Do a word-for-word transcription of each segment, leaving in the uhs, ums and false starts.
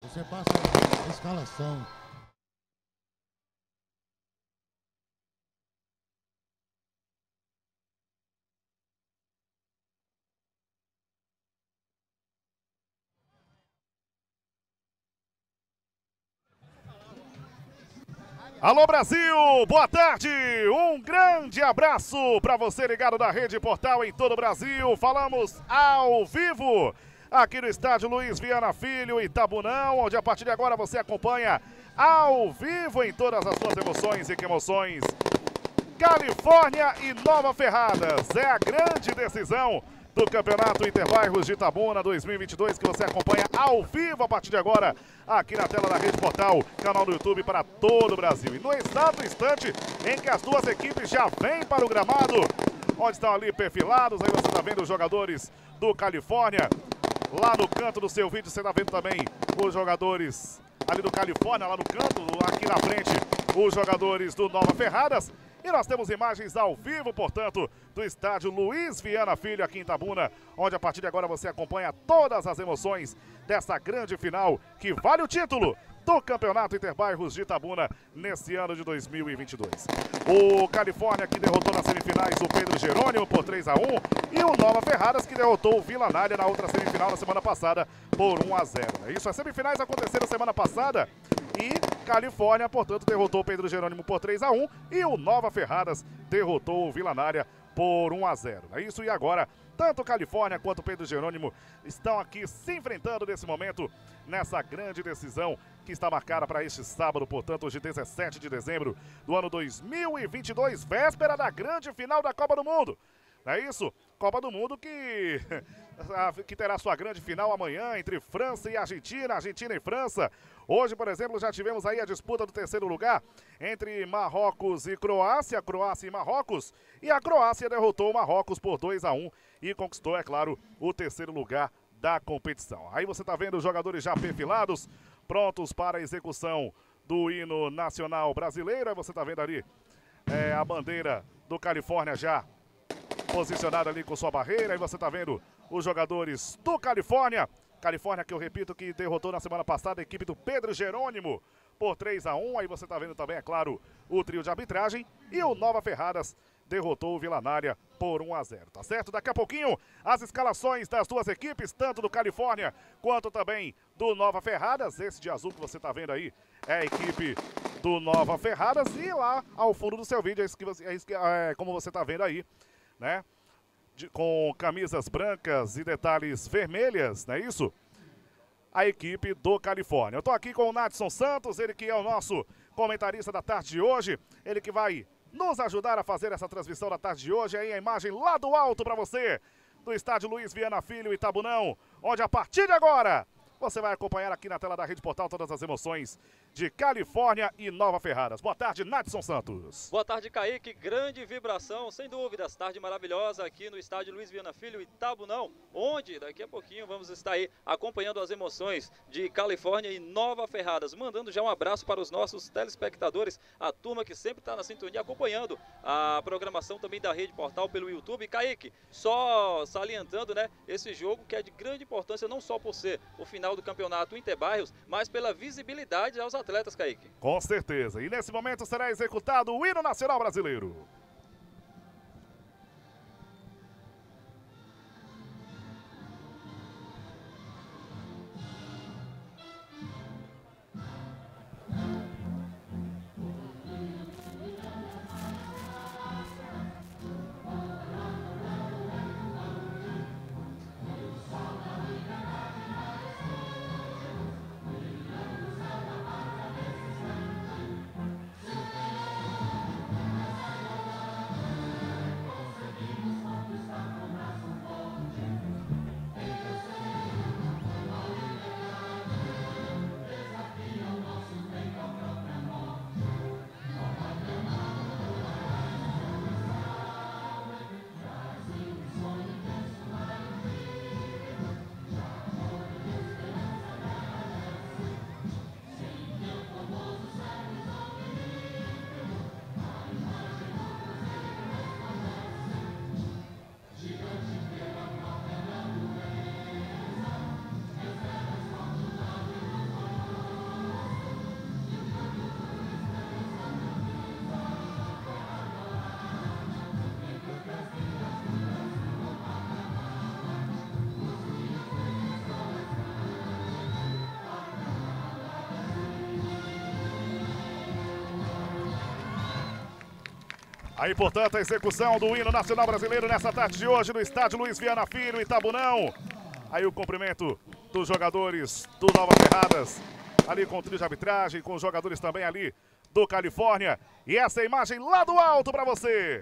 Você passa a escalação. Alô Brasil, boa tarde, um grande abraço para você ligado na Rede Portal em todo o Brasil. Falamos ao vivo aqui no estádio Luiz Viana Filho, Itabunão, onde a partir de agora você acompanha ao vivo em todas as suas emoções e que emoções. Califórnia e Nova Ferradas é a grande decisão do Campeonato Interbairros de Itabuna dois mil e vinte e dois, que você acompanha ao vivo a partir de agora, aqui na tela da Rede Portal, canal do YouTube para todo o Brasil. E no exato instante em que as duas equipes já vêm para o gramado, onde estão ali perfilados, aí você está vendo os jogadores do Califórnia. Lá no canto do seu vídeo você está vendo também os jogadores ali do Califórnia, lá no canto, aqui na frente, os jogadores do Nova Ferradas. E nós temos imagens ao vivo, portanto, do estádio Luiz Viana Filho aqui em Itabuna, onde a partir de agora você acompanha todas as emoções dessa grande final que vale o título do Campeonato Interbairros de Itabuna nesse ano de dois mil e vinte e dois. O Califórnia que derrotou nas semifinais o Pedro Jerônimo por três a um e o Nova Ferradas que derrotou o Vila Nália na outra semifinal na semana passada por um a zero. É isso, as semifinais aconteceram semana passada e Califórnia, portanto, derrotou o Pedro Jerônimo por três a um e o Nova Ferradas derrotou o Vila Nália por um a zero. É isso, e agora tanto Califórnia quanto Pedro Jerônimo estão aqui se enfrentando nesse momento, nessa grande decisão que está marcada para este sábado, portanto, hoje dezessete de dezembro do ano dois mil e vinte e dois, véspera da grande final da Copa do Mundo. Não é isso? Copa do Mundo que, que terá sua grande final amanhã entre França e Argentina, Argentina e França. Hoje, por exemplo, já tivemos aí a disputa do terceiro lugar entre Marrocos e Croácia, Croácia e Marrocos, e a Croácia derrotou o Marrocos por dois a um e conquistou, é claro, o terceiro lugar da competição. Aí você está vendo os jogadores já perfilados, prontos para a execução do hino nacional brasileiro. Aí você está vendo ali é, a bandeira do Califórnia já posicionada ali com sua barreira. Aí você está vendo os jogadores do Califórnia. Califórnia, que eu repito, que derrotou na semana passada a equipe do Pedro Jerônimo por três a um. Aí você está vendo também, é claro, o trio de arbitragem. E o Nova Ferradas derrotou o Vila Nália por um a zero, tá certo? Daqui a pouquinho, as escalações das duas equipes, tanto do Califórnia quanto também do Nova Ferradas. Esse de azul que você está vendo aí é a equipe do Nova Ferradas. E lá ao fundo do seu vídeo, é isso que você, é isso que, é, como você está vendo aí, né? De, com camisas brancas e detalhes vermelhas, não é isso? A equipe do Califórnia. Eu tô aqui com o Nadson Santos, ele que é o nosso comentarista da tarde de hoje, ele que vai nos ajudar a fazer essa transmissão da tarde de hoje. Aí a imagem lá do alto para você, do estádio Luiz Viana Filho, Itabunão, onde a partir de agora você vai acompanhar aqui na tela da Rede Portal todas as emoções de Califórnia e Nova Ferradas. Boa tarde, Nadson Santos. Boa tarde, Kaique. Grande vibração, sem dúvidas. Tarde maravilhosa aqui no estádio Luiz Viana Filho, Itabunão, onde daqui a pouquinho vamos estar aí acompanhando as emoções de Califórnia e Nova Ferradas. Mandando já um abraço para os nossos telespectadores, a turma que sempre está na sintonia, acompanhando a programação também da Rede Portal pelo YouTube. Kaique, só salientando, né, esse jogo que é de grande importância, não só por ser o final do campeonato Interbairros, mas pela visibilidade aos atletas, Kaique. Com certeza. E nesse momento será executado o hino nacional brasileiro. Aí, portanto, a execução do hino nacional brasileiro nessa tarde de hoje no estádio Luiz Viana Filho, Itabunão. Aí o cumprimento dos jogadores do Nova Ferradas, ali com o trio de arbitragem, com os jogadores também ali do Califórnia. E essa imagem lá do alto para você.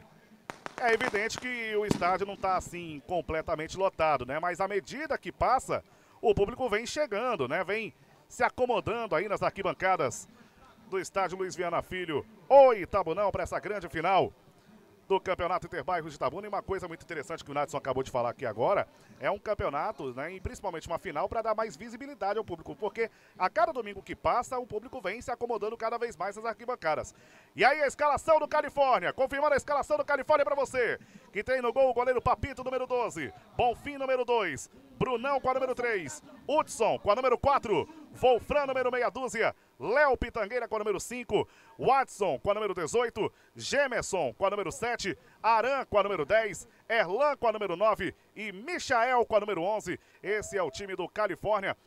É evidente que o estádio não está assim completamente lotado, né? Mas à medida que passa, o público vem chegando, né? Vem se acomodando aí nas arquibancadas do estádio Luiz Viana Filho, ou Itabunão, para essa grande final do Campeonato Interbairros de Itabuna. E uma coisa muito interessante que o Nadson acabou de falar aqui agora, é um campeonato, né, e principalmente uma final, para dar mais visibilidade ao público, porque a cada domingo que passa, o público vem se acomodando cada vez mais nas arquibancadas. E aí a escalação do Califórnia, confirmando a escalação do Califórnia para você, que tem no gol o goleiro Papito, número doze, Bonfim, número dois, Brunão com a número três, Hudson com a número quatro, Wolfran, número meia dúzia, Léo Pitangueira com a número cinco, Watson com a número dezoito, Gemerson com a número sete, Aran com a número dez, Erlan com a número nove e Michael com a número onze. Esse é o time do Califórnia.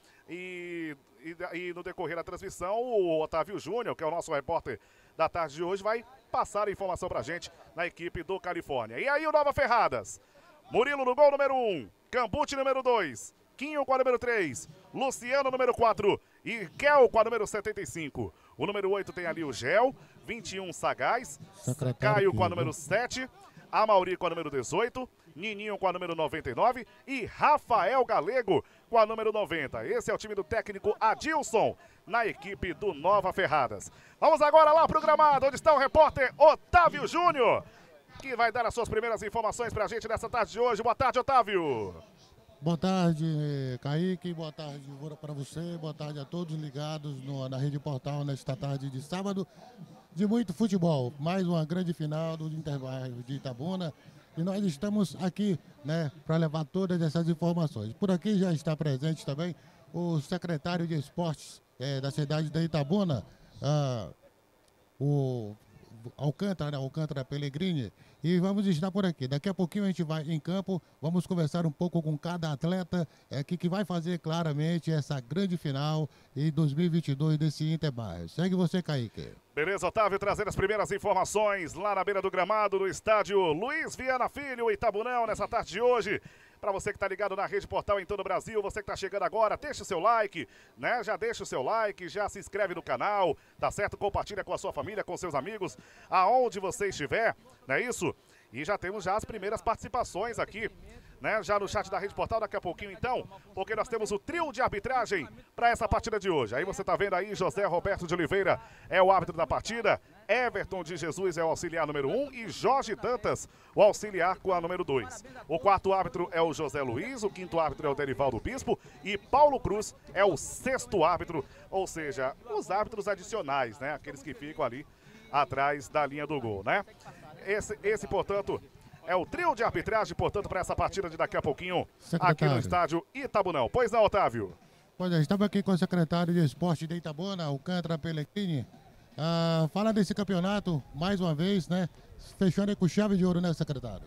E, e, e no decorrer da transmissão, o Otávio Júnior, que é o nosso repórter da tarde de hoje, vai passar a informação pra gente na equipe do Califórnia. E aí o Nova Ferradas, Murilo no gol, número um, Cambuti, número dois, Quinho com a número três, Luciano, número quatro e Kel com a número setenta e cinco. O número oito tem ali o Gel, vinte e um Sagaz, Caio com a número sete, Amauri com a número dezoito, Nininho com a número noventa e nove e Rafael Galego com a número noventa. Esse é o time do técnico Adilson na equipe do Nova Ferradas. Vamos agora lá pro gramado, onde está o repórter Otávio Júnior, que vai dar as suas primeiras informações pra gente nessa tarde de hoje. Boa tarde, Otávio. Boa tarde, Kaique. Boa tarde para você. Boa tarde a todos ligados no, na Rede Portal nesta tarde de sábado de muito futebol. Mais uma grande final do Interbairros de Itabuna. E nós estamos aqui, né, para levar todas essas informações. Por aqui já está presente também o secretário de Esportes é, da cidade de Itabuna, ah, o Alcântara, Alcântara Pellegrini, e vamos estar por aqui. Daqui a pouquinho a gente vai em campo, vamos conversar um pouco com cada atleta é, que, que vai fazer claramente essa grande final em dois mil e vinte e dois desse Interbairros. Segue você, Kaique. Beleza, Otávio, trazendo as primeiras informações lá na beira do gramado do estádio Luiz Viana Filho, Itabunão, nessa tarde de hoje. Para você que está ligado na Rede Portal em todo o Brasil, você que está chegando agora, deixa o seu like, né? Já deixa o seu like, já se inscreve no canal, tá certo? Compartilha com a sua família, com seus amigos, aonde você estiver, não é isso? E já temos já as primeiras participações aqui, né? Já no chat da Rede Portal, daqui a pouquinho então, porque nós temos o trio de arbitragem para essa partida de hoje. Aí você tá vendo aí, José Roberto de Oliveira é o árbitro da partida, Everton de Jesus é o auxiliar número um e Jorge Dantas, o auxiliar com a número dois. O quarto árbitro é o José Luiz, o quinto árbitro é o Derivaldo Bispo e Paulo Cruz é o sexto árbitro, ou seja, os árbitros adicionais, né? Aqueles que ficam ali atrás da linha do gol, né? Esse, esse portanto, é o trio de arbitragem, portanto, para essa partida de daqui a pouquinho, secretário, aqui no estádio Itabunão. Pois não, Otávio? Pois é, estava aqui com o secretário de Esporte de Itabuna, Alcântara Pellegrini. Ah, fala desse campeonato, mais uma vez, né? Fechando aí com chave de ouro, né, secretário?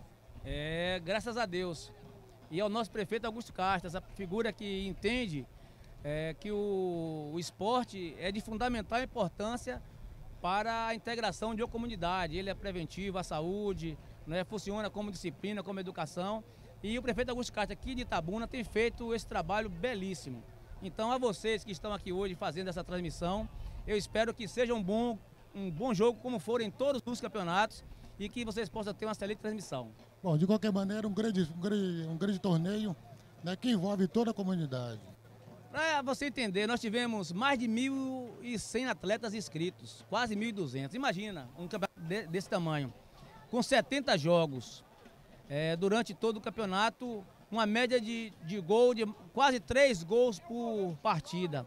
É, graças a Deus. E ao nosso prefeito Augusto Castro, essa figura que entende é, que o, o esporte é de fundamental importância para a integração de uma comunidade. Ele é preventivo à saúde, né, funciona como disciplina, como educação. E o prefeito Augusto Castro aqui de Itabuna tem feito esse trabalho belíssimo. Então, a vocês que estão aqui hoje fazendo essa transmissão, eu espero que seja um bom, um bom jogo, como forem todos os campeonatos, e que vocês possam ter uma excelente transmissão. Bom, de qualquer maneira, um grande, um grande, um grande torneio, né, que envolve toda a comunidade. Para você entender, nós tivemos mais de mil e cem atletas inscritos, quase mil e duzentos. Imagina um campeonato de, desse tamanho, com setenta jogos. É, durante todo o campeonato, uma média de, de gol de quase três gols por partida.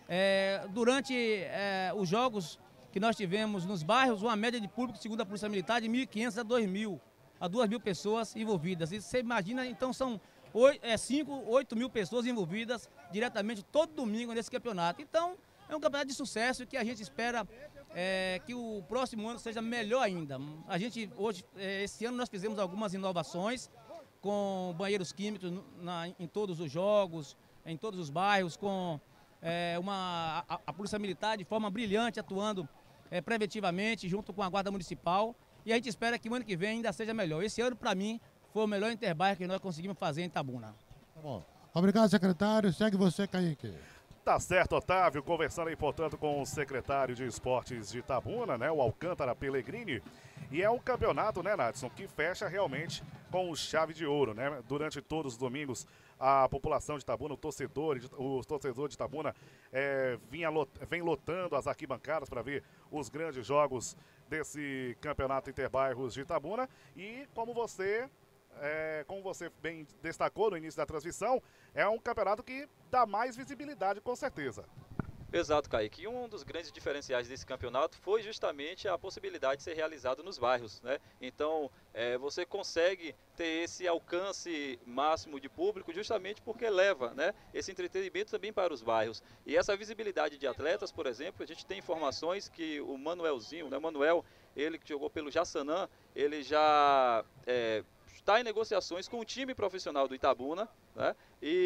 É, durante é, os jogos que nós tivemos nos bairros, uma média de público, segundo a Polícia Militar, de mil e quinhentas a dois mil, a duas mil pessoas envolvidas. E você imagina, então são cinco, oito mil pessoas envolvidas diretamente todo domingo nesse campeonato. Então, é um campeonato de sucesso que a gente espera é, que o próximo ano seja melhor ainda. A gente, hoje, é, esse ano nós fizemos algumas inovações com banheiros químicos na, em todos os jogos, em todos os bairros, com é, uma, a, a Polícia Militar de forma brilhante atuando é, preventivamente junto com a Guarda Municipal. e a gente espera que o ano que vem ainda seja melhor. Esse ano, para mim, foi o melhor Interbairro que nós conseguimos fazer em Itabuna. Tá bom. Obrigado, secretário. Segue você, Kaique. Tá certo, Otávio, conversando aí, portanto, com o secretário de Esportes de Itabuna, né, o Alcântara Pellegrini. E é um campeonato, né, Nadson, que fecha realmente com chave de ouro, né? Durante todos os domingos, a população de Itabuna, o torcedor, os torcedores de Itabuna é, vinha lot, vem lotando as arquibancadas para ver os grandes jogos desse campeonato Interbairros de Itabuna. E como você... É, como você bem destacou no início da transmissão, é um campeonato que dá mais visibilidade, com certeza. Exato, Kaique. E um dos grandes diferenciais desse campeonato foi justamente a possibilidade de ser realizado nos bairros, né? Então, é, você consegue ter esse alcance máximo de público justamente porque leva, né, esse entretenimento também para os bairros. E essa visibilidade de atletas, por exemplo, a gente tem informações que o Manuelzinho, né, Manuel, ele que jogou pelo Jaçanã, ele já... É, está em negociações com o time profissional do Itabuna, né?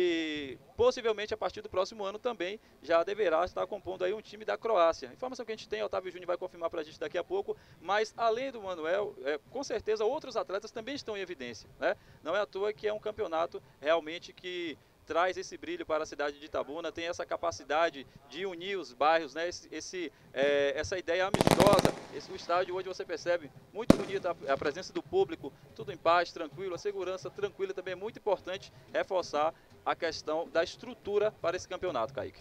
E possivelmente a partir do próximo ano também já deverá estar compondo aí um time da Croácia. Informação que a gente tem, Otávio Júnior vai confirmar para a gente daqui a pouco, mas além do Manuel, é, com certeza outros atletas também estão em evidência, né? Não é à toa que é um campeonato realmente que traz esse brilho para a cidade de Itabuna, tem essa capacidade de unir os bairros, né? Esse, esse, é, essa ideia amistosa. Esse, o estádio hoje você percebe muito bonita a, a presença do público, tudo em paz, tranquilo, a segurança tranquila. Também é muito importante reforçar a questão da estrutura para esse campeonato, Kaique.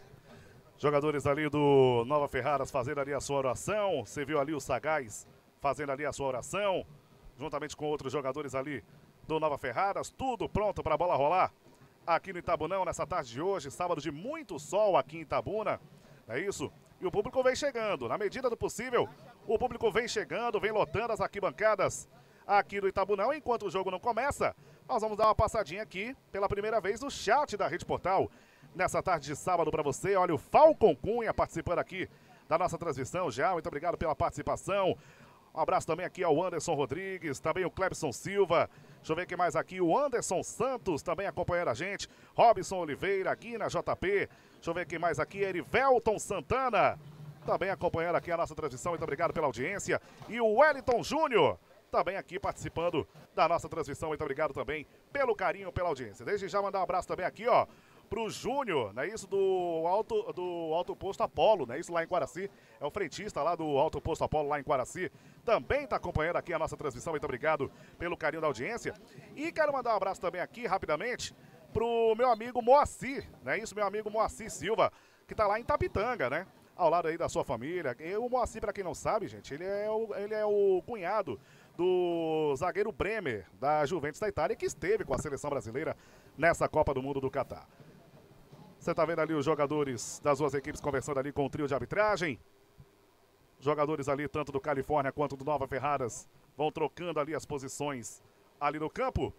Jogadores ali do Nova Ferradas fazendo ali a sua oração. Você viu ali o Sagaz fazendo ali a sua oração, juntamente com outros jogadores ali do Nova Ferradas. Tudo pronto para a bola rolar aqui no Itabunão, nessa tarde de hoje, sábado de muito sol aqui em Itabuna, é isso? E o público vem chegando, na medida do possível, o público vem chegando, vem lotando as arquibancadas aqui no Itabunão. Enquanto o jogo não começa, nós vamos dar uma passadinha aqui, pela primeira vez, no chat da Rede Portal, nessa tarde de sábado para você. Olha o Falcon Cunha participando aqui da nossa transmissão já, muito obrigado pela participação. Um abraço também aqui ao Anderson Rodrigues, também o Clebson Silva. Deixa eu ver quem mais aqui, o Anderson Santos também acompanhando a gente. Robson Oliveira, Guina J P. Deixa eu ver quem mais aqui, Erivelton Santana, também acompanhando aqui a nossa transmissão. Muito obrigado pela audiência. E o Wellington Júnior, também aqui participando da nossa transmissão. Muito obrigado também pelo carinho, pela audiência. Desde já mandar um abraço também aqui, ó, pro Júnior, né, isso do Alto, do Alto Posto Apolo, né, isso lá em Quaraci, é o frentista lá do Alto Posto Apolo lá em Quaraci, também está acompanhando aqui a nossa transmissão. Muito obrigado pelo carinho da audiência. E quero mandar um abraço também aqui, rapidamente, pro meu amigo Moacir, né, isso, meu amigo Moacir Silva, que tá lá em Tapitanga, né, ao lado aí da sua família. E o Moacir, para quem não sabe, gente, ele é o, ele é o cunhado do zagueiro Bremer, da Juventus da Itália, que esteve com a seleção brasileira nessa Copa do Mundo do Catar. Você tá vendo ali os jogadores das duas equipes conversando ali com o trio de arbitragem. Jogadores ali, tanto do Califórnia quanto do Nova Ferradas, vão trocando ali as posições ali no campo.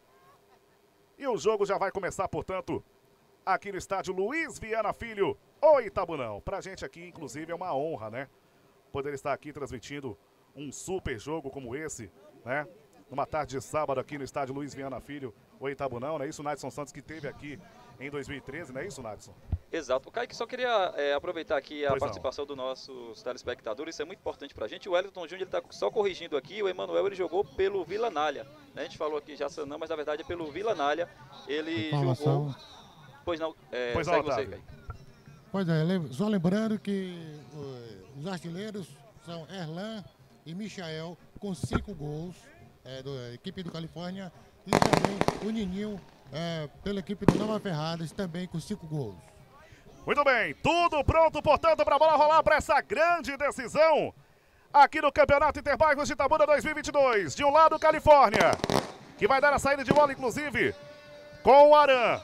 E o jogo já vai começar, portanto, aqui no estádio Luiz Viana Filho, o Itabunão. Pra gente aqui, inclusive, é uma honra, né, poder estar aqui transmitindo um super jogo como esse, né, numa tarde de sábado aqui no estádio Luiz Viana Filho, o Itabunão, né? Isso, o Nadson Santos, que teve aqui em dois mil e treze, não é isso, Nadson? Exato. O Kaique, só queria é, aproveitar aqui a Pois participação dos nossos telespectadores, isso é muito importante pra gente. O Wellington Júnior está só corrigindo aqui, o Emanuel ele jogou pelo Vila Nalha, né? A gente falou aqui já Sanã, mas na verdade é pelo Vila Nalha, ele Informação. jogou... Pois não, é, Pois não, segue você, Otávio. Kaique. Pois é, lem- só lembrando que uh, os artilheiros são Erlan e Michael, com cinco gols, é, da equipe do Califórnia, e também o Nininho, é, pela equipe do Nova Ferradas, também com cinco gols. Muito bem, tudo pronto, portanto, para a bola rolar para essa grande decisão aqui no Campeonato Interbairros de Itabuna dois mil e vinte e dois. De um lado, Califórnia, que vai dar a saída de bola, inclusive, com o Aran.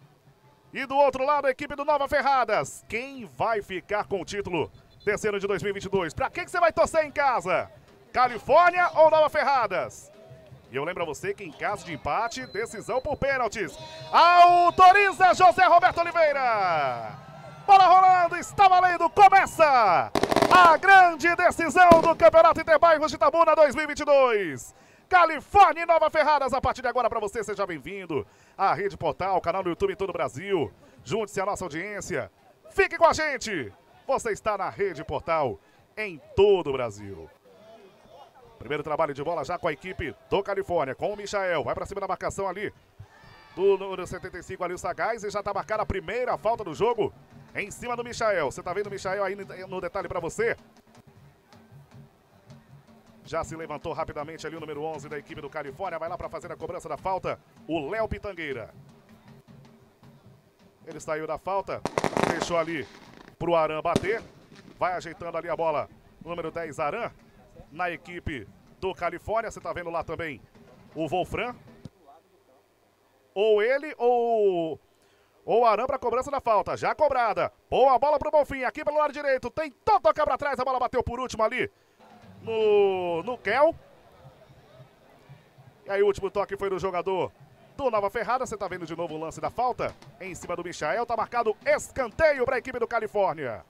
E do outro lado, a equipe do Nova Ferradas. Quem vai ficar com o título desse ano de dois mil e vinte e dois? Para quem que você vai torcer em casa? Califórnia ou Nova Ferradas? E eu lembro a você que em caso de empate, decisão por pênaltis. Autoriza José Roberto Oliveira. Bola rolando, está valendo, começa a grande decisão do Campeonato Interbairros de Itabuna dois mil e vinte e dois. Califórnia e Nova Ferradas, a partir de agora para você, seja bem-vindo à Rede Portal, canal no YouTube em todo o Brasil. Junte-se à nossa audiência, fique com a gente. Você está na Rede Portal em todo o Brasil. Primeiro trabalho de bola já com a equipe do Califórnia, com o Michael. Vai para cima da marcação ali do número setenta e cinco ali, o Sagaz. E já tá marcada a primeira falta do jogo em cima do Michael. Você tá vendo o Michael aí no detalhe para você? Já se levantou rapidamente ali o número onze da equipe do Califórnia. Vai lá para fazer a cobrança da falta, o Léo Pitangueira. Ele saiu da falta, deixou ali pro Aran bater. Vai ajeitando ali a bola, o número dez, Aran, na equipe do Califórnia. Você tá vendo lá também o Wolfram. Ou ele ou ou o Aran para cobrança da falta. Já cobrada. Boa bola pro Bonfim. Aqui pelo lado direito. Tem todo quebra atrás. A bola bateu por último ali no, no Kel. E aí o último toque foi do jogador do Nova Ferrada. Você tá vendo de novo o lance da falta em cima do Michael. Tá marcado escanteio para a equipe do Califórnia.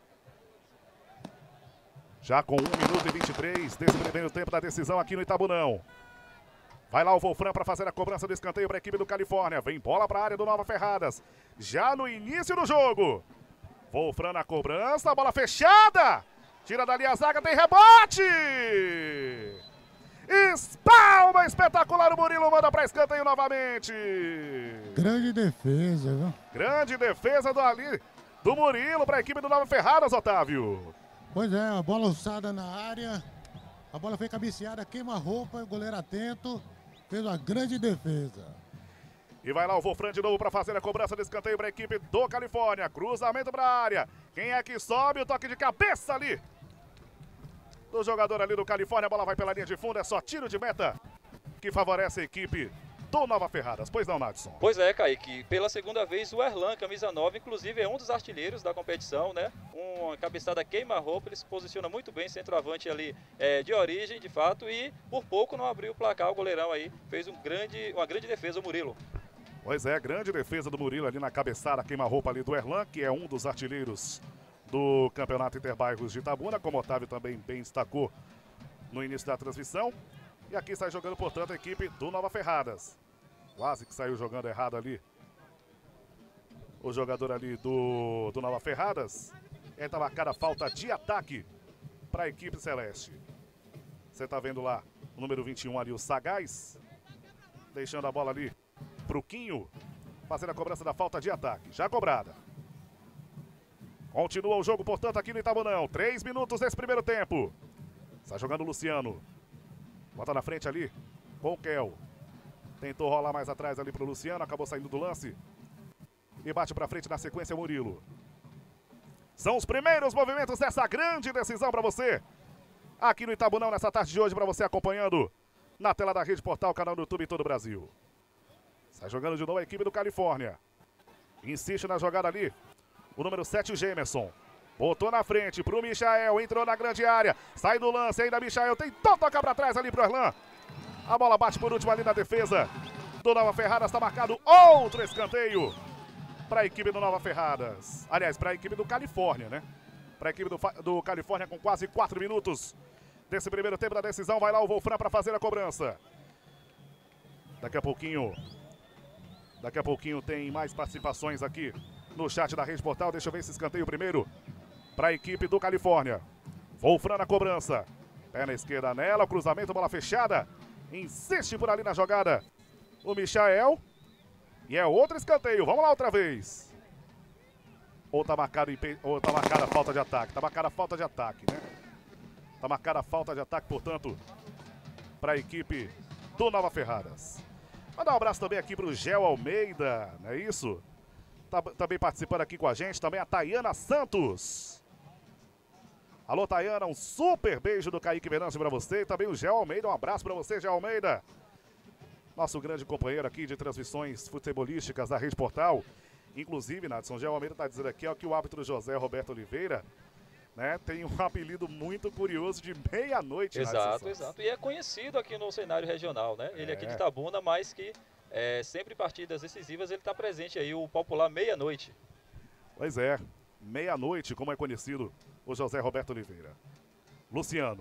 Já com um minuto e vinte e três desse primeiro tempo da decisão aqui no Itabunão. Vai lá o Wolfram para fazer a cobrança do escanteio para a equipe do Califórnia. Vem bola para a área do Nova Ferradas. Já no início do jogo. Wolfram na cobrança, bola fechada. Tira dali a zaga, tem rebote. Espalma espetacular, o Murilo manda para escanteio novamente. Grande defesa, viu? Grande defesa do ali do Murilo para a equipe do Nova Ferradas, Otávio. Pois é, a bola alçada na área. A bola foi cabeceada, queima-roupa, o goleiro atento. Fez uma grande defesa. E vai lá o Wolfram de novo para fazer a cobrança de escanteio para a equipe do Califórnia. Cruzamento para a área. Quem é que sobe? O toque de cabeça ali do jogador ali do Califórnia. A bola vai pela linha de fundo. É só tiro de meta que favorece a equipe do Nova Ferradas. Pois não, Nadson? Pois é, Kaique. Pela segunda vez o Erlan, camisa nove, inclusive é um dos artilheiros da competição, né? Uma cabeçada queima-roupa, ele se posiciona muito bem, centroavante ali é, de origem, de fato, e por pouco não abriu o placar, o goleirão aí fez um grande, uma grande defesa, o Murilo. Pois é, grande defesa do Murilo ali na cabeçada, queima-roupa ali do Erlan, que é um dos artilheiros do Campeonato Interbairros de Itabuna, como o Otávio também bem destacou no início da transmissão. E aqui sai jogando, portanto, a equipe do Nova Ferradas. Quase que saiu jogando errado ali o jogador ali do, do Nova Ferradas. E aí tá marcada a falta de ataque para a equipe celeste. Você tá vendo lá o número vinte e um ali, o Sagaz, deixando a bola ali pro Quinho, fazendo a cobrança da falta de ataque. Já cobrada. Continua o jogo, portanto, aqui no Itabunão. Três minutos desse primeiro tempo. Está jogando o Luciano. Bota na frente ali com o Kel. Tentou rolar mais atrás ali pro Luciano, acabou saindo do lance. E bate pra frente na sequência o Murilo. São os primeiros movimentos dessa grande decisão para você. Aqui no Itabunão, nessa tarde de hoje, para você acompanhando na tela da Rede Portal, canal do YouTube em todo o Brasil. Sai jogando de novo a equipe do Califórnia. Insiste na jogada ali o número sete, o Gemerson. Botou na frente pro Michael, entrou na grande área. Sai do lance ainda, Michael. Tem todo tocar para trás ali pro Erlan. A bola bate por último ali na defesa do Nova Ferradas. Está marcado outro escanteio para a equipe do Nova Ferradas. Aliás, para a equipe do Califórnia, né? Para a equipe do, do Califórnia com quase quatro minutos desse primeiro tempo da decisão. Vai lá o Wolfram para fazer a cobrança. Daqui a pouquinho, daqui a pouquinho tem mais participações aqui no chat da Rede Portal. Deixa eu ver esse escanteio primeiro para a equipe do Califórnia. Wolfram na cobrança. Pé na esquerda nela, cruzamento, bola fechada. Insiste por ali na jogada o Michael. E é outro escanteio. Vamos lá outra vez. Ou tá marcado, ou tá marcada a falta de ataque. Tá marcada a falta de ataque, né? Tá marcada a falta de ataque, portanto, para a equipe do Nova Ferradas. Mandar um abraço também aqui pro Gel Almeida, não é isso? Tá, também participando aqui com a gente, também a Tayana Santos. Alô, Tayana, um super beijo do Kaique Venâncio para você. E também o Gel Almeida, um abraço para você, Gel Almeida. Nosso grande companheiro aqui de transmissões futebolísticas da Rede Portal. Inclusive, Nadson, Gel Almeida está dizendo aqui ó, que o árbitro José Roberto Oliveira, né, tem um apelido muito curioso de meia-noite. Exato, exato. E é conhecido aqui no cenário regional, né? Ele é aqui de Itabuna, mas que é, sempre em partidas decisivas ele está presente aí, o popular meia-noite. Pois é, meia-noite, como é conhecido o José Roberto Oliveira. Luciano.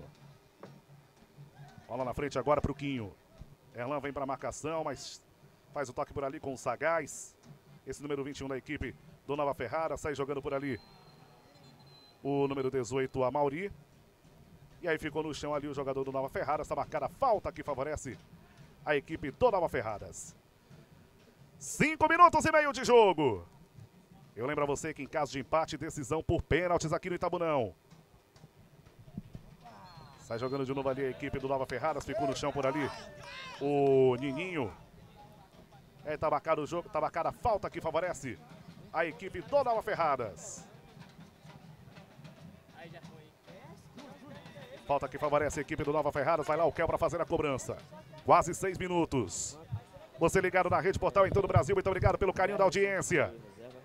Bola na frente agora para o Quinho. Erlan vem para a marcação, mas faz o toque por ali com o Sagaz. Esse número vinte e um da equipe do Nova Ferrara. Sai jogando por ali o número dezoito, a Mauri. E aí ficou no chão ali o jogador do Nova Ferradas. Está marcada a falta que favorece a equipe do Nova Ferradas. Cinco minutos e meio de jogo. Eu lembro a você que em caso de empate, decisão por pênaltis aqui no Itabunão. Sai jogando de novo ali a equipe do Nova Ferradas. Ficou no chão por ali o Nininho. É, tá marcado o jogo, tá marcada a falta que favorece a equipe do Nova Ferradas. Falta que favorece a equipe do Nova Ferradas. Vai lá o Kel para fazer a cobrança. Quase seis minutos. Você ligado na Rede Portal em todo o Brasil. Muito obrigado pelo carinho da audiência.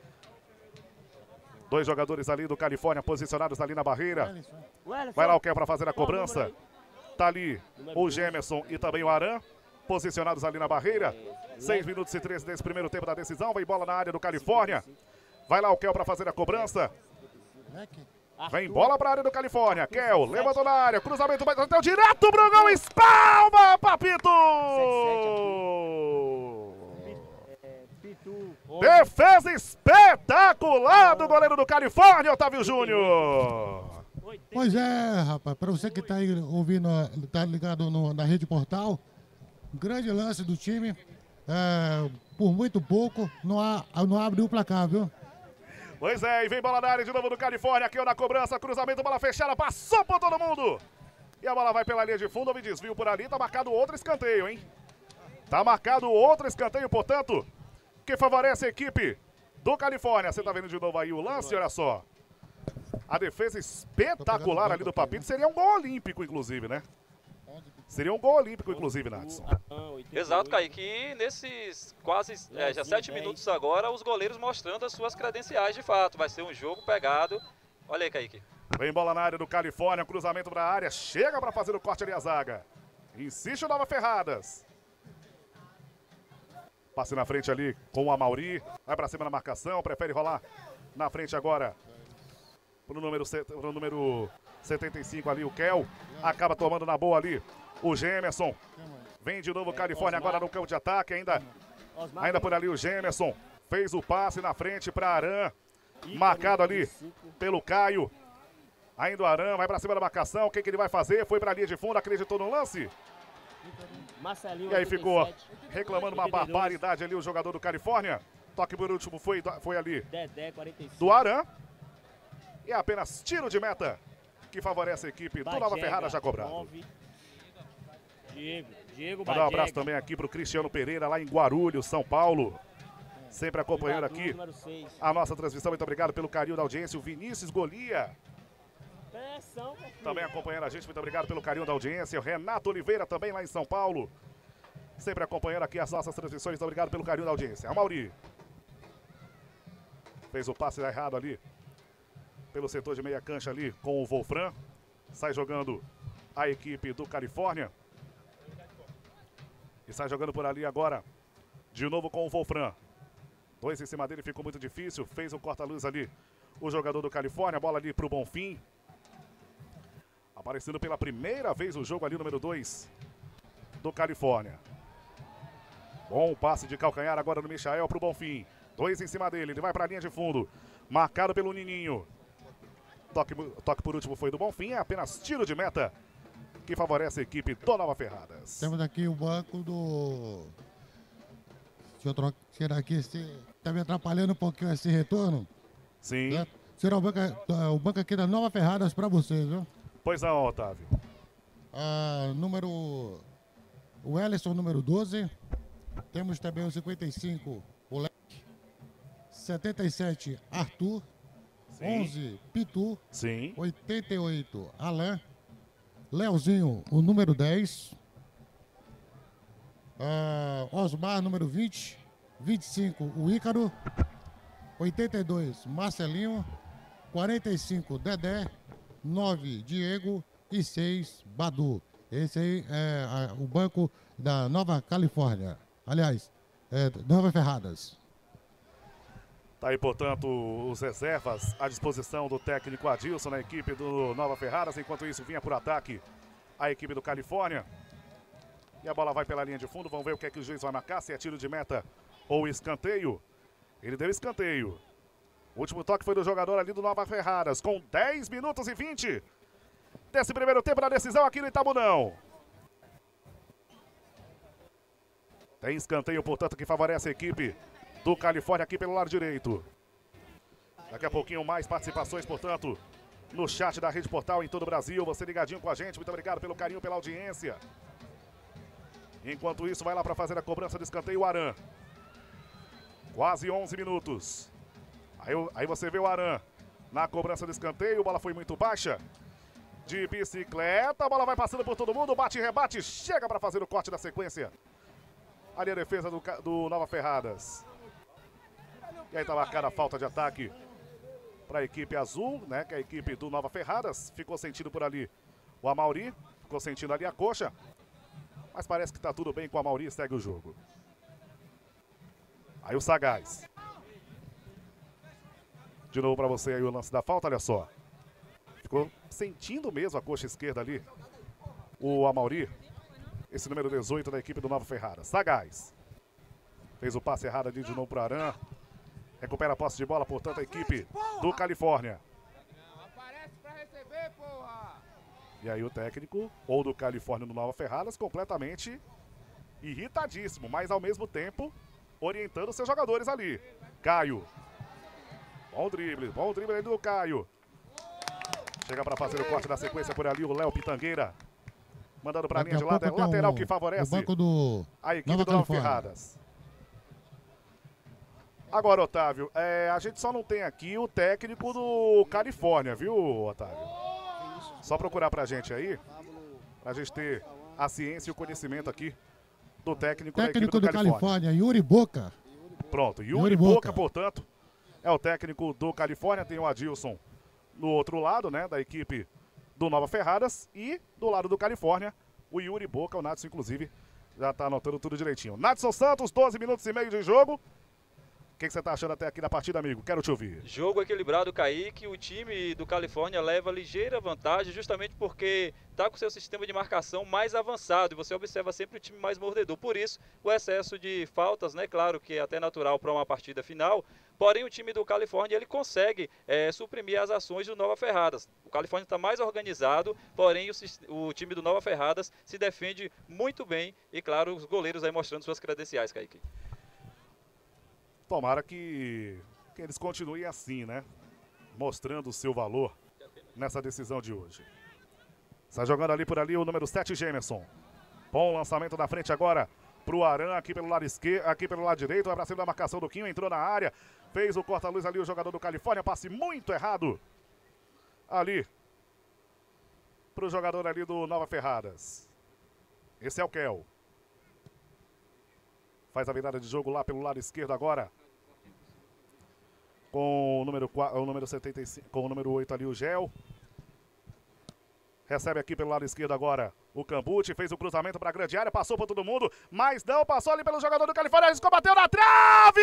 Dois jogadores ali do Califórnia posicionados ali na barreira. Vai lá o Kel para fazer a cobrança. Tá ali o Gemerson e também o Aran. Posicionados ali na barreira. seis minutos e treze desse primeiro tempo da decisão. Vem bola na área do Califórnia. Vai lá o Kel para fazer a cobrança. Vem bola para a área do Califórnia. Kel levantou na área. Cruzamento vai até o direto pro gol. Espalma, Papito! Defesa espetacular do goleiro do Califórnia, Otávio Júnior. Pois é, rapaz. Para você que está aí ouvindo, tá ligado no, na Rede Portal. Grande lance do time. É, por muito pouco, não, há, não abre o placar, viu? Pois é, e vem bola na área de novo do Califórnia, aqui na cobrança, cruzamento, bola fechada, passou por todo mundo. E a bola vai pela linha de fundo, houve desvio por ali, tá marcado outro escanteio, hein? Tá marcado outro escanteio, portanto, que favorece a equipe do Califórnia. Você tá vendo de novo aí o lance, olha só. A defesa espetacular ali do Papito, seria um gol olímpico, inclusive, né? Seria um gol olímpico, inclusive, Natson. Exato, Kaique. E nesses quase é, já sete minutos agora, os goleiros mostrando as suas credenciais de fato. Vai ser um jogo pegado. Olha aí, Kaique. Vem bola na área do Califórnia, cruzamento para a área. Chega para fazer o corte ali a zaga. Insiste o Nova Ferradas. Passe na frente ali com o Amauri. Vai para cima na marcação, prefere rolar na frente agora. Pro número, pro número setenta e cinco ali, o Kel. Acaba tomando na boa ali o Gemerson. Vem de novo o Califórnia agora no campo de ataque. Ainda, ainda por ali o Gemerson. Fez o passe na frente para Aran. Marcado ali pelo Caio. Ainda o Aran vai para cima da marcação. O que, que ele vai fazer? Foi para a linha de fundo, acreditou no lance. E aí ficou reclamando uma barbaridade ali o jogador do Califórnia. Toque por último foi, foi ali do Aran. E é apenas tiro de meta que favorece a equipe do Nova Ferrada já cobrado. Diego, Diego Mandar um abraço também aqui para o Cristiano Pereira, lá em Guarulhos, São Paulo. Sempre acompanhando aqui a nossa transmissão. Muito obrigado pelo carinho da audiência. O Vinícius Golia também acompanhando a gente. Muito obrigado pelo carinho da audiência. O Renato Oliveira também lá em São Paulo. Sempre acompanhando aqui as nossas transmissões. Muito obrigado pelo carinho da audiência. A Mauri fez o passe errado ali pelo setor de meia cancha ali com o Wolfram. Sai jogando a equipe do Califórnia. E sai jogando por ali agora. De novo com o Wolfram. Dois em cima dele, ficou muito difícil. Fez o corta-luz ali o jogador do Califórnia. Bola ali pro Bonfim. Aparecendo pela primeira vez o jogo ali, número dois do Califórnia. Bom passe de calcanhar agora no Michael pro Bonfim. Dois em cima dele, ele vai pra linha de fundo. Marcado pelo Nininho. Toque, toque por último foi do Bonfim. É apenas tiro de meta que favorece a equipe do Nova Ferradas. Temos aqui o banco do... Deixa eu trocar, tirar aqui esse... Tá me atrapalhando um pouquinho esse retorno. Sim. Né? Será o banco, o banco aqui da Nova Ferradas para vocês, viu? Pois não, Otávio. Ah, número... O Ellison, número doze. Temos também o cinquenta e cinco, o Leque. setenta e sete, Arthur. Sim. onze, Pitu. Sim. oitenta e oito, Alain. Leozinho, o número dez. Uh, Osmar, número vinte. vinte e cinco, o Ícaro. oitenta e dois, Marcelinho. quarenta e cinco, Dedé. nove, Diego. E seis, Badu. Esse aí é a, o banco da Nova Califórnia. Aliás, é, Nova Ferradas. Tá aí, portanto, os reservas à disposição do técnico Adilson na equipe do Nova Ferradas. Enquanto isso, vinha por ataque a equipe do Califórnia. E a bola vai pela linha de fundo. Vamos ver o que é que o juiz vai marcar, se é tiro de meta ou escanteio. Ele deu escanteio. O último toque foi do jogador ali do Nova Ferradas, com dez minutos e vinte desse primeiro tempo da decisão aqui no Itabunão. Tem escanteio, portanto, que favorece a equipe do Califórnia aqui pelo lado direito. Daqui a pouquinho mais participações, portanto, no chat da Rede Portal em todo o Brasil. Você ligadinho com a gente, muito obrigado pelo carinho, pela audiência. Enquanto isso, vai lá para fazer a cobrança de escanteio o Aran. Quase onze minutos. Aí, aí você vê o Aran na cobrança de escanteio, a bola foi muito baixa. De bicicleta, a bola vai passando por todo mundo, bate e rebate, chega para fazer o corte da sequência. Ali a defesa do, do Nova Ferradas. E aí tá marcada a falta de ataque para a equipe azul, né? Que é a equipe do Nova Ferradas. Ficou sentindo por ali o Amauri. Ficou sentindo ali a coxa. Mas parece que tá tudo bem com o Amauri e segue o jogo. Aí o Sagaz. De novo para você aí o lance da falta, olha só. Ficou sentindo mesmo a coxa esquerda ali. O Amauri. Esse número dezoito da equipe do Nova Ferradas. Sagaz. Fez o passe errado ali de novo para Aran. Recupera a posse de bola, portanto, a equipe do Califórnia. E aí o técnico, ou do Califórnia do Nova Ferradas, completamente irritadíssimo, mas ao mesmo tempo orientando seus jogadores ali. Caio. Bom drible, bom drible ali do Caio. Chega para fazer o corte da sequência por ali o Léo Pitangueira. Mandando para a linha de lado, é lateral que favorece o banco do a equipe Nova do Nova Califórnia. Ferradas. Agora, Otávio, é, a gente só não tem aqui o técnico do Califórnia, viu, Otávio? Só procurar pra gente aí, pra gente ter a ciência e o conhecimento aqui do técnico, técnico da equipe do, do Califórnia. Califórnia, Yuri Boca. Pronto, Yuri, Yuri Boca, Boca, portanto, é o técnico do Califórnia. Tem o Adilson no outro lado, né, da equipe do Nova Ferradas. E do lado do Califórnia, o Yuri Boca, o Nadson, inclusive, já tá anotando tudo direitinho. Nadson Santos, doze minutos e meio de jogo. O que você está achando até aqui da partida, amigo? Quero te ouvir. Jogo equilibrado, Kaique. O time do Califórnia leva ligeira vantagem justamente porque está com seu sistema de marcação mais avançado e você observa sempre o time mais mordedor. Por isso, o excesso de faltas, né? Claro que é até natural para uma partida final. Porém, o time do Califórnia ele consegue é, suprimir as ações do Nova Ferradas. O Califórnia está mais organizado, porém o, o time do Nova Ferradas se defende muito bem. E, claro, os goleiros aí mostrando suas credenciais, Kaique. Tomara que, que eles continuem assim, né? Mostrando o seu valor nessa decisão de hoje. Está jogando ali por ali o número sete, Gemerson. Bom lançamento da frente agora pro Aran, aqui pelo lado esquerdo, aqui pelo lado direito. Vai pra cima da marcação do Quinho, entrou na área. Fez o corta-luz ali o jogador do Califórnia. Passe muito errado. Ali. Pro jogador ali do Nova Ferradas. Esse é o Kel. Faz a virada de jogo lá pelo lado esquerdo agora. Com o número, quatro, o número setenta e cinco, com o número oito ali o Gel. Recebe aqui pelo lado esquerdo agora o Cambucci. Fez o cruzamento para a grande área. Passou por todo mundo. Mas não passou ali pelo jogador do Califórnia. Ele bateu na trave!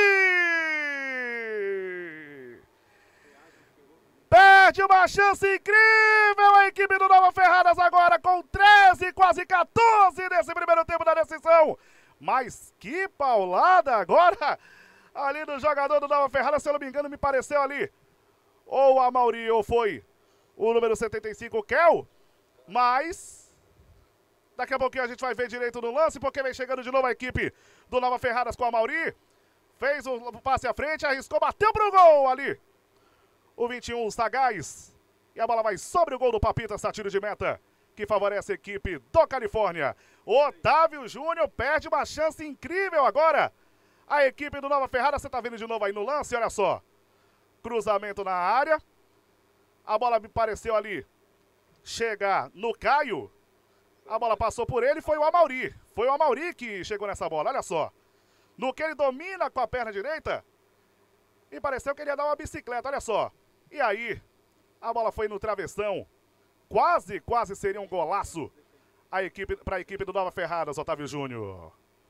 Perde uma chance incrível a equipe do Nova Ferradas agora com treze, quase quatorze nesse primeiro tempo da decisão. Mas que paulada agora ali do jogador do Nova Ferradas, se eu não me engano, me pareceu ali. Ou a Mauri, ou foi o número setenta e cinco, Kel. Mas daqui a pouquinho a gente vai ver direito no lance, porque vem chegando de novo a equipe do Nova Ferradas com a Mauri. Fez o passe à frente, arriscou, bateu pro gol ali. O vinte e um, Sagaz. E a bola vai sobre o gol do Papita, essa tiro de meta que favorece a equipe do Califórnia. Otávio Júnior perde uma chance incrível agora. A equipe do Nova Ferradas, você tá vendo de novo aí no lance, olha só. Cruzamento na área. A bola me pareceu ali chegar no Caio. A bola passou por ele e foi o Amauri. Foi o Amauri que chegou nessa bola, olha só. No que ele domina com a perna direita. E pareceu que ele ia dar uma bicicleta, olha só. E aí, a bola foi no travessão. Quase, quase seria um golaço a equipe, para a equipe do Nova Ferradas, Otávio Júnior.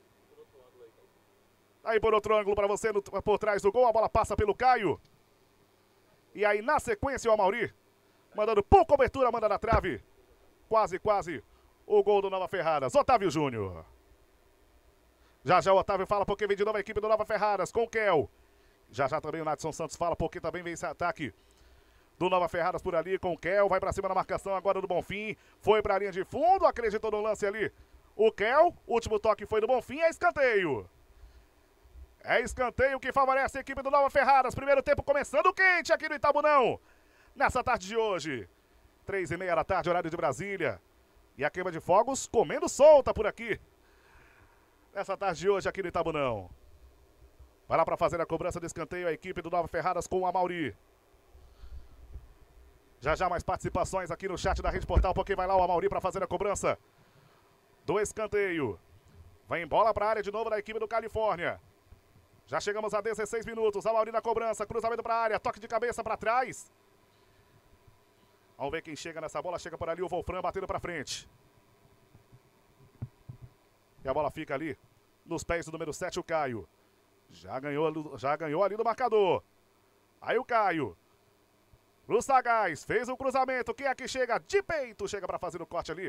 Aí por outro ângulo para você, no, por trás do gol, a bola passa pelo Caio. E aí na sequência o Amauri, mandando por cobertura, manda na trave. Quase, quase o gol do Nova Ferradas, Otávio Júnior. Já já o Otávio fala porque vem de novo a equipe do Nova Ferradas com o Kel. Já já também o Nadson Santos fala porque também vem esse ataque do Nova Ferradas por ali com o Kel, vai pra cima da marcação agora do Bonfim, foi pra linha de fundo, acreditou no lance ali o Kel, último toque foi do Bonfim, é escanteio. É escanteio que favorece a equipe do Nova Ferradas, primeiro tempo começando quente aqui no Itabunão, nessa tarde de hoje, três e meia da tarde, horário de Brasília, e a queima de fogos comendo solta por aqui, nessa tarde de hoje aqui no Itabunão. Vai lá pra fazer a cobrança de escanteio a equipe do Nova Ferradas com o Amauri. Já já mais participações aqui no chat da Rede Portal, porque vai lá o Amauri para fazer a cobrança do escanteio. Vem bola para a área de novo da equipe do Califórnia. Já chegamos a dezesseis minutos. Amauri na cobrança, cruzamento para a área, toque de cabeça para trás. Vamos ver quem chega nessa bola. Chega por ali o Wolfram batendo para frente. E a bola fica ali nos pés do número sete, o Caio. Já ganhou, já ganhou ali do marcador. Aí o Caio. Pro Sagaz, fez o cruzamento, quem é que chega? De peito, chega para fazer o corte ali.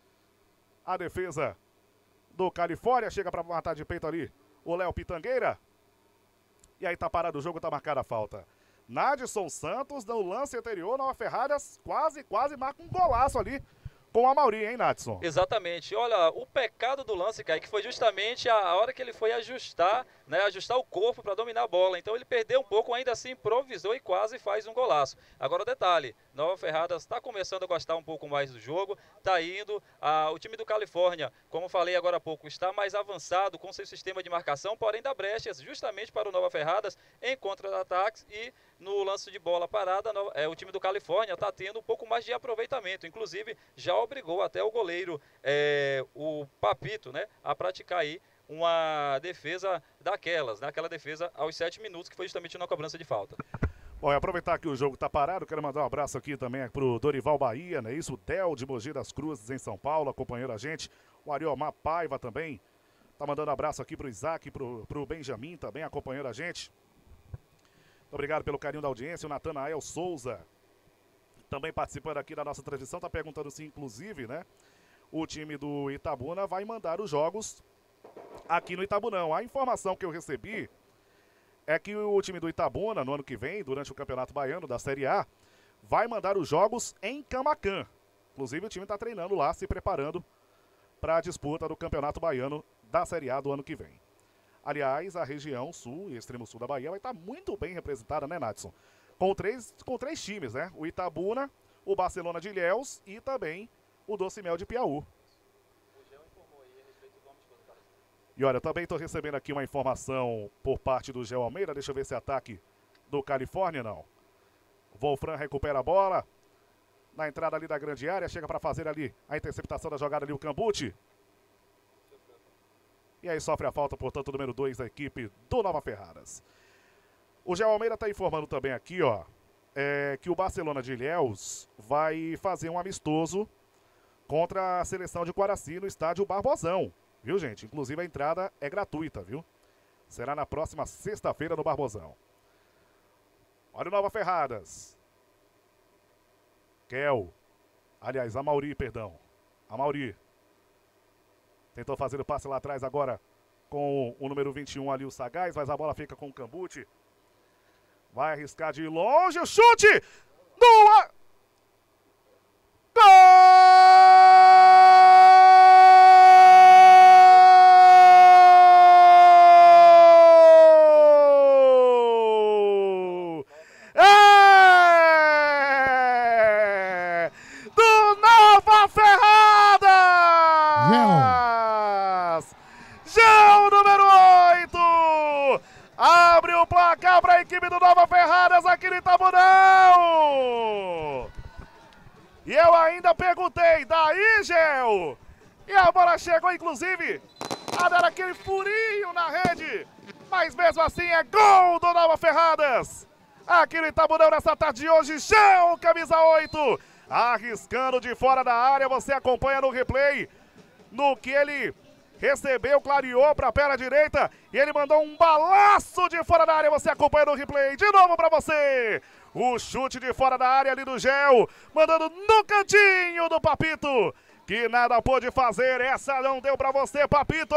A defesa do Califórnia, chega para matar de peito ali o Léo Pitangueira. E aí tá parado o jogo, tá marcada a falta. Nadson Santos, no lance anterior, Nova Ferradas, quase, quase marca um golaço ali com a Amauri, hein, Nadson? Exatamente. Olha, o pecado do lance, Kaique, foi justamente a hora que ele foi ajustar, né, ajustar o corpo para dominar a bola. Então ele perdeu um pouco, ainda assim improvisou e quase faz um golaço. Agora o detalhe, Nova Ferradas está começando a gostar um pouco mais do jogo, está indo. Ah, o time do Califórnia, como falei agora há pouco, está mais avançado com seu sistema de marcação, porém dá brechas justamente para o Nova Ferradas em contra-ataques e no lance de bola parada, no, é, o time do Califórnia está tendo um pouco mais de aproveitamento. Inclusive, já obrigou até o goleiro, é, o Papito, né, a praticar aí uma defesa daquelas, né, aquela defesa aos sete minutos, que foi justamente na cobrança de falta. Bom, e aproveitar que o jogo está parado, quero mandar um abraço aqui também pro Dorival Bahia, né? Isso, o Del de Mogi das Cruzes em São Paulo, acompanhando a gente. O Ariomar Paiva também tá mandando abraço aqui pro Isaac, pro, pro Benjamin também acompanhando a gente. Muito obrigado pelo carinho da audiência. O Natanael Souza também participando aqui da nossa transmissão, tá perguntando se inclusive, né, o time do Itabuna vai mandar os jogos aqui no Itabunão. A informação que eu recebi é que o time do Itabuna, no ano que vem, durante o Campeonato Baiano da Série A, vai mandar os jogos em Camaquã. Inclusive o time está treinando lá, se preparando para a disputa do Campeonato Baiano da Série A do ano que vem. Aliás, a região sul e extremo sul da Bahia vai estar muito bem representada, né, Nadson? Com três, com três times, né? O Itabuna, o Barcelona de Ilhéus e também o Doce Mel de Piauí. E olha, eu também estou recebendo aqui uma informação por parte do Gel Almeida. Deixa eu ver se é ataque do Califórnia, não. Wolfram recupera a bola. Na entrada ali da grande área, chega para fazer ali a interceptação da jogada ali o Cambuti. E aí sofre a falta, portanto, o número dois da equipe do Nova Ferradas. O Gel Almeida está informando também aqui, ó, é, que o Barcelona de Ilhéus vai fazer um amistoso contra a seleção de Quaraci no estádio Barbosão. Viu, gente? Inclusive a entrada é gratuita, viu? Será na próxima sexta-feira no Barbosão. Olha o Nova Ferradas. Kel. Aliás, Amauri, perdão. Amauri. Tentou fazer o passe lá atrás agora com o número vinte e um ali, o Sagaz, mas a bola fica com o Cambuti. Vai arriscar de longe o chute! No ar! Gol! É! Do Nova Ferradas! Gel número oito! Abre o placar para a equipe do Nova Ferradas aqui no Itabunão! E eu ainda perguntei, daí, Gel? E a bola chegou, inclusive, a dar aquele furinho na rede. Mas mesmo assim é gol do Nova Ferradas. Aqui no Itabunão nessa tarde de hoje, Gel, camisa oito. Arriscando de fora da área, você acompanha no replay. No que ele recebeu, clareou para a perna direita. E ele mandou um balaço de fora da área, você acompanha no replay. De novo para você. O chute de fora da área ali do Gel, mandando no cantinho do Papito, que nada pôde fazer, essa não deu pra você, Papito!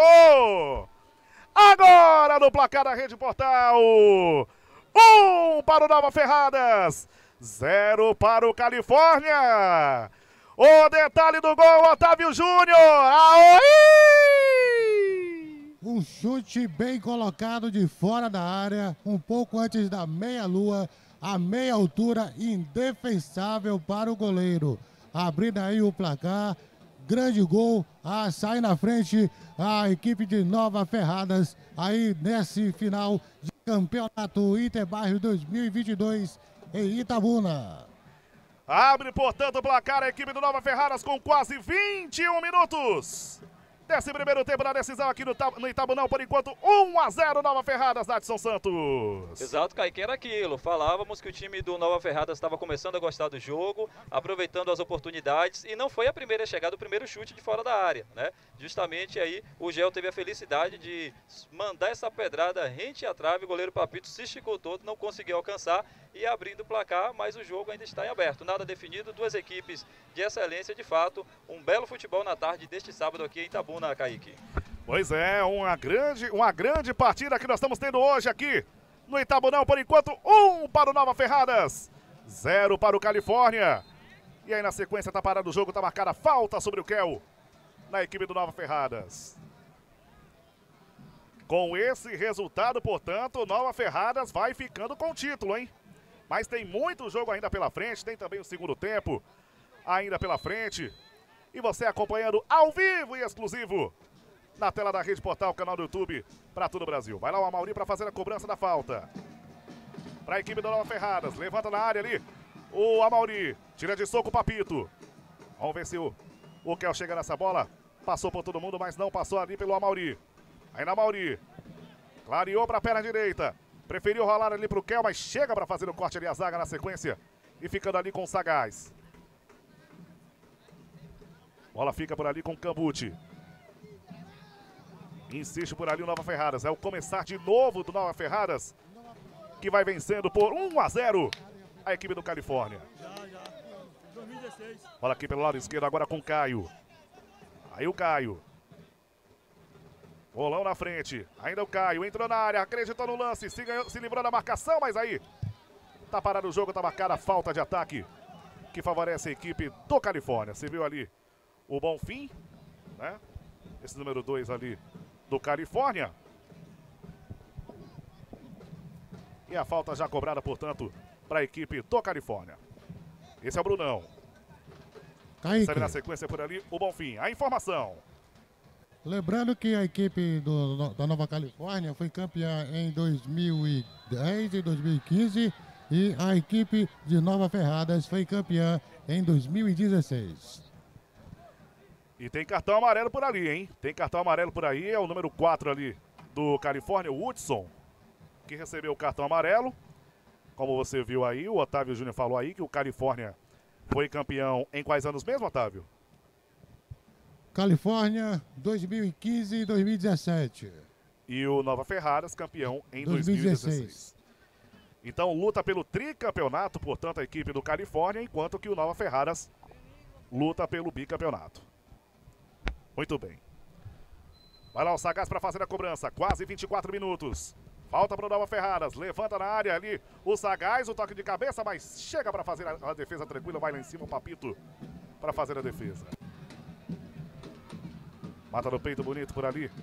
Agora no placar da Rede Portal, um para o Nova Ferradas, zero para o Califórnia. O detalhe do gol, Otávio Júnior. Aoi! Um chute bem colocado de fora da área, um pouco antes da meia-lua, a meia altura, indefensável para o goleiro. Abrindo aí o placar, grande gol, ah, sai na frente a equipe de Nova Ferradas, aí nesse final de campeonato Interbairro dois mil e vinte e dois em Itabuna. Abre, portanto, o placar a equipe do Nova Ferradas com quase vinte e um minutos. Desse primeiro tempo da decisão aqui no, no Itabunão, por enquanto, um a zero Nova Ferradas, Nadson Santos. Exato, Kaique, era aquilo. Falávamos que o time do Nova Ferradas estava começando a gostar do jogo, aproveitando as oportunidades, e não foi a primeira chegada, o primeiro chute de fora da área, né? Justamente aí o Gel teve a felicidade de mandar essa pedrada rente à trave, o goleiro Papito se esticou todo, não conseguiu alcançar e abrindo o placar, mas o jogo ainda está em aberto. Nada definido, duas equipes de excelência, de fato, um belo futebol na tarde deste sábado aqui em Itabuna, Kaique. Pois é, uma grande, uma grande partida que nós estamos tendo hoje aqui no Itabunão. Por enquanto, um para o Nova Ferradas, zero para o Califórnia. E aí na sequência tá parado o jogo, tá marcada a falta sobre o Kel na equipe do Nova Ferradas. Com esse resultado, portanto, o Nova Ferradas vai ficando com o título, hein? Mas tem muito jogo ainda pela frente, tem também o segundo tempo ainda pela frente. E você acompanhando ao vivo e exclusivo na tela da Rede Portal, canal do YouTube, para todo o Brasil. Vai lá o Amauri para fazer a cobrança da falta. Para a equipe do Nova Ferradas, levanta na área ali o Amauri, tira de soco o Papito. Vamos ver se o, o Kel chega nessa bola. Passou por todo mundo, mas não passou ali pelo Amauri. Aí na Amauri, clareou para a perna direita. Preferiu rolar ali para o Kel, mas chega para fazer o corte ali a zaga na sequência. E ficando ali com o Sagaz. Bola fica por ali com o Cambuti. Insiste por ali o Nova Ferradas. É o começar de novo do Nova Ferradas, que vai vencendo por um a zero a equipe do Califórnia. Bola aqui pelo lado esquerdo agora com o Caio. Aí o Caio. Bolão na frente. Ainda o Caio. Entrou na área. Acreditou no lance. Se, ganhou, se livrou da marcação, mas aí tá parado o jogo. Tá marcada a falta de ataque que favorece a equipe do Califórnia. Você viu ali o Bonfim, né? Esse número dois ali do Califórnia. E a falta já cobrada, portanto, para a equipe do Califórnia. Esse é o Brunão. Sai na sequência por ali o Bonfim. A informação. Lembrando que a equipe do, da Nova Califórnia foi campeã em dois mil e dez e dois mil e quinze e a equipe de Nova Ferradas foi campeã em dois mil e dezesseis. E tem cartão amarelo por ali, hein? Tem cartão amarelo por aí, é o número quatro ali do Califórnia, o Hudson, que recebeu o cartão amarelo. Como você viu aí, o Otávio Júnior falou aí que o Califórnia foi campeão em quais anos mesmo, Otávio? Califórnia, dois mil e quinze e dois mil e dezessete. E o Nova Ferradas, campeão em dois mil e dezesseis. Então luta pelo tricampeonato, portanto, a equipe do Califórnia, enquanto que o Nova Ferradas luta pelo bicampeonato. Muito bem. Vai lá o Sagaz para fazer a cobrança. Quase vinte e quatro minutos. Falta para o Nova Ferradas. Levanta na área ali o Sagaz, o toque de cabeça, mas chega para fazer a, a defesa tranquila. Vai lá em cima o Papito para fazer a defesa. Mata no peito bonito por ali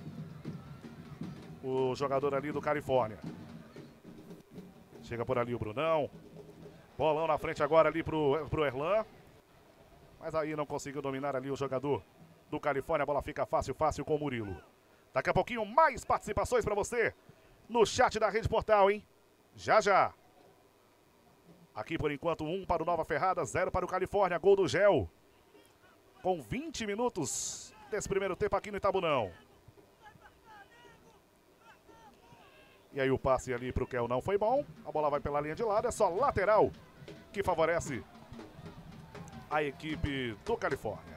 o jogador ali do Califórnia. Chega por ali o Brunão. Bolão na frente agora ali pro, pro Erlan. Mas aí não conseguiu dominar ali o jogador do Califórnia. A bola fica fácil, fácil com o Murilo. Daqui a pouquinho mais participações para você no chat da Rede Portal, hein? Já, já. Aqui por enquanto um para o Nova Ferradas, zero para o Califórnia. Gol do Gel. Com vinte minutos desse primeiro tempo aqui no Itabunão. E aí o passe ali para o Kel não foi bom. A bola vai pela linha de lado. É só lateral que favorece a equipe do Califórnia.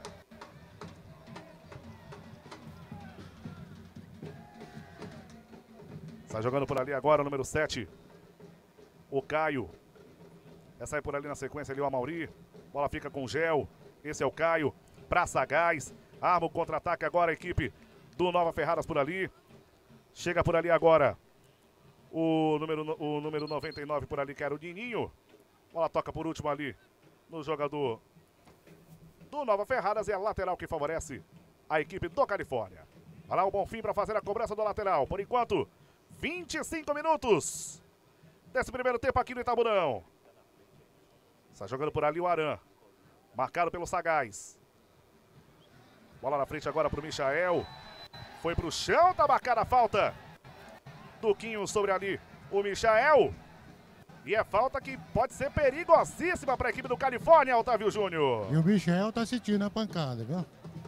Está jogando por ali agora o número sete. O Caio. Vai sair por ali na sequência ali o Amauri. Bola fica com o Gel. Esse é o Caio. Pra Sagaz. Arma o contra-ataque agora a equipe do Nova Ferradas por ali. Chega por ali agora o número, o número noventa e nove por ali, que era o Dininho. Bola toca por último ali no jogador do Nova Ferradas. É a lateral que favorece a equipe do Califórnia. Vai lá o Bonfim para fazer a cobrança do lateral. Por enquanto, vinte e cinco minutos desse primeiro tempo aqui no Itabunão. Está jogando por ali o Aran. Marcado pelo Sagaz. Bola na frente agora para o Michael. Foi para o chão, tá marcada a falta. Duquinho sobre ali o Michael. E é falta que pode ser perigosíssima para a equipe do Califórnia, Otávio Júnior. E o Michael tá sentindo a pancada, viu?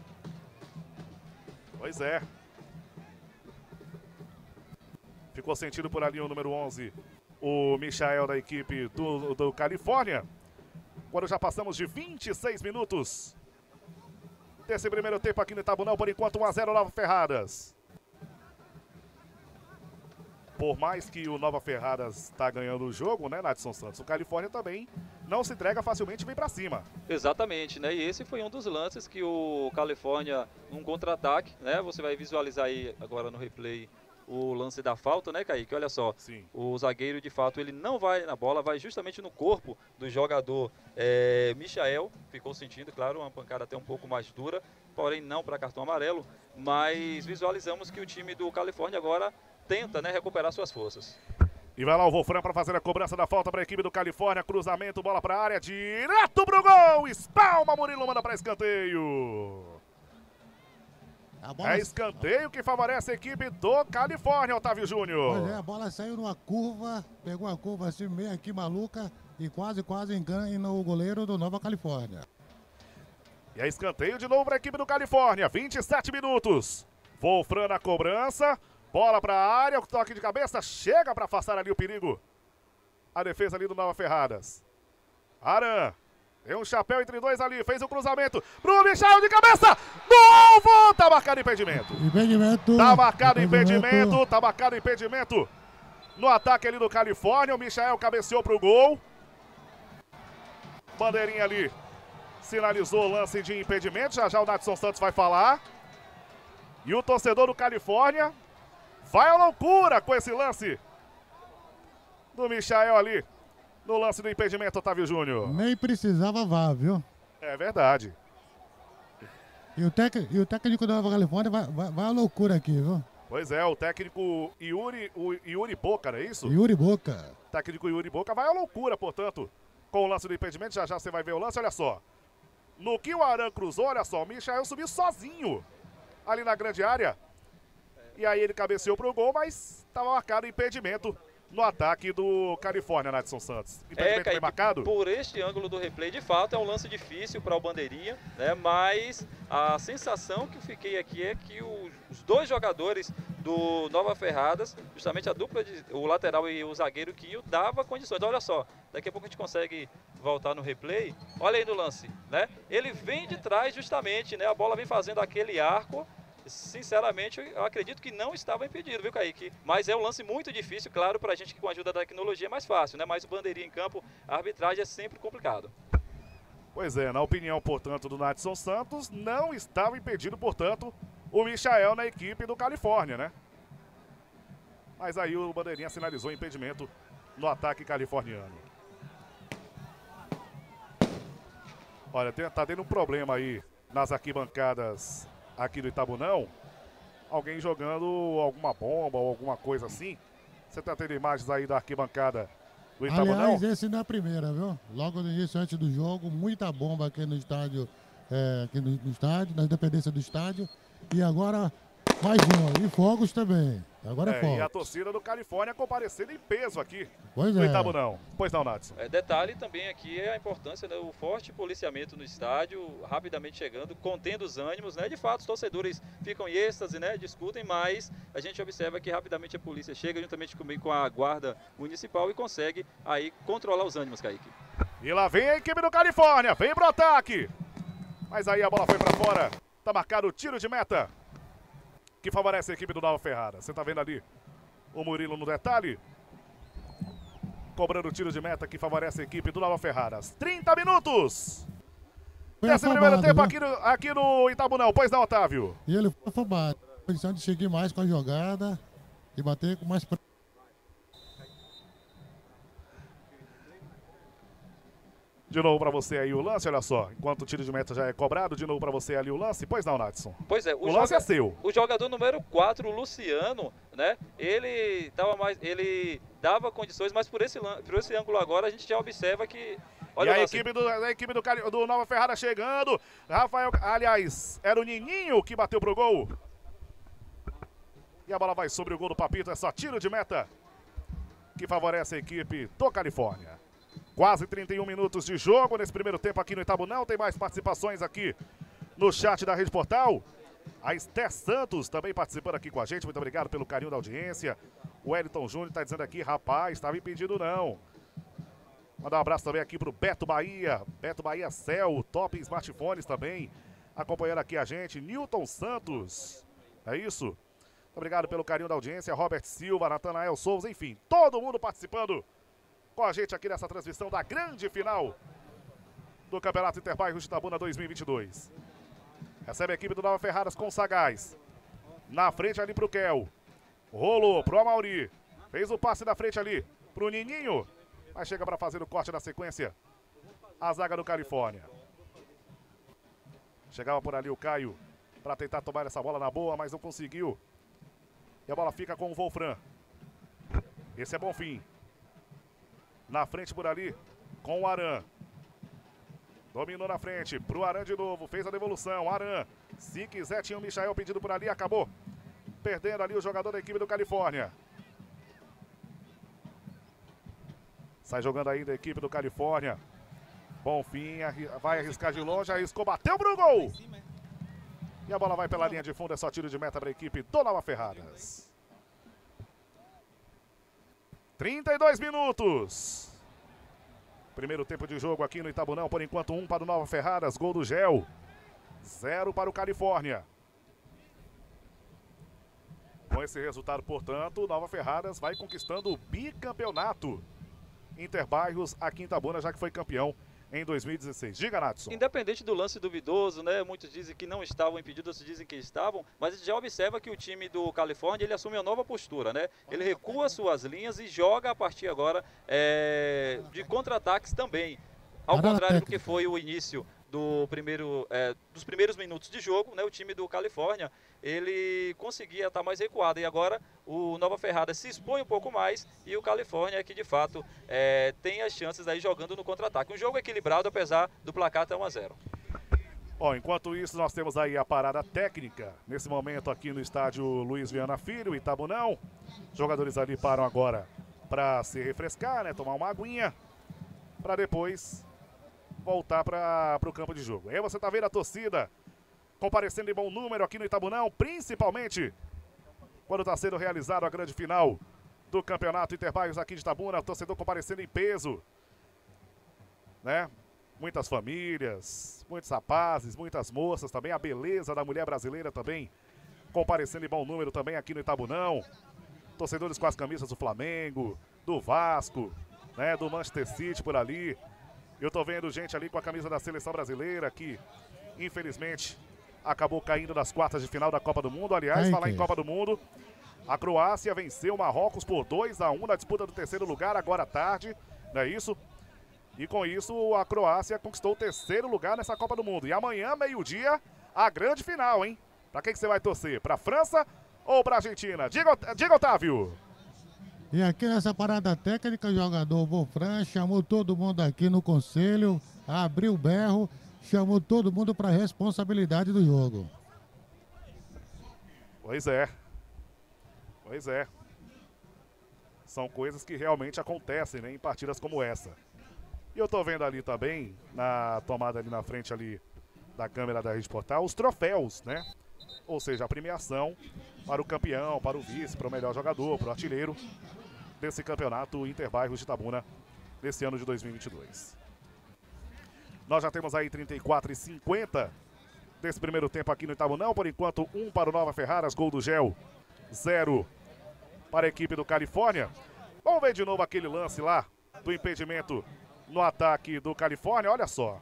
Pois é. Ficou sentido por ali o número onze, o Michael da equipe do, do Califórnia. Quando já passamos de vinte e seis minutos desse primeiro tempo aqui no Itabunão, por enquanto um a zero Nova Ferradas. Por mais que o Nova Ferradas está ganhando o jogo, né, Nadson Santos, o Califórnia também não se entrega facilmente e vem para cima. Exatamente, né? E esse foi um dos lances que o Califórnia, um contra-ataque, né? Você vai visualizar aí agora no replay o lance da falta, né, Kaique? Olha só, Sim. O zagueiro de fato ele não vai na bola, vai justamente no corpo do jogador é, Michael. Ficou sentindo, claro, uma pancada até um pouco mais dura, porém não para cartão amarelo. Mas visualizamos que o time do Califórnia agora tenta, né, recuperar suas forças. E vai lá o Wolfram para fazer a cobrança da falta para a equipe do Califórnia. Cruzamento, bola para a área, direto pro gol. Espalma, Murilo manda para escanteio. Bola... É escanteio que favorece a equipe do Califórnia, Otávio Júnior. Pois é, a bola saiu numa curva, pegou uma curva assim meio aqui maluca e quase, quase engana o goleiro do Nova Califórnia. E é escanteio de novo para a equipe do Califórnia, vinte e sete minutos. Wolfram na cobrança, bola para a área, o toque de cabeça, chega para afastar ali o perigo. A defesa ali do Nova Ferradas. Aran. Tem um chapéu entre dois ali, fez o um cruzamento pro Michael de cabeça, novo, tá marcado impedimento. Impedimento. Tá marcado impedimento, impedimento tá marcado impedimento no ataque ali do Califórnia, o Michael cabeceou pro gol. Bandeirinha ali, sinalizou o lance de impedimento, já já o Nadson Santos vai falar. E o torcedor do Califórnia vai à loucura com esse lance do Michael ali. No lance do impedimento, Otávio Júnior. Nem precisava V A R, viu? É verdade. E o, tec... e o técnico da Nova Califórnia vai, vai, vai à loucura aqui, viu? Pois é, o técnico Yuri, o Yuri Boca, não é isso? Yuri Boca. O técnico Yuri Boca vai à loucura, portanto, com o lance do impedimento. Já já você vai ver o lance, olha só. No que o Aran cruzou, olha só, o Michael subiu sozinho ali na grande área. E aí ele cabeceou pro gol, mas estava marcado impedimento no ataque do Califórnia, Nadson Santos. Impedimento é, Kaique, bem marcado? Por este ângulo do replay, de fato, é um lance difícil para o Bandeirinha, né? Mas a sensação que eu fiquei aqui é que o, os dois jogadores do Nova Ferradas, justamente a dupla, de, o lateral e o zagueiro Quinho, dava condições. Olha só, daqui a pouco a gente consegue voltar no replay. Olha aí no lance, né? Ele vem de trás justamente, né? A bola vem fazendo aquele arco. Sinceramente, eu acredito que não estava impedido, viu, Kaique? Mas é um lance muito difícil, claro, para a gente que com a ajuda da tecnologia é mais fácil, né? Mas o Bandeirinha em campo, a arbitragem é sempre complicado. Pois é, na opinião, portanto, do Nadson Santos, não estava impedido, portanto, o Michael na equipe do Califórnia, né? Mas aí o Bandeirinha sinalizou impedimento no ataque californiano. Olha, tem, tá tendo um problema aí nas arquibancadas aqui do Itabunão, alguém jogando alguma bomba ou alguma coisa assim. Você tá tendo imagens aí da arquibancada do Itabunão? Aliás, esse não é a primeira, viu? Logo no início, antes do jogo, muita bomba aqui no estádio, é, aqui no, no estádio, na independência do estádio. E agora mais uma, e fogos também. Agora é, é fogos. E a torcida do Califórnia comparecendo em peso aqui pois no é. Itabunão. Pois não, Nadson? É, detalhe também aqui é a importância, né, o forte policiamento no estádio, rapidamente chegando, contendo os ânimos, né? De fato, os torcedores ficam em êxtase, né? Discutem, mas a gente observa que rapidamente a polícia chega juntamente comigo com a guarda municipal e consegue aí controlar os ânimos, Kaique. E lá vem a equipe do Califórnia, vem pro ataque. Mas aí a bola foi pra fora. Tá marcado o tiro de meta que favorece a equipe do Nova Ferrada. Você tá vendo ali o Murilo no detalhe. Cobrando o tiro de meta que favorece a equipe do Nova Ferradas. trinta minutos desse primeiro tempo aqui no, aqui no Itabunão. Pois não, Otávio? E ele foi afobado. Posição de seguir mais com a jogada e bater com mais... De novo para você aí o lance, olha só. Enquanto o tiro de meta já é cobrado, de novo para você ali o lance. Pois não, Nadson? Pois é. O, o lance joga... é seu. O jogador número quatro, o Luciano, né? Ele tava mais, ele dava condições, mas por esse, por esse ângulo agora a gente já observa que... Olha e a equipe, do, a equipe do, do Nova Ferrara chegando. Rafael, aliás, era o Nininho que bateu pro gol. E a bola vai sobre o gol do Papito. É só tiro de meta que favorece a equipe do Califórnia. Quase trinta e um minutos de jogo nesse primeiro tempo aqui no Itabunão. Tem mais participações aqui no chat da Rede Portal. A Esther Santos também participando aqui com a gente. Muito obrigado pelo carinho da audiência. O Wellington Júnior está dizendo aqui, rapaz, estava impedido não. Mandar um abraço também aqui pro Beto Bahia. Beto Bahia Cell, top smartphones também. Acompanhando aqui a gente. Newton Santos. É isso? Muito obrigado pelo carinho da audiência. Robert Silva, Natanael Souza, enfim. Todo mundo participando com a gente aqui nessa transmissão da grande final do Campeonato Interbairros de Itabuna dois mil e vinte e dois. Recebe a equipe do Nova Ferraras com o Sagaz. Na frente ali pro Kel. Rolou pro Amauri. Fez o passe na frente ali pro Nininho. Mas chega para fazer o corte na sequência. A zaga do Califórnia. Chegava por ali o Caio para tentar tomar essa bola na boa, mas não conseguiu. E a bola fica com o Wolfram. Esse é Bonfim. Na frente por ali com o Aran. Dominou na frente pro Aran de novo. Fez a devolução. Aran. Se quiser, tinha o Michael pedido por ali. Acabou perdendo ali o jogador da equipe do Califórnia. Sai jogando ainda a equipe do Califórnia. Bonfim vai arriscar de longe. Arriscou, bateu pro gol. E a bola vai pela linha de fundo. É só tiro de meta para a equipe do Nova Ferraras. trinta e dois minutos. Primeiro tempo de jogo aqui no Itabunão. Por enquanto, um para o Nova Ferraras. Gol do Gel. Zero para o Califórnia. Com esse resultado, portanto, o Nova Ferraras vai conquistando o bicampeonato Interbairros aqui em Itabuna, já que foi campeão em dois mil e dezesseis. Diga, Natson. Independente do lance duvidoso, né? Muitos dizem que não estavam impedidos, outros dizem que estavam, mas a gente já observa que o time do Califórnia, ele assume uma nova postura, né? Ele recua suas linhas e joga a partir agora é, de contra-ataques também. Ao contrário do que foi o início do primeiro, é, dos primeiros minutos de jogo, né? O time do Califórnia, ele conseguia estar mais recuado, e agora o Nova Ferrada se expõe um pouco mais, e o Califórnia é que de fato é, tem as chances aí jogando no contra-ataque. Um jogo equilibrado, apesar do placar até um a zero. Bom, enquanto isso, nós temos aí a parada técnica, nesse momento aqui no estádio Luiz Viana Filho, Itabunão. Os jogadores ali param agora para se refrescar, né? Tomar uma aguinha, para depois voltar para o campo de jogo. Aí você tá vendo a torcida comparecendo em bom número aqui no Itabunão, principalmente quando está sendo realizado a grande final do Campeonato Interbairros aqui de Itabuna. O torcedor comparecendo em peso, né? Muitas famílias, muitos rapazes, muitas moças também. A beleza da mulher brasileira também comparecendo em bom número também aqui no Itabunão. Torcedores com as camisas do Flamengo, do Vasco, né? Do Manchester City por ali. Eu tô vendo gente ali com a camisa da seleção brasileira que, infelizmente, acabou caindo nas quartas de final da Copa do Mundo. Aliás, Ai, falar que... em Copa do Mundo, a Croácia venceu o Marrocos por dois a um na disputa do terceiro lugar, agora à tarde, não é isso? E com isso, a Croácia conquistou o terceiro lugar nessa Copa do Mundo. E amanhã, meio-dia, a grande final, hein? Pra quem que você vai torcer? Pra França ou pra Argentina? Diga, diga Otávio! E aqui nessa parada técnica, o jogador Wolfram chamou todo mundo aqui no conselho, abriu o berro, chamou todo mundo para responsabilidade do jogo. Pois é. Pois é. São coisas que realmente acontecem, né, em partidas como essa. E eu tô vendo ali também, na tomada ali na frente ali da câmera da Rede Portal, os troféus, né? Ou seja, a premiação para o campeão, para o vice, para o melhor jogador, para o artilheiro desse campeonato Interbairros de Itabuna desse ano de dois mil e vinte e dois. Nós já temos aí trinta e quatro e cinquenta desse primeiro tempo aqui no Itabunão. Por enquanto, um para o Nova Ferraras, gol do Gel, zero para a equipe do Califórnia. Vamos ver de novo aquele lance lá do impedimento no ataque do Califórnia. Olha só.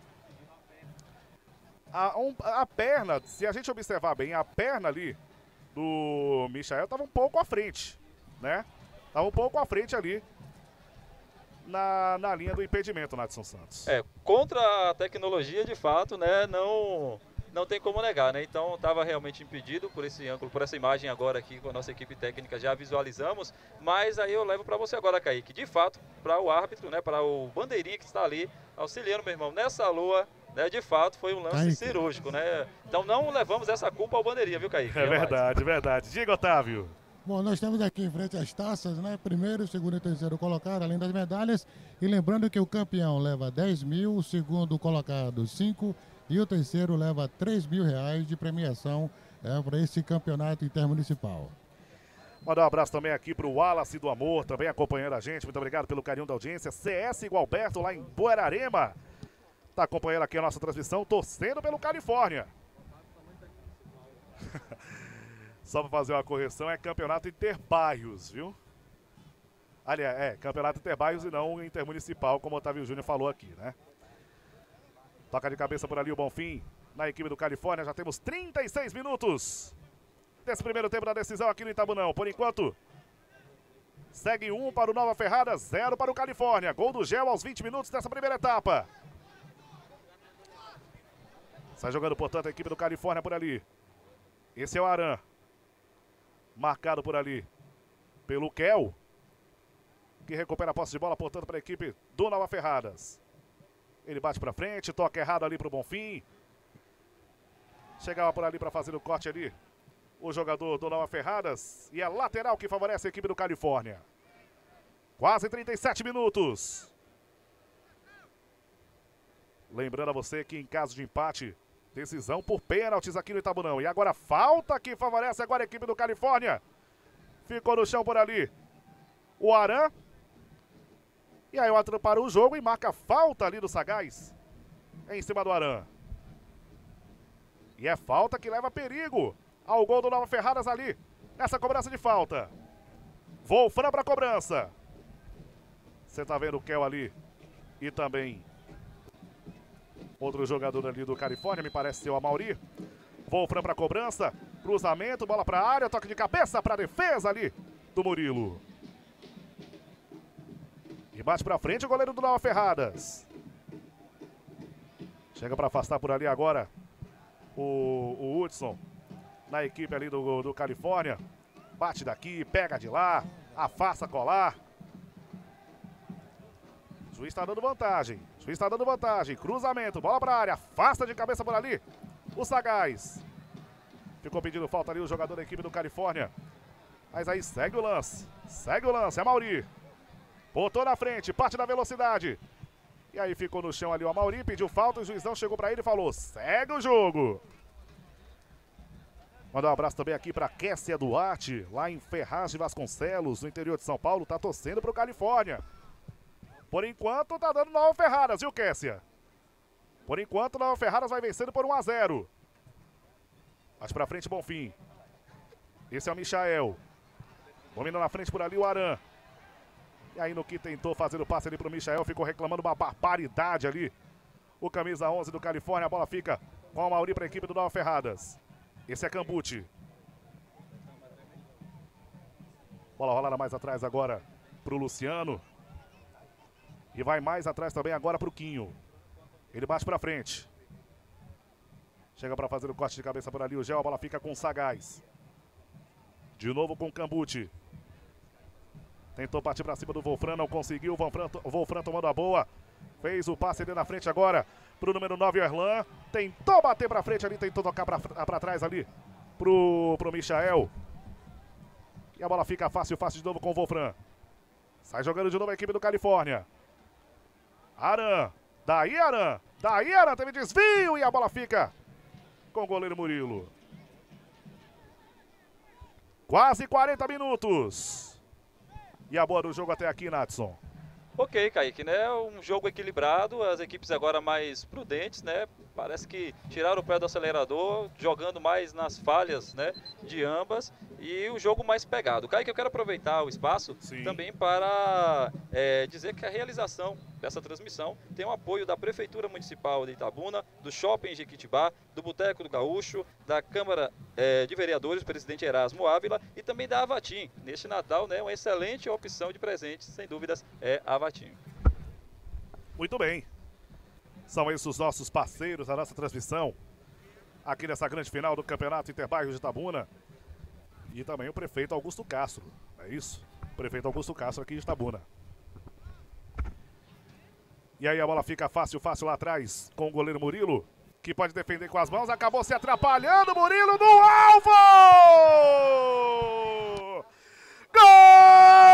A, um, a perna, se a gente observar bem, a perna ali do Michael estava um pouco à frente, né? Estava um pouco à frente ali na, na linha do impedimento, Nadson Santos. É, contra a tecnologia, de fato, né, não, não tem como negar, né? Então estava realmente impedido por esse ângulo, por essa imagem agora aqui com a nossa equipe técnica, já visualizamos, mas aí eu levo para você agora, Kaique, de fato, para o árbitro, né, para o bandeirinha que está ali auxiliando, meu irmão, nessa lua, né, de fato foi um lance Kaique. cirúrgico, né? Então não levamos essa culpa ao bandeirinha, viu, Kaique? É verdade, verdade. Diga, Otávio. Bom, nós estamos aqui em frente às taças, né? Primeiro, segundo e terceiro colocado, além das medalhas. E lembrando que o campeão leva dez mil, o segundo colocado cinco e o terceiro leva três mil reais de premiação é, para esse campeonato intermunicipal. Mandar um abraço também aqui para o Wallace do Amor, também acompanhando a gente. Muito obrigado pelo carinho da audiência. C S Gualberto, lá em Buerarema. Está acompanhando aqui a nossa transmissão, torcendo pelo Califórnia. Só para fazer uma correção, é campeonato interbairros, viu? Aliás, é campeonato interbairros e não intermunicipal, como o Otávio Júnior falou aqui, né? Toca de cabeça por ali o Bonfim, na equipe do Califórnia. Já temos trinta e seis minutos desse primeiro tempo da decisão aqui no Itabunão. Por enquanto, segue um para o Nova Ferrada, zero para o Califórnia. Gol do Gel aos vinte minutos dessa primeira etapa. Sai jogando, portanto, a equipe do Califórnia por ali. Esse é o Aran. Marcado por ali pelo Kel, que recupera a posse de bola, portanto, para a equipe do Nova Ferradas. Ele bate para frente, toca errado ali para o Bonfim. Chegava por ali para fazer o corte ali o jogador do Nova Ferradas. E é lateral que favorece a equipe do Califórnia. Quase trinta e sete minutos. Lembrando a você que em caso de empate, decisão por pênaltis aqui no Itabunão. E agora falta que favorece agora a equipe do Califórnia. Ficou no chão por ali o Aran. E aí o árbitro parou o jogo e marca falta ali do Sagaz. Em cima do Aran. E é falta que leva perigo ao gol do Nova Ferradas ali. Nessa cobrança de falta. Wolfram para a cobrança. Você tá vendo o Kel ali. E também outro jogador ali do Califórnia, me parece ser o Amauri. Wolfram para a cobrança. Cruzamento, bola para a área. Toque de cabeça para a defesa ali do Murilo. E bate para frente o goleiro do Nova Ferradas. Chega para afastar por ali agora o, o Hudson. Na equipe ali do, do Califórnia. Bate daqui, pega de lá. Afasta colar. O juiz está dando vantagem. O juiz está dando vantagem. Cruzamento, bola para a área. Afasta de cabeça por ali o Sagaz. Ficou pedindo falta ali o jogador da equipe do Califórnia. Mas aí segue o lance. Segue o lance, é Mauri. Botou na frente, parte da velocidade. E aí ficou no chão ali o Amauri, pediu falta, o juizão chegou para ele e falou, segue o jogo. Mandar um abraço também aqui para Kessia Duarte, lá em Ferraz de Vasconcelos, no interior de São Paulo, tá torcendo pro Califórnia. Por enquanto tá dando Nova Ferradas, viu, Kessia? Por enquanto, Nova Ferradas vai vencendo por um a zero. Mais pra frente, Bonfim. Esse é o Michael. Domina na frente por ali o Aran. E aí no que tentou fazer o passe ali pro Michael, ficou reclamando uma barbaridade ali. O camisa onze do Califórnia, a bola fica com o Mauri para a equipe do Nova Ferradas. Esse é Cambuti. Bola rolada mais atrás agora pro Luciano. E vai mais atrás também agora pro Quinho. Ele bate pra frente. Chega para fazer o corte de cabeça por ali o Gel, a bola fica com o Sagaz. De novo com o Cambuti. Tentou partir para cima do Wolfram, não conseguiu. O Wolfram, o Wolfram tomando a boa. Fez o passe ali na frente agora pro número nove, o Erlan. Tentou bater para frente ali, tentou tocar para trás ali pro, pro Michael. E a bola fica fácil, fácil de novo com o Wolfram. Sai jogando de novo a equipe do Califórnia. Aran. Daí Aran. Daí Aran, teve desvio e a bola fica com o goleiro Murilo. Quase quarenta minutos. E a boa do jogo até aqui, Natson. Ok, Kaique, né? Um jogo equilibrado, as equipes agora mais prudentes, né? Parece que tiraram o pé do acelerador, jogando mais nas falhas, né, de ambas, e o jogo mais pegado. Kaique, eu quero aproveitar o espaço Sim. também para é, dizer que a realização dessa transmissão tem o apoio da Prefeitura Municipal de Itabuna, do Shopping Jequitibá, do Boteco do Gaúcho, da Câmara é, de Vereadores, presidente Erasmo Ávila, e também da Avatim. Neste Natal, né, uma excelente opção de presentes, sem dúvidas, é a Avatim. Muito bem. São esses os nossos parceiros da nossa transmissão aqui nessa grande final do Campeonato Interbairro de Itabuna. E também o prefeito Augusto Castro. É isso? O prefeito Augusto Castro aqui de Itabuna. E aí a bola fica fácil, fácil lá atrás com o goleiro Murilo, que pode defender com as mãos. Acabou se atrapalhando. Murilo no alvo! Gol!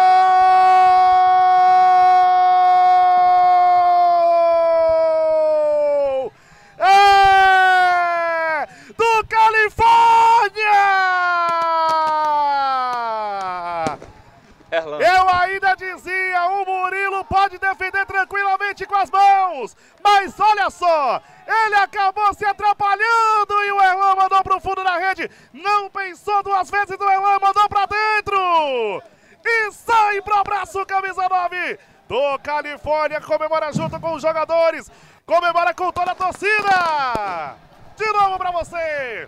Eu ainda dizia, o Murilo pode defender tranquilamente com as mãos, mas olha só, ele acabou se atrapalhando e o Erlan mandou pro fundo da rede, não pensou duas vezes, o Erlan mandou pra dentro e sai pro abraço, camisa nove do Califórnia, comemora junto com os jogadores, comemora com toda a torcida, de novo pra você.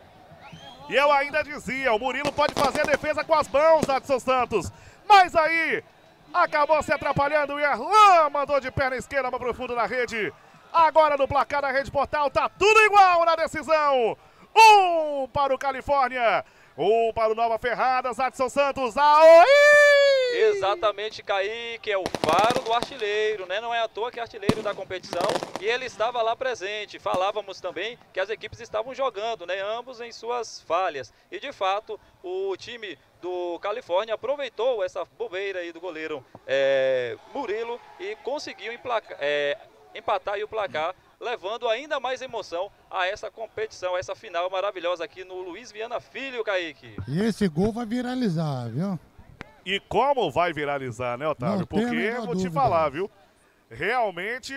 E eu ainda dizia, o Murilo pode fazer a defesa com as mãos, Adson Santos. Mas aí, acabou se atrapalhando e Erlan mandou de perna esquerda para o fundo da rede. Agora no placar da Rede Portal, tá tudo igual na decisão. Um para o Califórnia, um para o Nova Ferradas, Adson Santos. Aoi! Exatamente, Kaique, é o faro do artilheiro, né? Não é à toa que é artilheiro da competição e ele estava lá presente. Falávamos também que as equipes estavam jogando, né? Ambos em suas falhas. E de fato, o time do Califórnia aproveitou essa bobeira aí do goleiro é, Murilo e conseguiu emplacar, é, empatar aí o placar, levando ainda mais emoção a essa competição, a essa final maravilhosa aqui no Luiz Viana Filho, Kaique. E esse gol vai viralizar, viu? E como vai viralizar, né, Otávio? Não Porque, vou dúvida. te falar, viu? Realmente,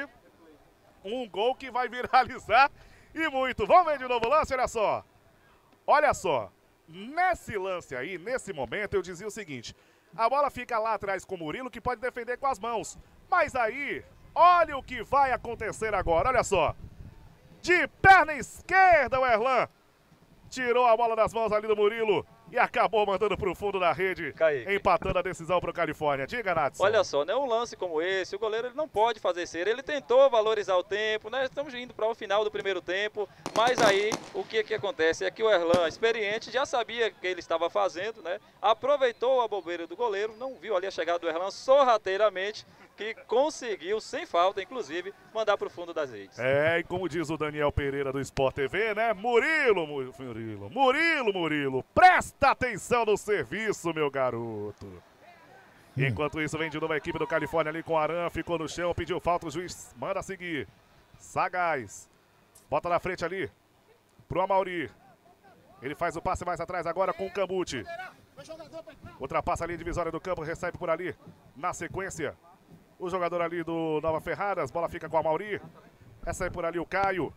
um gol que vai viralizar e muito. Vamos ver de novo o lance, olha só. Olha só. Nesse lance aí, nesse momento, eu dizia o seguinte. A bola fica lá atrás com o Murilo, que pode defender com as mãos. Mas aí, olha o que vai acontecer agora, olha só. De perna esquerda, o Erlan tirou a bola das mãos ali do Murilo. E acabou mandando pro fundo da rede, Kaique, empatando a decisão pro Califórnia. Diga, Natson. Olha só, né? Um lance como esse, o goleiro ele não pode fazer ser. Ele tentou valorizar o tempo, né? Estamos indo para o final do primeiro tempo. Mas aí, o que que acontece é que o Erlan, experiente, já sabia o que ele estava fazendo, né? Aproveitou a bobeira do goleiro, não viu ali a chegada do Erlan sorrateiramente, que conseguiu, sem falta, inclusive, mandar para o fundo das redes. É, e como diz o Daniel Pereira do Sport T V, né? Murilo, Murilo, Murilo, Murilo, presta atenção no serviço, meu garoto. Hum. Enquanto isso, vem de novo a equipe do Califórnia ali com o Aran, ficou no chão, pediu falta, o juiz manda seguir. Sagaz, bota na frente ali, pro Amauri. Ele faz o passe mais atrás agora com o Camute. Ultrapassa a linha divisória do campo, recebe por ali, na sequência. O jogador ali do Nova Ferradas, bola fica com a Mauri. Recebe por ali o Caio.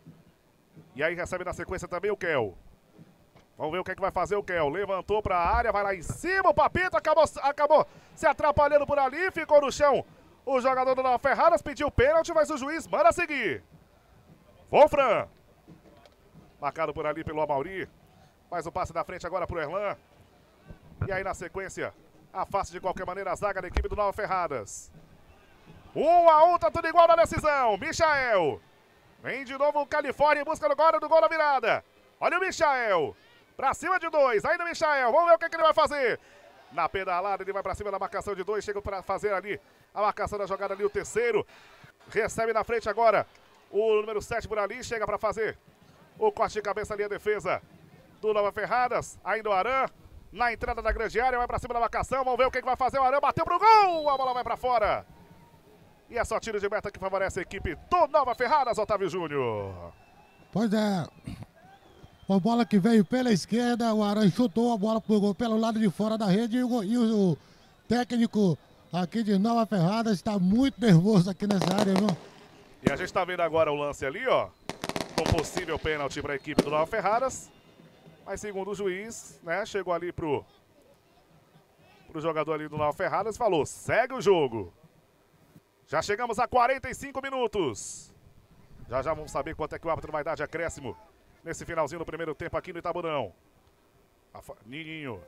E aí recebe na sequência também o Kel. Vamos ver o que é que vai fazer o Kel. Levantou para a área, vai lá em cima, o Papito acabou, acabou se atrapalhando por ali, ficou no chão. O jogador do Nova Ferradas pediu pênalti, mas o juiz manda seguir. Wolfram. Marcado por ali pelo Amauri. Faz o passe da frente agora pro Erlan. E aí na sequência, afasta de qualquer maneira a zaga da equipe do Nova Ferradas. Um a um, tá tudo igual na decisão. Michael. Vem de novo o Califórnia em busca agora do gol da virada. Olha o Michael. Pra cima de dois. Ainda o Michael. Vamos ver o que, é que ele vai fazer. Na pedalada ele vai pra cima da marcação de dois. Chega pra fazer ali a marcação da jogada ali. O terceiro. Recebe na frente agora o número sete por ali. Chega pra fazer o corte de cabeça ali a defesa do Nova Ferradas. Ainda o Aran. Na entrada da grande área. Vai pra cima da marcação. Vamos ver o que, é que vai fazer. O Aran bateu pro gol. A bola vai pra fora. E é só tiro de meta que favorece a equipe do Nova Ferradas, Otávio Júnior. Pois é. A bola que veio pela esquerda, o Aran chutou a bola pro, pelo lado de fora da rede e o, e o técnico aqui de Nova Ferradas está muito nervoso aqui nessa área, viu? E a gente está vendo agora o lance ali, ó, com possível pênalti para a equipe do Nova Ferradas. Mas segundo o juiz, né, chegou ali pro, pro jogador ali do Nova Ferradas e falou, segue o jogo. Já chegamos a quarenta e cinco minutos. Já já vamos saber quanto é que o árbitro vai dar de acréscimo nesse finalzinho do primeiro tempo aqui no Itabunão. Nininho.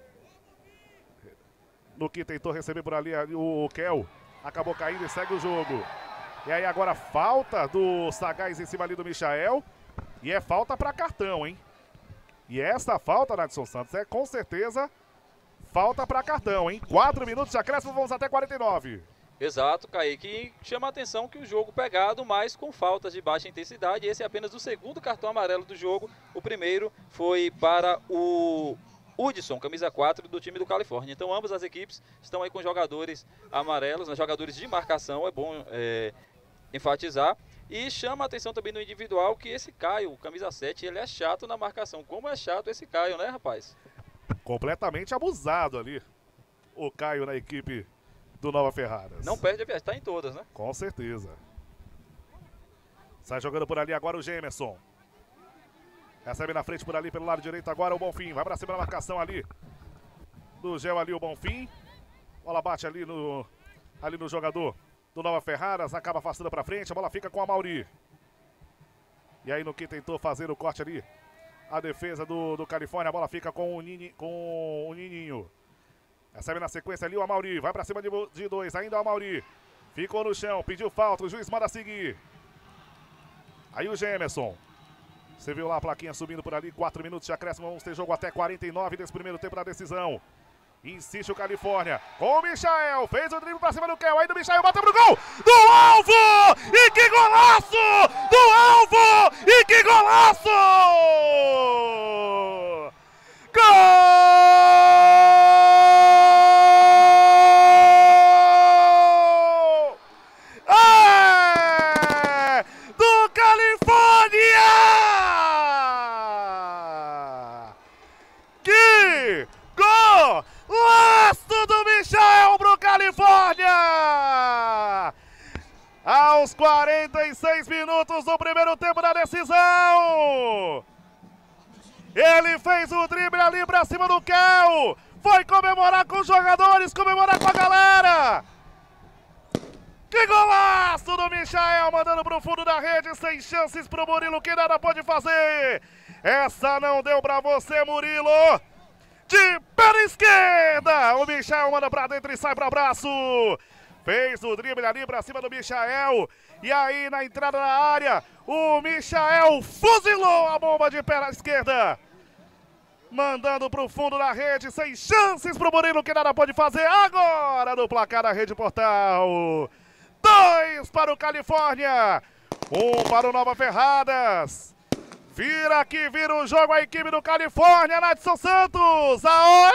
No que tentou receber por ali o Kel. Acabou caindo e segue o jogo. E aí agora falta do Sagaz em cima ali do Michael. E é falta para cartão, hein? E essa falta, Nadson Santos, é com certeza falta para cartão, hein? Quatro minutos de acréscimo, vamos até quarenta e nove. Exato, Kaique. Chama a atenção que o jogo pegado, mas com faltas de baixa intensidade. Esse é apenas o segundo cartão amarelo do jogo. O primeiro foi para o Hudson, camisa quatro do time do Califórnia. Então ambas as equipes estão aí com jogadores amarelos, né? Jogadores de marcação, é bom é, enfatizar. E chama a atenção também no individual que esse Caio, camisa sete, ele é chato na marcação. Como é chato esse Caio, né, rapaz? Completamente abusado ali o Caio na equipe do Nova Ferradas. Não perde a viagem, está em todas, né? Com certeza. Sai jogando por ali agora o Gemerson. Recebe na frente por ali pelo lado direito agora o Bonfim. Vai pra cima da marcação ali do Gel ali o Bonfim. Bola bate ali no, ali no jogador do Nova Ferradas. Acaba afastando pra frente. A bola fica com a Mauri. E aí no que tentou fazer o corte ali, a defesa do, do Califórnia. A bola fica com o, Nini, com o Nininho. Recebe na sequência ali o Amauri. Vai pra cima de, de dois. Ainda o Amauri. Ficou no chão. Pediu falta. O juiz manda seguir. Aí o Gemerson. Você viu lá a plaquinha subindo por ali. quatro minutos de acréscimo. Vamos ter jogo até quarenta e nove desse primeiro tempo da decisão. Insiste o Califórnia. Com o Michael. Fez o drible pra cima do Kel. Aí do Michael. Bateu pro gol. Do alvo! E que golaço! Do alvo! E que golaço! Gol! Aos quarenta e seis minutos do primeiro tempo da decisão. Ele fez o drible ali pra cima do Kel. Foi comemorar com os jogadores, comemorar com a galera. Que golaço do Michael, mandando pro fundo da rede, sem chances pro Murilo, que nada pode fazer. Essa não deu pra você, Murilo. De pé esquerda, o Michael manda pra dentro e sai pro abraço. Fez o drible ali pra cima do Michael. E aí na entrada da área, o Michael fuzilou a bomba de pé esquerda. Mandando pro fundo da rede, sem chances pro Murilo, que nada pode fazer. Agora no placar da Rede Portal. Dois para o Califórnia. Um para o Nova Ferradas. Vira que vira o jogo a equipe do Califórnia, Nadson Santos. Aoi!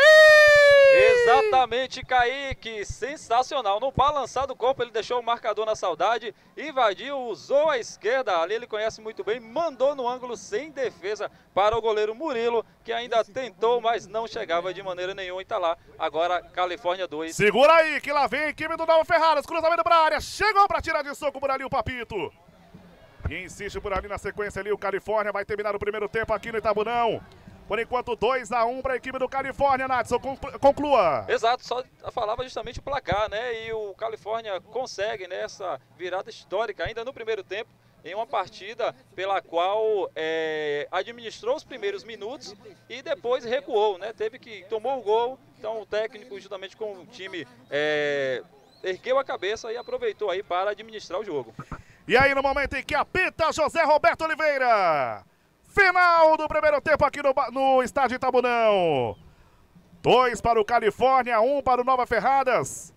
Exatamente, Kaique, sensacional. No balançar do corpo, ele deixou o marcador na saudade, invadiu, usou a esquerda, ali ele conhece muito bem, mandou no ângulo sem defesa para o goleiro Murilo, que ainda tentou, mas não chegava de maneira nenhuma. E tá lá, agora Califórnia dois. Segura aí, que lá vem a equipe do Nova Ferradas, cruzamento para a área, chegou para tirar de soco por ali o Papito. E insiste por ali na sequência ali, o Califórnia vai terminar o primeiro tempo aqui no Itabunão. Por enquanto, dois a um para a equipe do Califórnia, Nadson, conclua. Exato, só falava justamente o placar, né? E o Califórnia consegue, né, essa virada histórica ainda no primeiro tempo, em uma partida pela qual é, administrou os primeiros minutos e depois recuou, né? Teve que, tomou o gol, então o técnico, juntamente com o time, é, ergueu a cabeça e aproveitou aí para administrar o jogo. E aí no momento em que apita José Roberto Oliveira. Final do primeiro tempo aqui no, no estádio Itabunão. Dois para o Califórnia, um para o Nova Ferradas.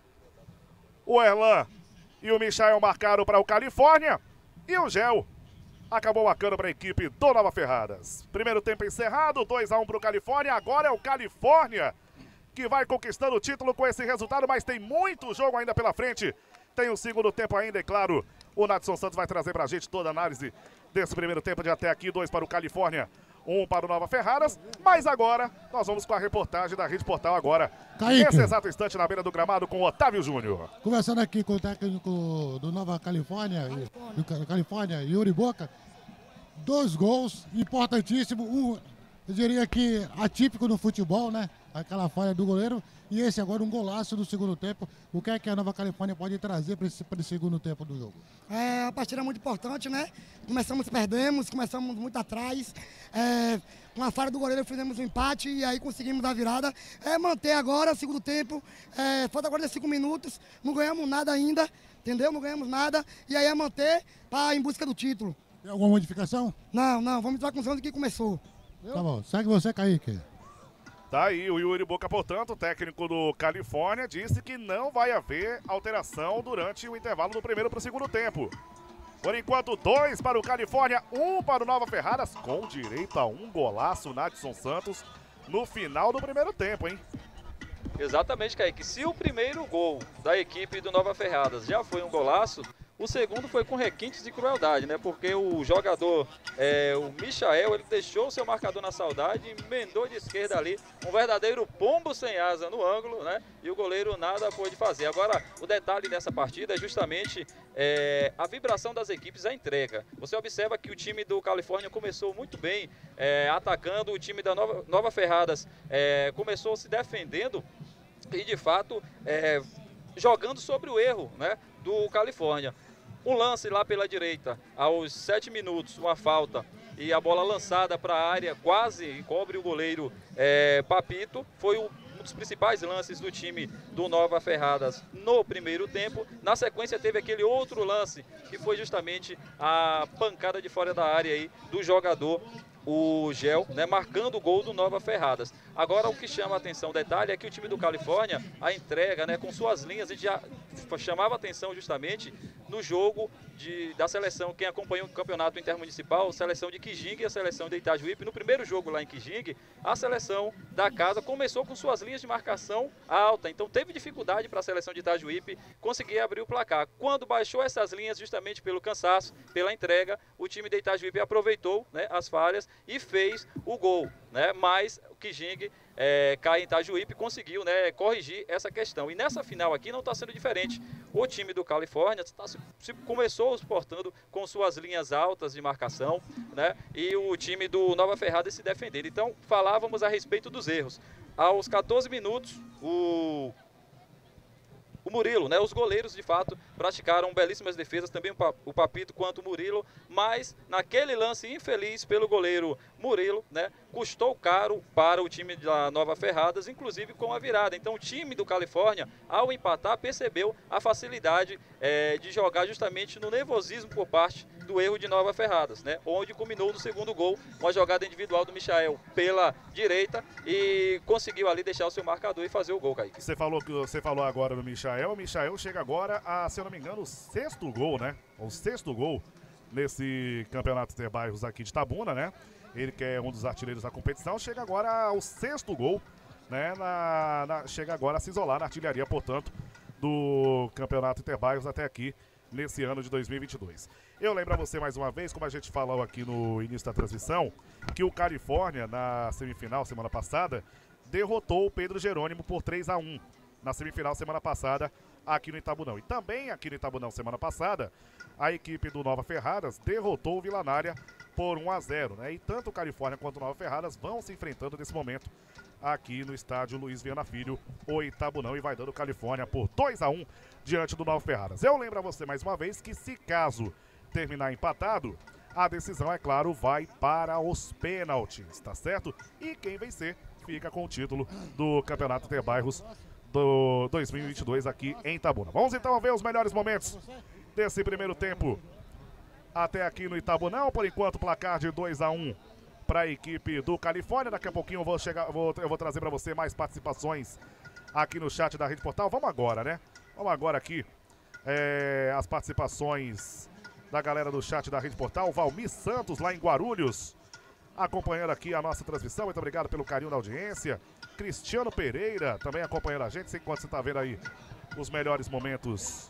O Erlan e o Michael marcaram para o Califórnia. E o Gel acabou marcando para a equipe do Nova Ferradas. Primeiro tempo encerrado, dois a um para o Califórnia. Agora é o Califórnia que vai conquistando o título com esse resultado, mas tem muito jogo ainda pela frente. Tem o segundo tempo ainda, é claro. O Nadson Santos vai trazer pra gente toda a análise desse primeiro tempo de até aqui. Dois para o Califórnia, um para o Nova Ferradas. Mas agora, nós vamos com a reportagem da Rede Portal agora. Kaique. Nesse exato instante na beira do gramado com o Otávio Júnior. Conversando aqui com o técnico do Nova Califórnia, do Califórnia, Yuri Boca. Dois gols, importantíssimo. Um, eu diria que atípico no futebol, né? Aquela falha do goleiro. E esse agora um golaço do segundo tempo. O que é que a Nova Califórnia pode trazer para esse, para esse segundo tempo do jogo? É uma partida muito importante, né? Começamos, perdemos, começamos muito atrás. É, com a falha do goleiro fizemos um empate e aí conseguimos a virada. É manter agora o segundo tempo. É, falta quarenta e cinco minutos, não ganhamos nada ainda. entendeu? Não ganhamos nada, e aí é manter pra, em busca do título. Tem alguma modificação? Não, não, vamos entrar com os anos que começou. Tá bom, segue você, Kaique. Tá aí, o Yuri Boca, portanto, técnico do Califórnia, disse que não vai haver alteração durante o intervalo do primeiro para o segundo tempo. Por enquanto, dois para o Califórnia, um para o Nova Ferradas, com direito a um golaço, Nadson Santos, no final do primeiro tempo, hein? Exatamente, Kaique. Se o primeiro gol da equipe do Nova Ferradas já foi um golaço, o segundo foi com requintes de crueldade, né? Porque o jogador, é, o Michael, ele deixou o seu marcador na saudade, emendou de esquerda ali, um verdadeiro pombo sem asa no ângulo, né? E o goleiro nada pôde fazer. Agora, o detalhe dessa partida é justamente é, a vibração das equipes, a entrega. Você observa que o time do Califórnia começou muito bem, é, atacando, o time da Nova, Nova Ferradas é, começou se defendendo e, de fato, é, jogando sobre o erro, né, do Califórnia. Um lance lá pela direita, aos sete minutos, uma falta e a bola lançada para a área, quase encobre o goleiro é, Papito. Foi o, um dos principais lances do time do Nova Ferradas no primeiro tempo. Na sequência teve aquele outro lance, que foi justamente a pancada de fora da área aí do jogador, o Gel, né, marcando o gol do Nova Ferradas. Agora o que chama a atenção, o detalhe, é que o time do Califórnia, a entrega, né, com suas linhas, a gente já chamava atenção justamente no jogo de, da seleção, quem acompanhou o campeonato intermunicipal, seleção de Quijingue e a seleção de Itajuípe. No primeiro jogo lá em Quijingue, a seleção da casa começou com suas linhas de marcação alta, então teve dificuldade para a seleção de Itajuípe conseguir abrir o placar. Quando baixou essas linhas, justamente pelo cansaço, pela entrega, o time de Itajuípe aproveitou, né, as falhas e fez o gol, né? Mas o Quijingue é, cai em Itajuípe, conseguiu, né, corrigir essa questão. E nessa final aqui não está sendo diferente. O time do Califórnia tá, se, se começou se portando com suas linhas altas de marcação, né? E o time do Nova Ferradas se defendendo. Então falávamos a respeito dos erros. Aos quatorze minutos, o O Murilo, né? Os goleiros, de fato, praticaram belíssimas defesas, também o Papito quanto o Murilo, mas naquele lance infeliz pelo goleiro Murilo, né, custou caro para o time da Nova Ferradas, inclusive com a virada. Então o time do Califórnia, ao empatar, percebeu a facilidade é, de jogar justamente no nervosismo por parte do erro de Nova Ferradas, né, onde culminou no segundo gol, uma jogada individual do Michael pela direita e conseguiu ali deixar o seu marcador e fazer o gol, Kaique. Você falou que você falou agora do Michael, o Michael chega agora a, se eu não me engano, o sexto gol, né? O sexto gol nesse campeonato Interbairros aqui de Itabuna, né? Ele que é um dos artilheiros da competição, chega agora ao sexto gol, né? Na, na, chega agora a se isolar na artilharia, portanto, do campeonato Interbairros até aqui nesse ano de dois mil e vinte e dois. Eu lembro a você mais uma vez, como a gente falou aqui no início da transmissão, que o Califórnia na semifinal semana passada derrotou o Pedro Jerônimo por três a um na semifinal semana passada aqui no Itabunão. E também aqui no Itabunão semana passada, a equipe do Nova Ferradas derrotou o Vilanária por um a zero, né? E tanto o Califórnia quanto o Nova Ferradas vão se enfrentando nesse momento aqui no estádio Luiz Viana Filho, o Itabunão, e vai dando Califórnia por dois a um diante do Nova Ferradas. Eu lembro a você mais uma vez que se caso terminar empatado, a decisão, é claro, vai para os pênaltis, tá certo? E quem vencer fica com o título do Campeonato Interbairros do dois mil e vinte e dois aqui em Itabuna. Vamos então ver os melhores momentos desse primeiro tempo até aqui no Itabunão. Por enquanto, placar de dois a um para a equipe do Califórnia. Daqui a pouquinho eu vou, chegar, vou, eu vou trazer para você mais participações aqui no chat da Rede Portal. Vamos agora, né? Vamos agora aqui é, as participações da galera do chat da Rede Portal. Valmir Santos, lá em Guarulhos, acompanhando aqui a nossa transmissão. Muito obrigado pelo carinho da audiência. Cristiano Pereira também acompanhando a gente. Enquanto você está vendo aí os melhores momentos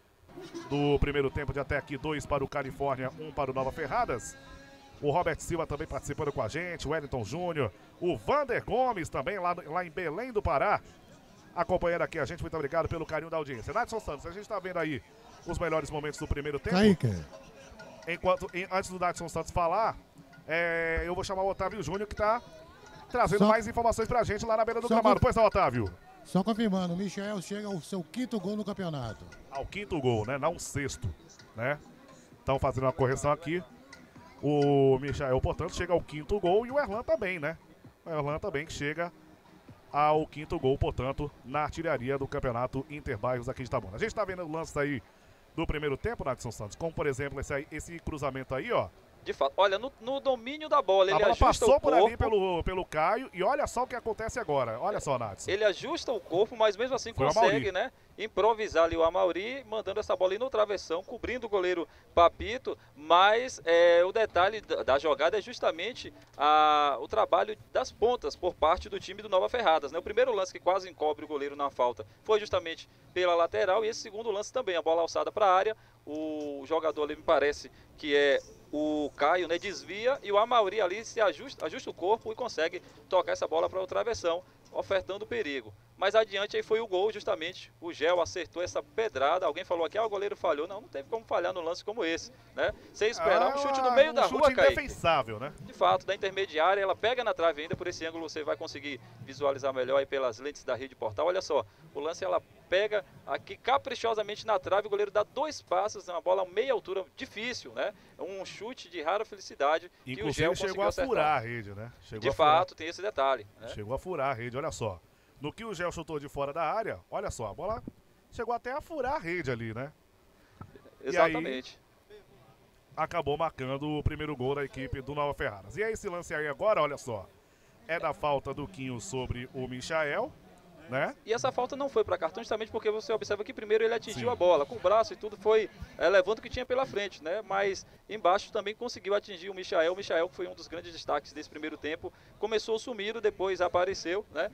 do primeiro tempo de até aqui, dois para o Califórnia, um para o Nova Ferradas. O Robert Silva também participando com a gente, o Wellington Júnior, o Vander Gomes também lá, lá em Belém do Pará, acompanhando aqui a gente. Muito obrigado pelo carinho da audiência. Nadson Santos, a gente está vendo aí os melhores momentos do primeiro tempo. Kaique. Enquanto, em, antes do Nadson Santos falar, é, eu vou chamar o Otávio Júnior, que está trazendo Só... mais informações pra gente lá na beira do Só gramado. com... Pois não, Otávio? Só confirmando, o Michael chega ao seu quinto gol no campeonato. Ao quinto gol, né? Não sexto, né? Então, fazendo uma correção aqui, o Michael, portanto, chega ao quinto gol, e o Erlan também, né? O Erlan também que chega ao quinto gol, portanto, na artilharia do campeonato Interbairros aqui de Itabuna. A gente tá vendo o lance aí do primeiro tempo, Nadson Santos. Como, por exemplo, esse, aí, esse cruzamento aí, ó. De fato, olha, no, no domínio da bola, ele a bola ajusta passou o por corpo, ali pelo, pelo Caio e olha só o que acontece agora. Olha só, Nadson. ele ajusta o corpo, mas mesmo assim Foi o consegue, Amauri. né, improvisar ali o Amauri, mandando essa bola ir no travessão, cobrindo o goleiro Papito, mas é, o detalhe da, da jogada é justamente a, o trabalho das pontas por parte do time do Nova Ferradas, né? O primeiro lance que quase encobre o goleiro na falta foi justamente pela lateral, e esse segundo lance também, a bola alçada para a área, o jogador ali me parece que é o Caio, né, desvia e o Amauri ali se ajusta, ajusta o corpo e consegue tocar essa bola para o travessão, ofertando perigo. Mas adiante aí foi o gol, justamente, o Gel acertou essa pedrada, alguém falou aqui, ah, o goleiro falhou, não, não teve como falhar no lance como esse, né? Sem esperar, um chute no meio um da chute rua, Kaique. indefensável, né? De fato, da intermediária, ela pega na trave ainda, por esse ângulo você vai conseguir visualizar melhor aí pelas lentes da rede portal. Olha só, o lance ela pega aqui caprichosamente na trave, o goleiro dá dois passos, uma bola a meia altura, difícil, né? Um chute de rara felicidade que o Gel Inclusive chegou conseguiu a acertar. furar a rede, né? Chegou De a furar. fato, tem esse detalhe, né? Chegou a furar a rede, olha só. No que o Gel chutou de fora da área, olha só, a bola chegou até a furar a rede ali, né? Exatamente. Acabou marcando o primeiro gol da equipe do Nova Ferradas. E aí esse lance aí agora, olha só, é da falta do Quinho sobre o Michael, né? E essa falta não foi para cartão justamente porque você observa que primeiro ele atingiu Sim. a bola, com o braço e tudo foi é, levando o que tinha pela frente, né? Mas embaixo também conseguiu atingir o Michael. O Michael que foi um dos grandes destaques desse primeiro tempo, começou sumido, depois apareceu, né?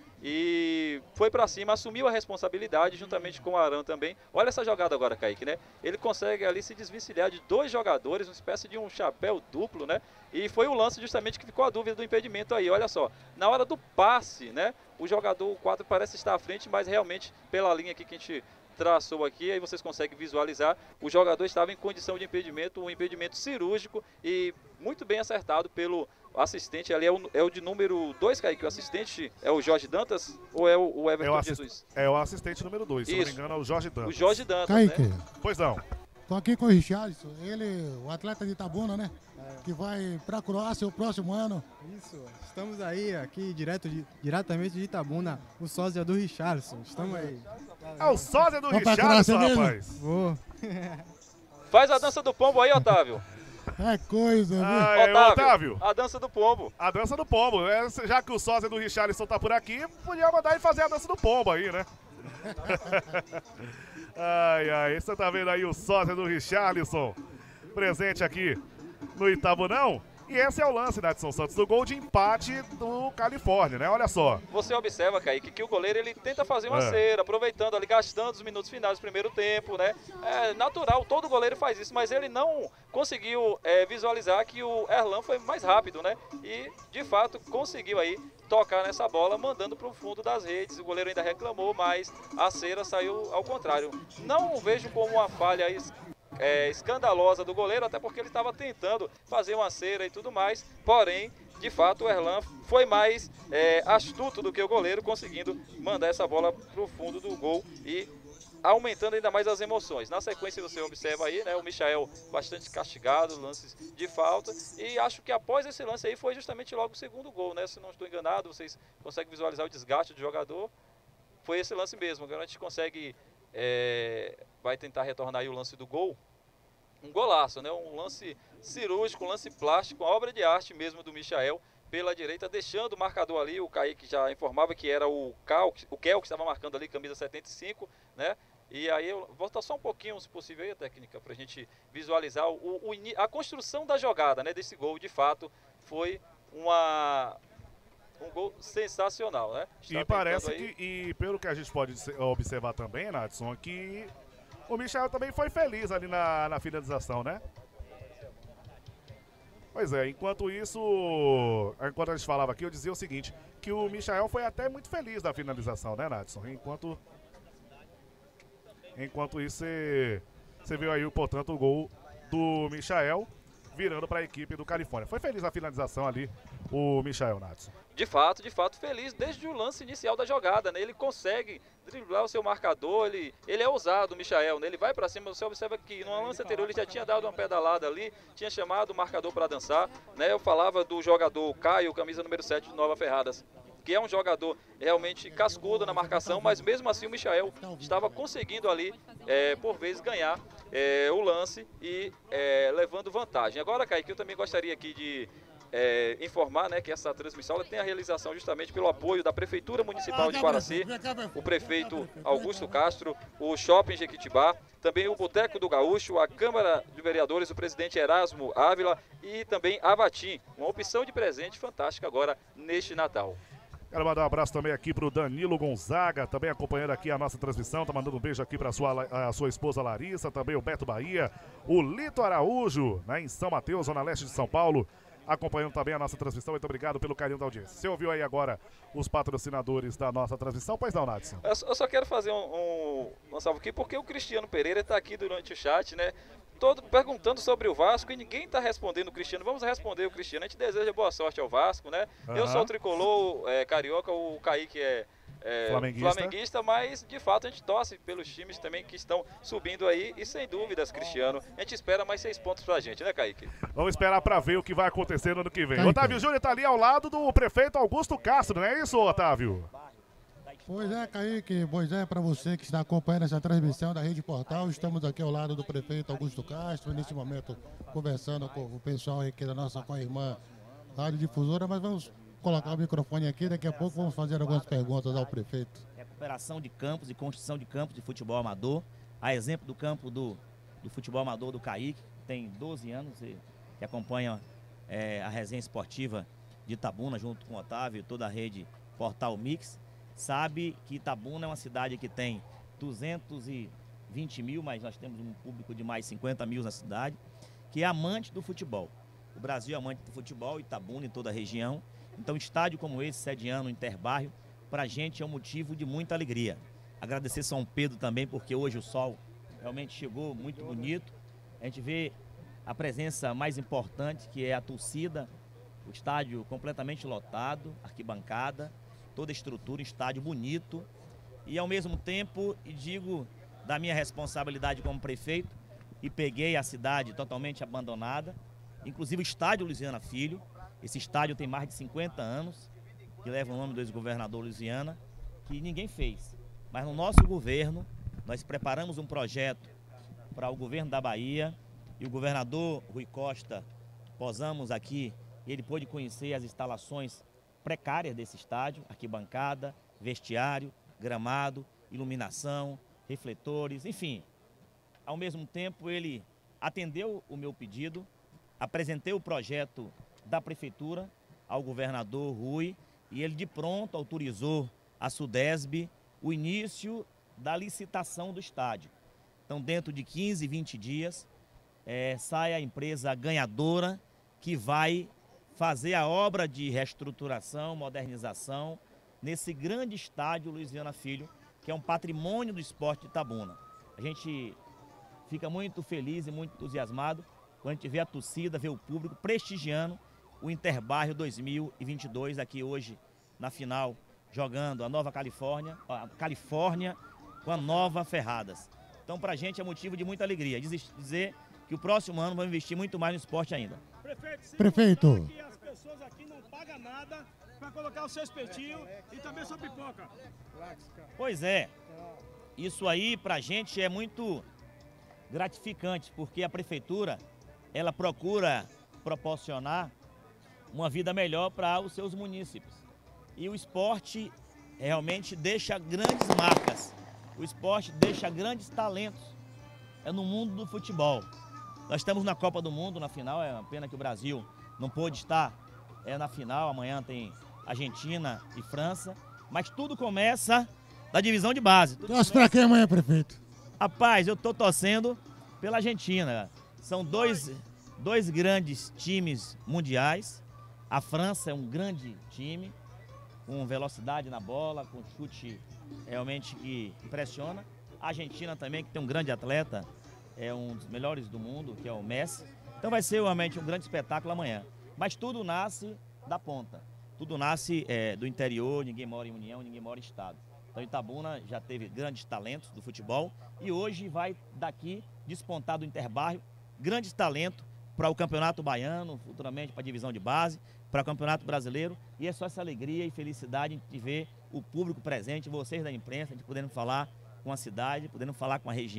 E foi para cima, assumiu a responsabilidade juntamente com o Arão também. Olha essa jogada agora, Kaique, né? Ele consegue ali se desvencilhar de dois jogadores, uma espécie de um chapéu duplo, né? E foi o lance justamente que ficou a dúvida do impedimento aí, olha só. Na hora do passe, né? O jogador quatro parece estar à frente, mas realmente pela linha aqui que a gente traçou aqui, aí vocês conseguem visualizar, o jogador estava em condição de impedimento, um impedimento cirúrgico e muito bem acertado pelo assistente, ali é o, é o de número dois, Kaique, o assistente é o Jorge Dantas ou é o, o Everton É o, assist... Jesus? é o assistente número dois, se não me Isso. engano é o Jorge Dantas. O Jorge Dantas, Kaique, né? Pois não. tô aqui com o Richardson, ele, o atleta de Itabuna, né? Que vai pra Croácia o próximo ano. Isso, estamos aí, aqui direto de, diretamente de Itabuna, o sósia do Richardson, estamos aí. É o sósia do Vamos pra Richardson, Croácia mesmo? rapaz. Vou. Faz a dança do pombo aí, Otávio. É coisa, viu? Ah, é, Otávio, Otávio, a dança do pombo. a dança do pombo. É, já que o sósia do Richardson tá por aqui, podia mandar ele fazer a dança do pombo aí, né? Ai, ai, você tá vendo aí o sósia do Richarlison presente aqui no Itabunão. E esse é o lance, Nadson Santos, do gol de empate do Califórnia, né? Olha só. Você observa, Kaique, que o goleiro ele tenta fazer uma É. cera, aproveitando ali, gastando os minutos finais do primeiro tempo, né? É natural, todo goleiro faz isso, mas ele não conseguiu é, visualizar que o Erlan foi mais rápido, né? E, de fato, conseguiu aí tocar nessa bola, mandando para o fundo das redes. O goleiro ainda reclamou, mas a cera saiu ao contrário. Não vejo como uma falha aí É, escandalosa do goleiro, até porque ele estava tentando fazer uma cera e tudo mais, porém, de fato, o Erlan foi mais é, astuto do que o goleiro, conseguindo mandar essa bola para o fundo do gol e aumentando ainda mais as emoções. Na sequência você observa aí, né, o Michael bastante castigado, lances de falta, e acho que após esse lance aí foi justamente logo o segundo gol, né, se não estou enganado, vocês conseguem visualizar o desgaste do jogador, foi esse lance mesmo. Agora a gente consegue, é, vai tentar retornar aí o lance do gol, um golaço, né? Um lance cirúrgico, um lance plástico, uma obra de arte mesmo do Michael pela direita, deixando o marcador ali. O Kaique já informava que era o Cal, o Kel que estava marcando ali, camisa setenta e cinco, né? E aí eu voltar só um pouquinho, se possível, aí a técnica, para a gente visualizar o, o, a construção da jogada, né? Desse gol. De fato, foi uma um gol sensacional, né? Está E parece aí. que, e pelo que a gente pode observar também, Nadson, que o Michael também foi feliz ali na, na finalização, né? Pois é, enquanto isso, enquanto a gente falava aqui, eu dizia o seguinte, que o Michael foi até muito feliz na finalização, né, Nadson? Enquanto, enquanto isso, você, você viu aí, portanto, o gol do Michael virando para a equipe do Califórnia. Foi feliz na finalização ali, o Michael, Nadson. De fato, de fato, feliz desde o lance inicial da jogada, né? Ele consegue driblar o seu marcador, ele, ele é ousado, o Michael, né? Ele vai para cima, você observa que no lance anterior ele já tinha dado uma pedalada ali, tinha chamado o marcador para dançar, né? Eu falava do jogador Caio, camisa número sete de Nova Ferradas, que é um jogador realmente cascudo na marcação, mas mesmo assim o Michael estava conseguindo ali, é, por vezes, ganhar é, o lance e é, levando vantagem. Agora, Kaique, eu também gostaria aqui de é, informar, né, que essa transmissão ela tem a realização justamente pelo apoio da Prefeitura Municipal de Guaraci, o prefeito Augusto Castro, o Shopping Jequitibá, também o Boteco do Gaúcho, a Câmara de Vereadores, o presidente Erasmo Ávila e também a Vatim, uma opção de presente fantástica agora neste Natal. Quero mandar um abraço também aqui pro Danilo Gonzaga, também acompanhando aqui a nossa transmissão, tá mandando um beijo aqui pra sua, a sua esposa Larissa, também o Beto Bahia, o Lito Araújo, né, em São Mateus, zona leste de São Paulo, acompanhando também a nossa transmissão. Muito obrigado pelo carinho da audiência. Você ouviu aí agora os patrocinadores da nossa transmissão? Pois não, Nadson? Eu só quero fazer um, um, um salve aqui, porque o Cristiano Pereira está aqui durante o chat, né? Todo perguntando sobre o Vasco e ninguém está respondendo o Cristiano. Vamos responder o Cristiano. A gente deseja boa sorte ao Vasco, né? Uhum. Eu sou o tricolor é, carioca, o Kaique é, é flamenguista. flamenguista, mas de fato a gente torce pelos times também que estão subindo aí e sem dúvidas, Cristiano, a gente espera mais seis pontos pra gente, né, Kaique? Vamos esperar para ver o que vai acontecer no ano que vem. Kaique. Otávio Júnior está ali ao lado do prefeito Augusto Castro, não é isso, Otávio? Pois é, Kaique, pois é, para você que está acompanhando essa transmissão da Rede Portal, estamos aqui ao lado do prefeito Augusto Castro, nesse momento conversando com o pessoal aqui da nossa com a irmã Rádio Difusora, mas vamos colocar o microfone aqui, daqui a pouco vamos fazer algumas perguntas ao prefeito. Recuperação de campos e construção de campos de futebol amador, a exemplo do campo do, do futebol amador do Kaique, que tem doze anos e que acompanha é, a resenha esportiva de Itabuna, junto com o Otávio e toda a rede Portal Mix. Sabe que Itabuna é uma cidade que tem duzentos e vinte mil, mas nós temos um público de mais cinquenta mil na cidade, que é amante do futebol. O Brasil é amante do futebol, Itabuna e toda a região. Então, estádio como esse, sediando o Interbairro, para a gente é um motivo de muita alegria. Agradecer São Pedro também, porque hoje o sol realmente chegou muito bonito. A gente vê a presença mais importante, que é a torcida, o estádio completamente lotado, arquibancada, toda a estrutura, estádio bonito. E ao mesmo tempo, e digo da minha responsabilidade como prefeito, e peguei a cidade totalmente abandonada, inclusive o estádio Luiziana Filho. Esse estádio tem mais de cinquenta anos, que leva o nome do ex-governador Luiziana, que ninguém fez. Mas no nosso governo, nós preparamos um projeto para o governo da Bahia, e o governador Rui Costa, posamos aqui, ele pôde conhecer as instalações precárias desse estádio, arquibancada, vestiário, gramado, iluminação, refletores, enfim. Ao mesmo tempo, ele atendeu o meu pedido, apresentei o projeto da prefeitura ao governador Rui e ele de pronto autorizou a Sudesb o início da licitação do estádio. Então, dentro de quinze, vinte dias, é, sai a empresa ganhadora que vai fazer a obra de reestruturação, modernização nesse grande estádio Luiziana Filho, que é um patrimônio do esporte de Itabuna. A gente fica muito feliz e muito entusiasmado quando a gente vê a torcida, vê o público prestigiando o Interbairro dois mil e vinte e dois aqui hoje na final, jogando a Nova Califórnia, a Califórnia com a Nova Ferradas. Então, pra gente é motivo de muita alegria dizer que o próximo ano vamos investir muito mais no esporte ainda. Prefeito, Prefeito. que as pessoas aqui não pagam nada para colocar o seu espetinho e também sua pipoca. Pois é, isso aí pra gente é muito gratificante, porque a prefeitura ela procura proporcionar uma vida melhor para os seus munícipes. E o esporte realmente deixa grandes marcas, o esporte deixa grandes talentos é no mundo do futebol. Nós estamos na Copa do Mundo, na final, é uma pena que o Brasil não pôde estar é, na final, amanhã tem Argentina e França, mas tudo começa da divisão de base. Torce pra quem amanhã, prefeito? Rapaz, eu tô torcendo pela Argentina. São dois, dois grandes times mundiais. A França é um grande time, com velocidade na bola, com chute realmente que impressiona. A Argentina também, que tem um grande atleta, é um dos melhores do mundo, que é o Messi. Então vai ser realmente um grande espetáculo amanhã. Mas tudo nasce da ponta. Tudo nasce é, do interior, ninguém mora em União, ninguém mora em Estado. Então Itabuna já teve grandes talentos do futebol e hoje vai daqui despontar do Interbairro grandes talentos para o Campeonato Baiano, futuramente para a divisão de base, para o Campeonato Brasileiro. E é só essa alegria e felicidade de ver o público presente, vocês da imprensa, de podendo falar com a cidade, podendo falar com a região,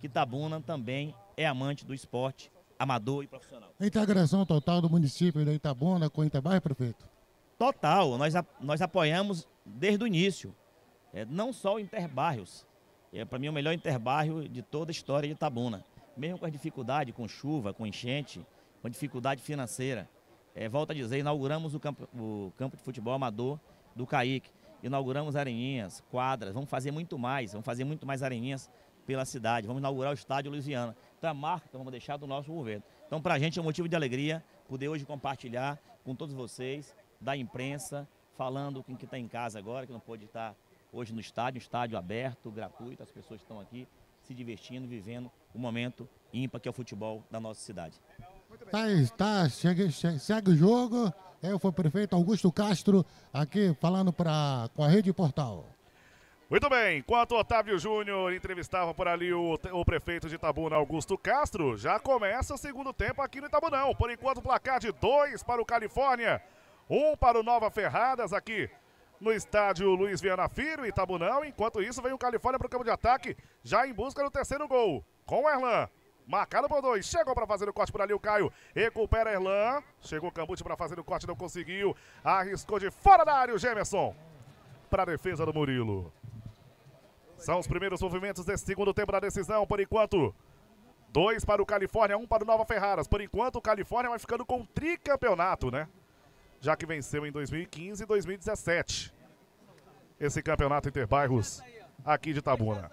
que Itabuna também é amante do esporte amador e profissional. A integração total do município de Itabuna com Itabaia, prefeito? Total, nós, nós apoiamos desde o início, é, não só o Interbairros, é para mim o melhor interbairro de toda a história de Itabuna, mesmo com as dificuldades, com chuva, com enchente, com dificuldade financeira. É, volto a dizer, inauguramos o campo, o campo de futebol amador do Caíque, inauguramos areninhas, quadras, vamos fazer muito mais, vamos fazer muito mais areninhas pela cidade, vamos inaugurar o estádio Luiz Viana. Então a marca que vamos deixar do nosso governo. Então para a gente é um motivo de alegria poder hoje compartilhar com todos vocês, da imprensa, falando com quem está em casa agora, que não pode estar hoje no estádio, estádio aberto, gratuito, as pessoas estão aqui se divertindo, vivendo um momento ímpar que é o futebol da nossa cidade. Tá, tá, segue, segue o jogo. Eu fui o prefeito Augusto Castro aqui falando pra, com a Rede Portal. Muito bem, enquanto o Otávio Júnior entrevistava por ali o, o prefeito de Itabuna, Augusto Castro, já começa o segundo tempo aqui no Itabunão. Por enquanto, placar de dois para o Califórnia, um para o Nova Ferradas aqui no estádio Luiz Viana Filho, Itabunão. Enquanto isso, vem o Califórnia para o campo de ataque, já em busca do terceiro gol, com o Erlan. Marcado por dois, chegou para fazer o corte por ali o Caio, recupera Erlan, chegou o Cambuti para fazer o corte, não conseguiu, arriscou de fora da área o Gemerson, para a defesa do Murilo. São os primeiros movimentos desse segundo tempo da decisão, por enquanto, dois para o Califórnia, um para o Nova Ferradas. Por enquanto o Califórnia vai ficando com tricampeonato, né? Já que venceu em dois mil e quinze e dois mil e dezessete, esse campeonato interbairros aqui de Itabuna.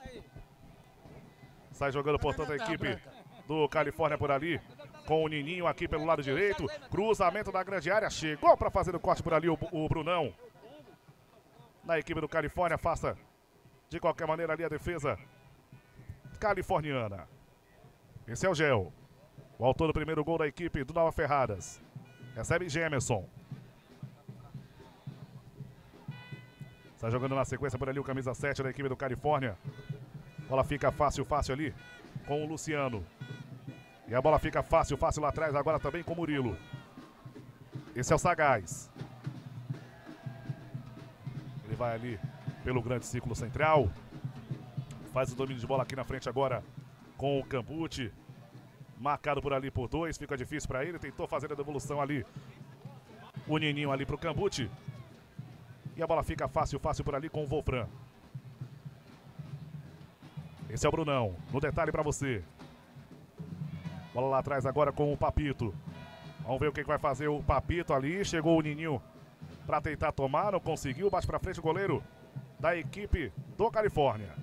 Sai jogando, portanto, a equipe do Califórnia por ali, com o Nininho aqui pelo lado direito, cruzamento da grande área, chegou para fazer o corte por ali o, o Brunão. Na equipe do Califórnia, afasta de qualquer maneira ali a defesa californiana. Esse é o Gel, o autor do primeiro gol da equipe do Nova Ferradas. Recebe Gemerson. Sai jogando na sequência por ali o camisa sete da equipe do Califórnia. Bola fica fácil, fácil ali com o Luciano. E a bola fica fácil, fácil lá atrás agora também com o Murilo. Esse é o Sagaz. Ele vai ali pelo grande círculo central. Faz o domínio de bola aqui na frente agora com o Cambuti. Marcado por ali por dois, fica difícil para ele. Tentou fazer a devolução ali. O Nininho ali pro Cambuti. E a bola fica fácil, fácil por ali com o Wolfram. Esse é o Brunão, no detalhe para você. Bola lá atrás agora com o Papito. Vamos ver o que vai fazer o Papito ali. Chegou o Nininho para tentar tomar, não conseguiu. Bate para frente o goleiro da equipe do Califórnia.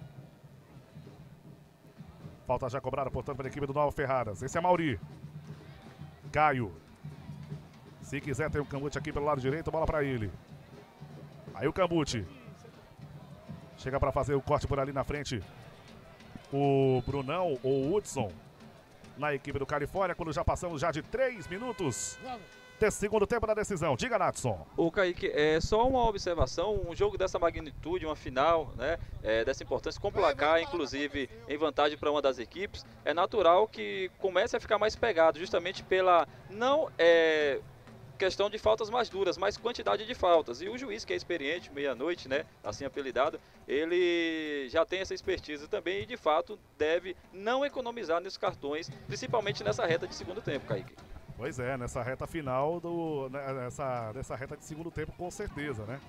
Falta já cobrada, portanto, para a equipe do Nova Ferradas. Esse é Mauri. Caio. Se quiser, tem o Cambuti aqui pelo lado direito, bola para ele. Aí o Cambuti. Chega para fazer o corte por ali na frente. O Brunão ou o Hudson na equipe do Califórnia, quando já passamos já de três minutos desse segundo tempo da decisão. Diga, Natson. O Kaique, é só uma observação, um jogo dessa magnitude, uma final, né, é, dessa importância, com placar, inclusive, em vantagem para uma das equipes, é natural que comece a ficar mais pegado, justamente pela não... É, questão de faltas mais duras, mais quantidade de faltas. E o juiz, que é experiente, meia-noite, né, assim apelidado, ele já tem essa expertise também e, de fato, deve não economizar nesses cartões, principalmente nessa reta de segundo tempo, Kaique. Pois é, nessa reta final, do, nessa, nessa reta de segundo tempo, com certeza, né?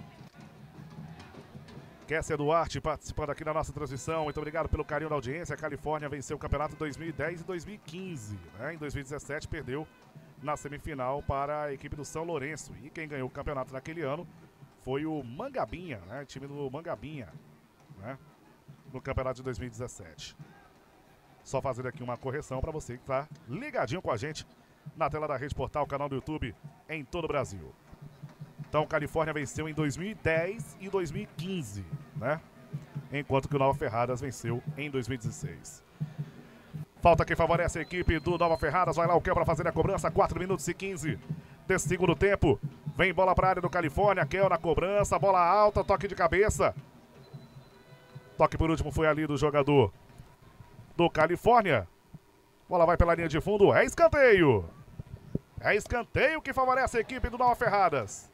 Kessia Duarte participando aqui na nossa transmissão. Muito obrigado pelo carinho da audiência. A Califórnia venceu o campeonato em dois mil e dez e dois mil e quinze, né? Em dois mil e dezessete perdeu na semifinal para a equipe do São Lourenço. E quem ganhou o campeonato naquele ano foi o Mangabinha, né? O time do Mangabinha, né? No campeonato de dois mil e dezessete. Só fazer aqui uma correção para você que está ligadinho com a gente na tela da Rede Portal, canal do YouTube em todo o Brasil. Então, Califórnia venceu em dois mil e dez e dois mil e quinze, né? Enquanto que o Nova Ferradas venceu em dois mil e dezesseis. Falta quem favorece a equipe do Nova Ferradas. Vai lá o Kel para fazer a cobrança. quatro minutos e quinze desse segundo tempo. Vem bola para a área do Califórnia. Kel na cobrança. Bola alta, toque de cabeça. Toque por último foi ali do jogador do Califórnia. Bola vai pela linha de fundo. É escanteio. É escanteio que favorece a equipe do Nova Ferradas.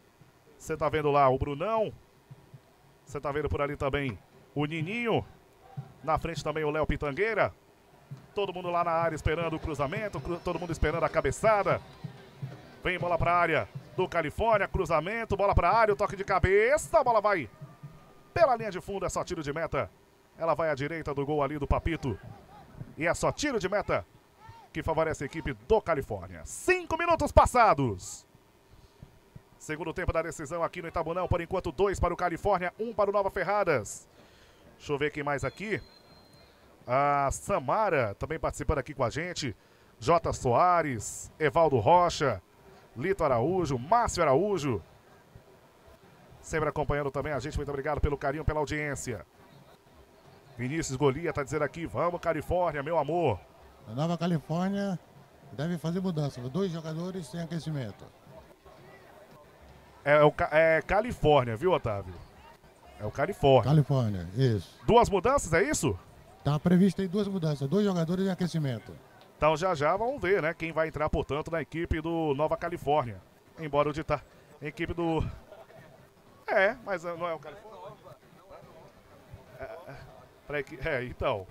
Você tá vendo lá o Brunão. Você tá vendo por ali também o Nininho. Na frente também o Léo Pitangueira. Todo mundo lá na área esperando o cruzamento, cru, todo mundo esperando a cabeçada. Vem bola para a área do Califórnia, cruzamento, bola para a área, o toque de cabeça, a bola vai pela linha de fundo, é só tiro de meta. Ela vai à direita do gol ali do Papito. E é só tiro de meta que favorece a equipe do Califórnia. Cinco minutos passados. Segundo tempo da decisão aqui no Itabunão, por enquanto dois para o Califórnia, um para o Nova Ferradas. Deixa eu ver quem mais aqui. A Samara também participando aqui com a gente. J. Soares, Evaldo Rocha, Lito Araújo, Márcio Araújo. Sempre acompanhando também a gente. Muito obrigado pelo carinho, pela audiência. Vinícius Golia está dizendo aqui, vamos Califórnia, meu amor. A Nova Califórnia deve fazer mudança. Dois jogadores sem aquecimento. É, o, é Califórnia, viu, Otávio? É o Califórnia. Califórnia, isso. Duas mudanças, é isso? Tá previsto aí duas mudanças, dois jogadores em aquecimento. Então já já vamos ver, né? Quem vai entrar, portanto, na equipe do Nova Califórnia. Embora o de tá. Equipe do... É, mas não é o Califórnia. É, é, pra equi... é então.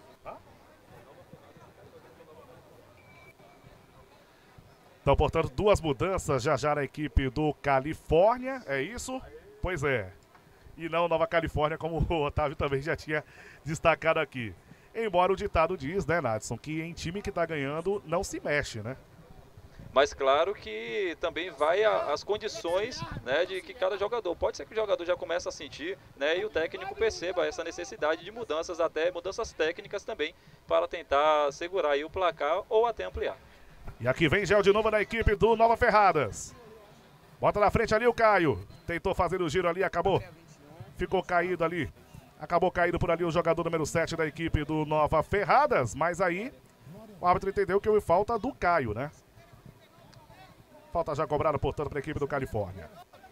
Então, portanto, duas mudanças já já na equipe do Califórnia, é isso? Pois é. E não Nova Califórnia, como o Otávio também já tinha destacado aqui. Embora o ditado diz, né, Nadson, que em time que tá ganhando não se mexe, né? Mas claro que também vai a, as condições, né, de que cada jogador. Pode ser que o jogador já comece a sentir, né, e o técnico perceba essa necessidade de mudanças, até mudanças técnicas também, para tentar segurar aí o placar ou até ampliar. E aqui vem Gel de novo na equipe do Nova Ferradas. Bota na frente ali o Caio. Tentou fazer o giro ali, acabou. Ficou caído ali. Acabou caído por ali o jogador número sete da equipe do Nova Ferradas. Mas aí o árbitro entendeu que houve falta do Caio, né? Falta já cobrada, portanto, para a equipe do Califórnia.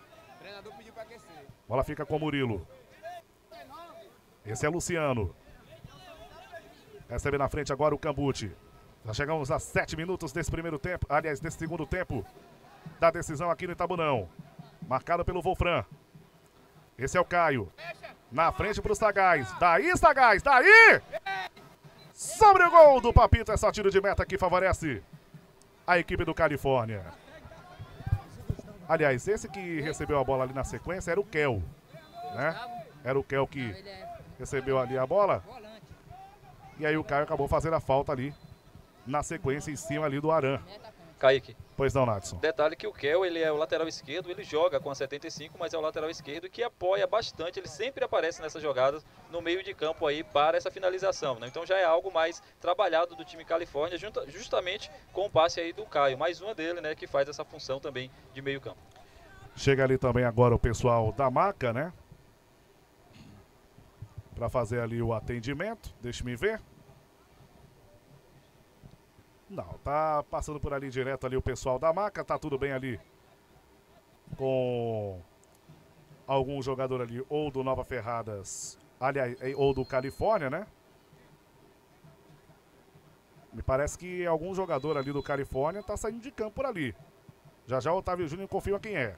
Bola fica com o Murilo. Esse é Luciano. Recebe na frente agora o Cambuti. Já chegamos a sete minutos desse primeiro tempo, aliás, desse segundo tempo da decisão aqui no Itabunão. Marcado pelo Wolfram. Esse é o Caio. Na frente para o Sagaz. Daí, Sagaz, daí! Sobre o gol do Papito, é só tiro de meta que favorece a equipe do Califórnia. Aliás, esse que recebeu a bola ali na sequência era o Kel, né? Era o Kel que recebeu ali a bola. E aí o Caio acabou fazendo a falta ali na sequência em cima ali do Aran. Kaique. Pois não, Nadson. Detalhe que o Kel, ele é o lateral esquerdo, ele joga com a setenta e cinco, mas é o lateral esquerdo que apoia bastante, ele sempre aparece nessas jogadas no meio de campo aí para essa finalização, né? Então já é algo mais trabalhado do time Califórnia, justamente com o passe aí do Caio, mais uma dele, né, que faz essa função também de meio campo. Chega ali também agora o pessoal da Maca, né? Para fazer ali o atendimento, deixa-me ver. Não, tá passando por ali direto ali o pessoal da Maca, tá tudo bem ali com algum jogador ali, ou do Nova Ferradas, aliás, ou do Califórnia, né? Me parece que algum jogador ali do Califórnia tá saindo de campo por ali. Já já o Otávio Júnior confirma quem é.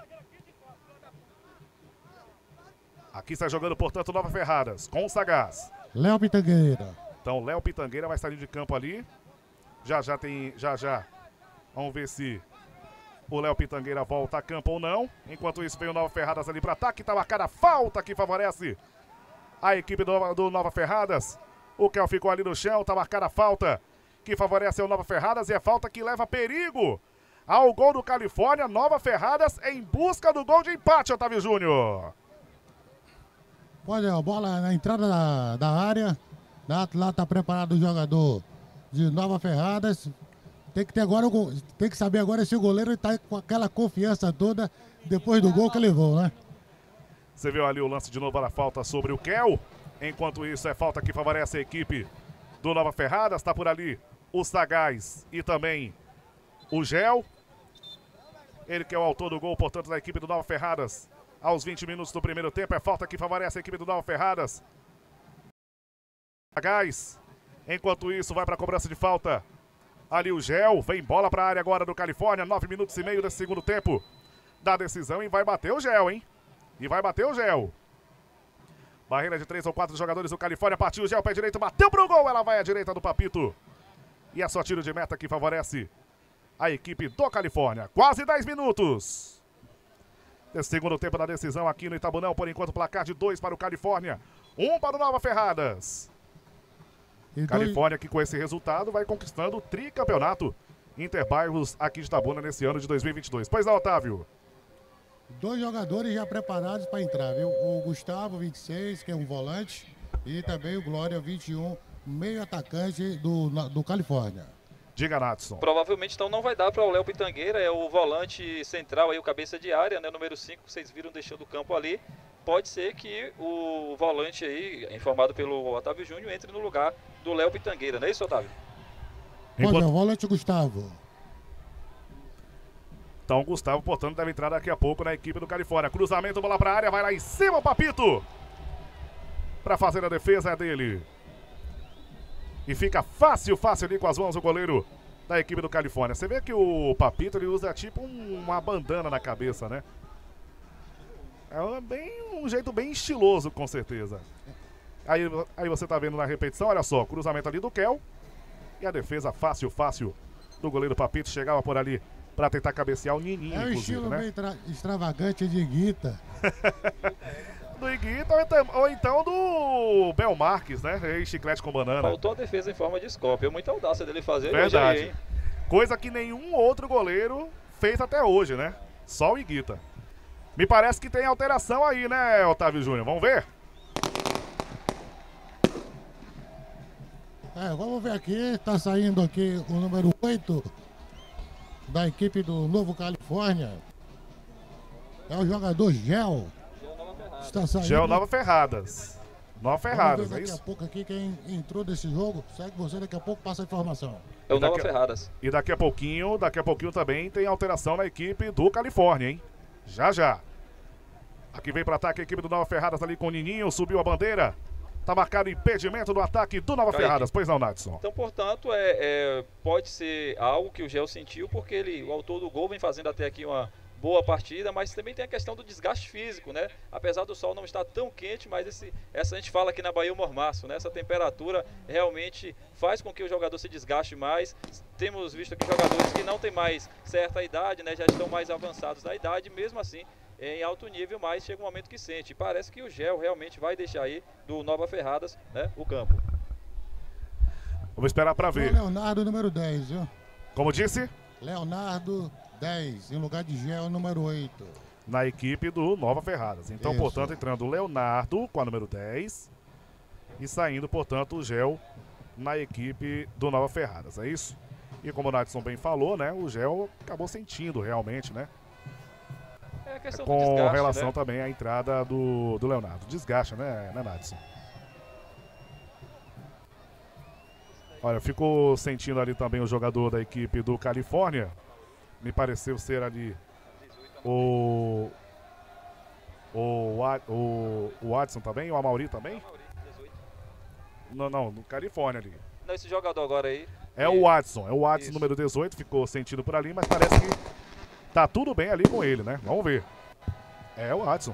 Aqui está jogando, portanto, Nova Ferradas, com o Sagaz. Léo Pitangueira. Então, Léo Pitangueira vai sair de campo ali. Já já tem, já já, vamos ver se o Léo Pitangueira volta a campo ou não. Enquanto isso, vem o Nova Ferradas ali para ataque. Tá marcada a falta que favorece a equipe do, do Nova Ferradas. O Kel ficou ali no chão, tá marcada a falta que favorece o Nova Ferradas. E é falta que leva perigo ao gol do Califórnia. Nova Ferradas em busca do gol de empate, Otávio Júnior. Olha, a bola na entrada da, da área. Lá, lá tá preparado o jogador de Nova Ferradas. Tem que ter agora, tem que saber agora se o goleiro está com aquela confiança toda depois do gol que levou, né? Você viu ali o lance de novo, a falta sobre o Kel. Enquanto isso, é falta que favorece a equipe do Nova Ferradas. Está por ali o Sagaz e também o Gel. Ele que é o autor do gol, portanto, da equipe do Nova Ferradas. Aos vinte minutos do primeiro tempo, é falta que favorece a equipe do Nova Ferradas. Sagaz. Enquanto isso, vai para a cobrança de falta. Ali o Gel, vem bola para a área agora do Califórnia. Nove minutos e meio desse segundo tempo da decisão. E vai bater o Gel, hein? E vai bater o Gel. Barreira de três ou quatro jogadores do Califórnia. Partiu o Gel, pé direito, bateu pro gol. Ela vai à direita do Papito. E é só tiro de meta que favorece a equipe do Califórnia. Quase dez minutos. Esse segundo tempo da decisão aqui no Itabunão. Por enquanto, placar de dois para o Califórnia. Um para o Nova Ferradas. E Califórnia que com esse resultado vai conquistando o tricampeonato Interbairros aqui de Itabuna nesse ano de dois mil e vinte e dois. Pois não, Otávio? Dois jogadores já preparados para entrar, viu? O Gustavo, vinte e seis, que é um volante, e também o Glória, vinte e um, meio atacante do, do Califórnia. Diga, Natson. Provavelmente então não vai dar para o Léo Pitangueira, é o volante central aí, o cabeça de área, né? Número cinco, vocês viram deixando o campo ali. Pode ser que o volante aí, informado pelo Otávio Júnior, entre no lugar do Léo Pitangueira, não é isso, Otávio? Enquanto... Pode, é o volante Gustavo. Então o Gustavo, portanto, deve entrar daqui a pouco na equipe do Califórnia. Cruzamento, bola para a área, vai lá em cima o Papito. Para fazer a defesa é dele. E fica fácil, fácil ali com as mãos o goleiro da equipe do Califórnia. Você vê que o Papito, ele usa tipo um, uma bandana na cabeça, né? É bem, um jeito bem estiloso, com certeza. Aí, aí você tá vendo na repetição, olha só, cruzamento ali do Kel. E a defesa fácil, fácil do goleiro Papito. Chegava por ali para tentar cabecear o Nininho, é o estilo, né? Meio extravagante de Iguita. Do Iguita ou então, ou então do Bel Marques, né? E chiclete com banana. Faltou a defesa em forma de Scorpio. É muita audácia dele fazer. Verdade. Hoje aí, coisa que nenhum outro goleiro fez até hoje, né? Só o Iguita. Me parece que tem alteração aí, né, Otávio Júnior? Vamos ver? É, vamos ver aqui. Tá saindo aqui o número oito da equipe do Novo Califórnia. É o jogador Gel. Está saindo. Gel Nova Ferradas. Nova Ferradas, é isso? Daqui a pouco aqui quem entrou desse jogo, segue você, daqui a pouco passa a informação. É o Nova Ferradas. E daqui a pouquinho, daqui a pouquinho também tem alteração na equipe do Califórnia, hein? Já, já. Aqui vem para ataque a equipe do Nova Ferradas ali com o Nininho, subiu a bandeira. Tá marcado impedimento do ataque do Nova Kaique. Ferradas, pois não, Natson? Então, portanto, é, é, pode ser algo que o Gel sentiu, porque ele, o autor do gol vem fazendo até aqui uma boa partida, mas também tem a questão do desgaste físico, né? Apesar do sol não estar tão quente, mas esse, essa a gente fala aqui na Bahia o mormaço, né? Essa temperatura realmente faz com que o jogador se desgaste mais. Temos visto aqui jogadores que não têm mais certa idade, né? Já estão mais avançados da idade, mesmo assim em alto nível, mas chega um momento que sente. Parece que o Gel realmente vai deixar aí do Nova Ferradas, né, o campo. Vamos esperar para ver. O Leonardo, número dez, viu? Como disse? Leonardo, dez, em lugar de Gel, número oito. Na equipe do Nova Ferradas. Então, isso. Portanto, entrando o Leonardo com a número dez e saindo, portanto, o Gel na equipe do Nova Ferradas, é isso? E como o Natson bem falou, né, o Gel acabou sentindo realmente, né? É questão com do desgaste, relação né? também à entrada do, do Leonardo. Desgaste, né, né, Natson? Olha, ficou sentindo ali também o jogador da equipe do Califórnia. Me pareceu ser ali o o, o, o Watson também, o Amauri também? Não, não, no Califórnia ali. Não, esse jogador agora aí. É e... o Watson, é o Watson, isso. Número dezoito, ficou sentindo por ali, mas parece que tá tudo bem ali com ele, né? Vamos ver. É o Watson.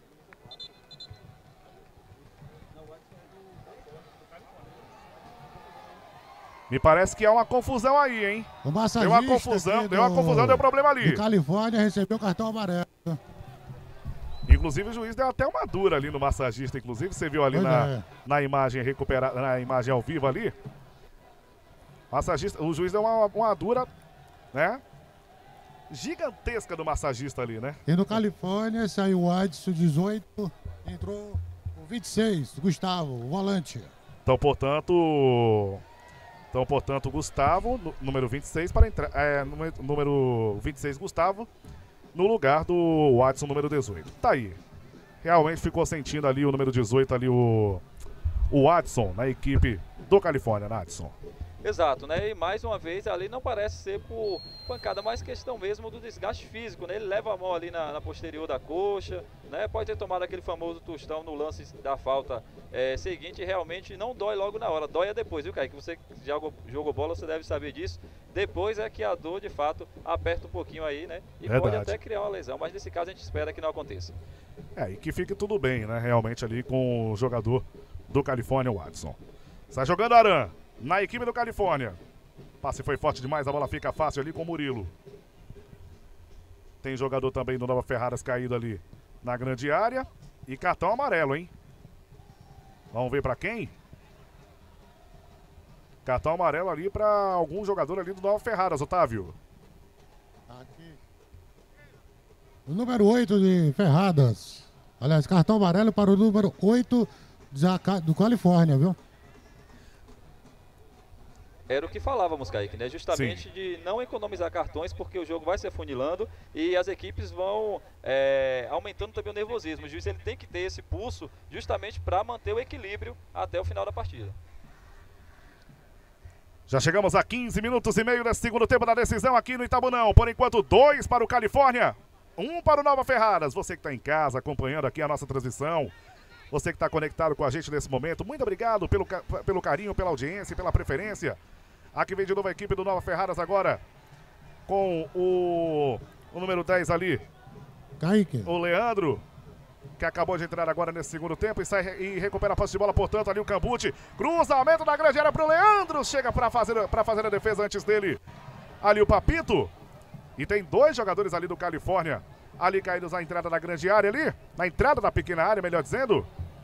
Me parece que há uma confusão aí, hein? O deu uma confusão, deu uma confusão, deu problema ali. O Califórnia recebeu o cartão amarelo. Inclusive o juiz deu até uma dura ali no massagista, inclusive você viu ali na, é. na imagem recuperada, na imagem ao vivo ali. Massagista, o juiz deu uma, uma dura, né? Gigantesca do massagista ali, né? E no Califórnia saiu o Adson, dezoito, entrou o vinte e seis, Gustavo, o volante. Então, portanto, então, portanto, Gustavo, número vinte e seis, para entrar, é, número vinte e seis, Gustavo, no lugar do Watson, número dezoito. Tá aí. Realmente ficou sentindo ali o número dezoito, ali o, o Watson, na equipe do Califórnia, Natson. Exato, né? E mais uma vez ali não parece ser por pancada, mas questão mesmo do desgaste físico, né? Ele leva a mão ali na, na posterior da coxa, né? Pode ter tomado aquele famoso tostão no lance da falta é, seguinte, e realmente não dói logo na hora, dói é depois, viu, Kaique? Você já jogou, jogou bola, você deve saber disso. Depois é que a dor, de fato, aperta um pouquinho aí, né? E Verdade. pode até criar uma lesão, mas nesse caso a gente espera que não aconteça. É, e que fique tudo bem, né? Realmente ali com o jogador do Califórnia, o Watson. Está jogando Aran. Na equipe do Califórnia. Passe foi forte demais, a bola fica fácil ali com o Murilo. Tem jogador também do Nova Ferraras caído ali na grande área. E cartão amarelo, hein? Vamos ver pra quem? Cartão amarelo ali pra algum jogador ali do Nova Ferraras, Otávio. Aqui. O número oito de Ferradas. Aliás, cartão amarelo para o número oito do Califórnia, viu? Era o que falávamos, Kaique, né? Justamente Sim. de não economizar cartões, porque o jogo vai se afunilando e as equipes vão é, aumentando também o nervosismo. O juiz ele tem que ter esse pulso justamente para manter o equilíbrio até o final da partida. Já chegamos a quinze minutos e meio desse segundo tempo da decisão aqui no Itabunão. Por enquanto, dois para o Califórnia, um para o Nova Ferraras. Você que está em casa acompanhando aqui a nossa transmissão, você que está conectado com a gente nesse momento, muito obrigado pelo, pelo carinho, pela audiência e pela preferência. Aqui vem de novo a equipe do Nova Ferraras agora com o, o número dez ali. Kaique. O Leandro, que acabou de entrar agora nesse segundo tempo e, sai, e recupera a posse de bola, portanto, ali o Cambuti. Cruzamento da grande área para o Leandro. Chega para fazer, para fazer a defesa antes dele. Ali o Papito. E tem dois jogadores ali do Califórnia ali caídos na entrada da grande área ali. Na entrada da pequena área, melhor dizendo.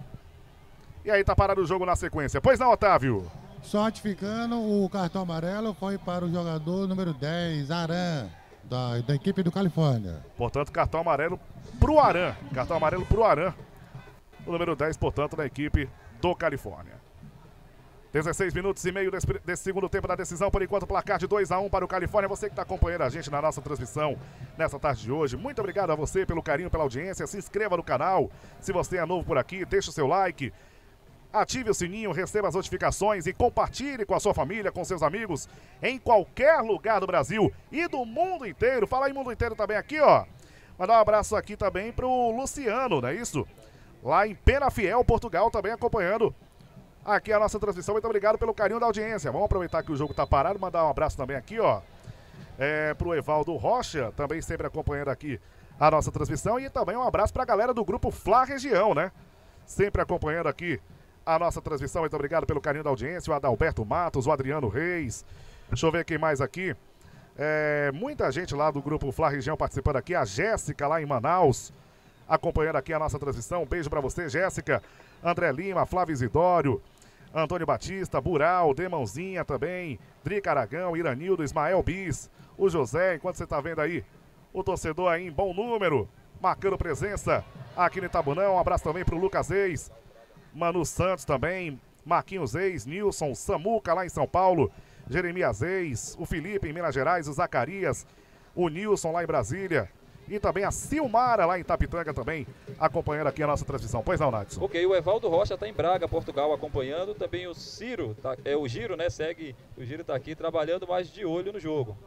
E aí tá parado o jogo na sequência. Pois não, Otávio? Só ratificando, o cartão amarelo foi para o jogador número dez, Aran, da, da equipe do Califórnia. Portanto, cartão amarelo pro Aran. Cartão amarelo pro Aran. O número dez, portanto, da equipe do Califórnia. dezesseis minutos e meio desse, desse segundo tempo da decisão. Por enquanto, placar de dois a um para o Califórnia. Você que está acompanhando a gente na nossa transmissão nessa tarde de hoje. Muito obrigado a você pelo carinho, pela audiência. Se inscreva no canal. Se você é novo por aqui, deixa o seu like. Ative o sininho, receba as notificações e compartilhe com a sua família, com seus amigos, em qualquer lugar do Brasil e do mundo inteiro. Fala aí, mundo inteiro também aqui, ó. Mandar um abraço aqui também pro Luciano, não é isso? Lá em Penafiel, Portugal, também acompanhando aqui a nossa transmissão. Muito obrigado pelo carinho da audiência. Vamos aproveitar que o jogo tá parado, mandar um abraço também aqui, ó. É, pro Evaldo Rocha, também sempre acompanhando aqui a nossa transmissão. E também um abraço pra galera do grupo Fla Região, né? Sempre acompanhando aqui a nossa transmissão. Muito obrigado pelo carinho da audiência. O Adalberto Matos, o Adriano Reis. Deixa eu ver quem mais aqui. É, muita gente lá do grupo Fla Região participando aqui. A Jéssica lá em Manaus, acompanhando aqui a nossa transmissão. Um beijo pra você, Jéssica. André Lima, Flávio Isidório, Antônio Batista, Bural, Demãozinha também, Drica Aragão, Iranildo, Ismael Bis, o José, enquanto você tá vendo aí, o torcedor aí em bom número, marcando presença aqui no Itabunão. Um abraço também pro Lucas Reis, Manu Santos também, Marquinhos Reis, Nilson, Samuca lá em São Paulo, Jeremias Reis, o Felipe em Minas Gerais, o Zacarias, o Nilson lá em Brasília e também a Silmara lá em Tapitanga também, acompanhando aqui a nossa transmissão. Pois não, Nadson? Ok, o Evaldo Rocha está em Braga, Portugal, acompanhando. Também o Ciro, tá, é o Giro, né? Segue, o Giro está aqui trabalhando, mais de olho no jogo.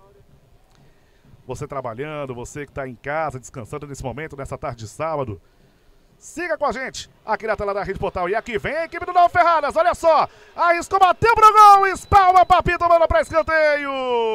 Você trabalhando, você que está em casa, descansando nesse momento, nessa tarde de sábado. Siga com a gente aqui na tela da Rede Portal. E aqui vem a equipe do Nova Ferraras. Olha só. Arriscou, bateu pro gol. Espalma, Papito, manda para escanteio.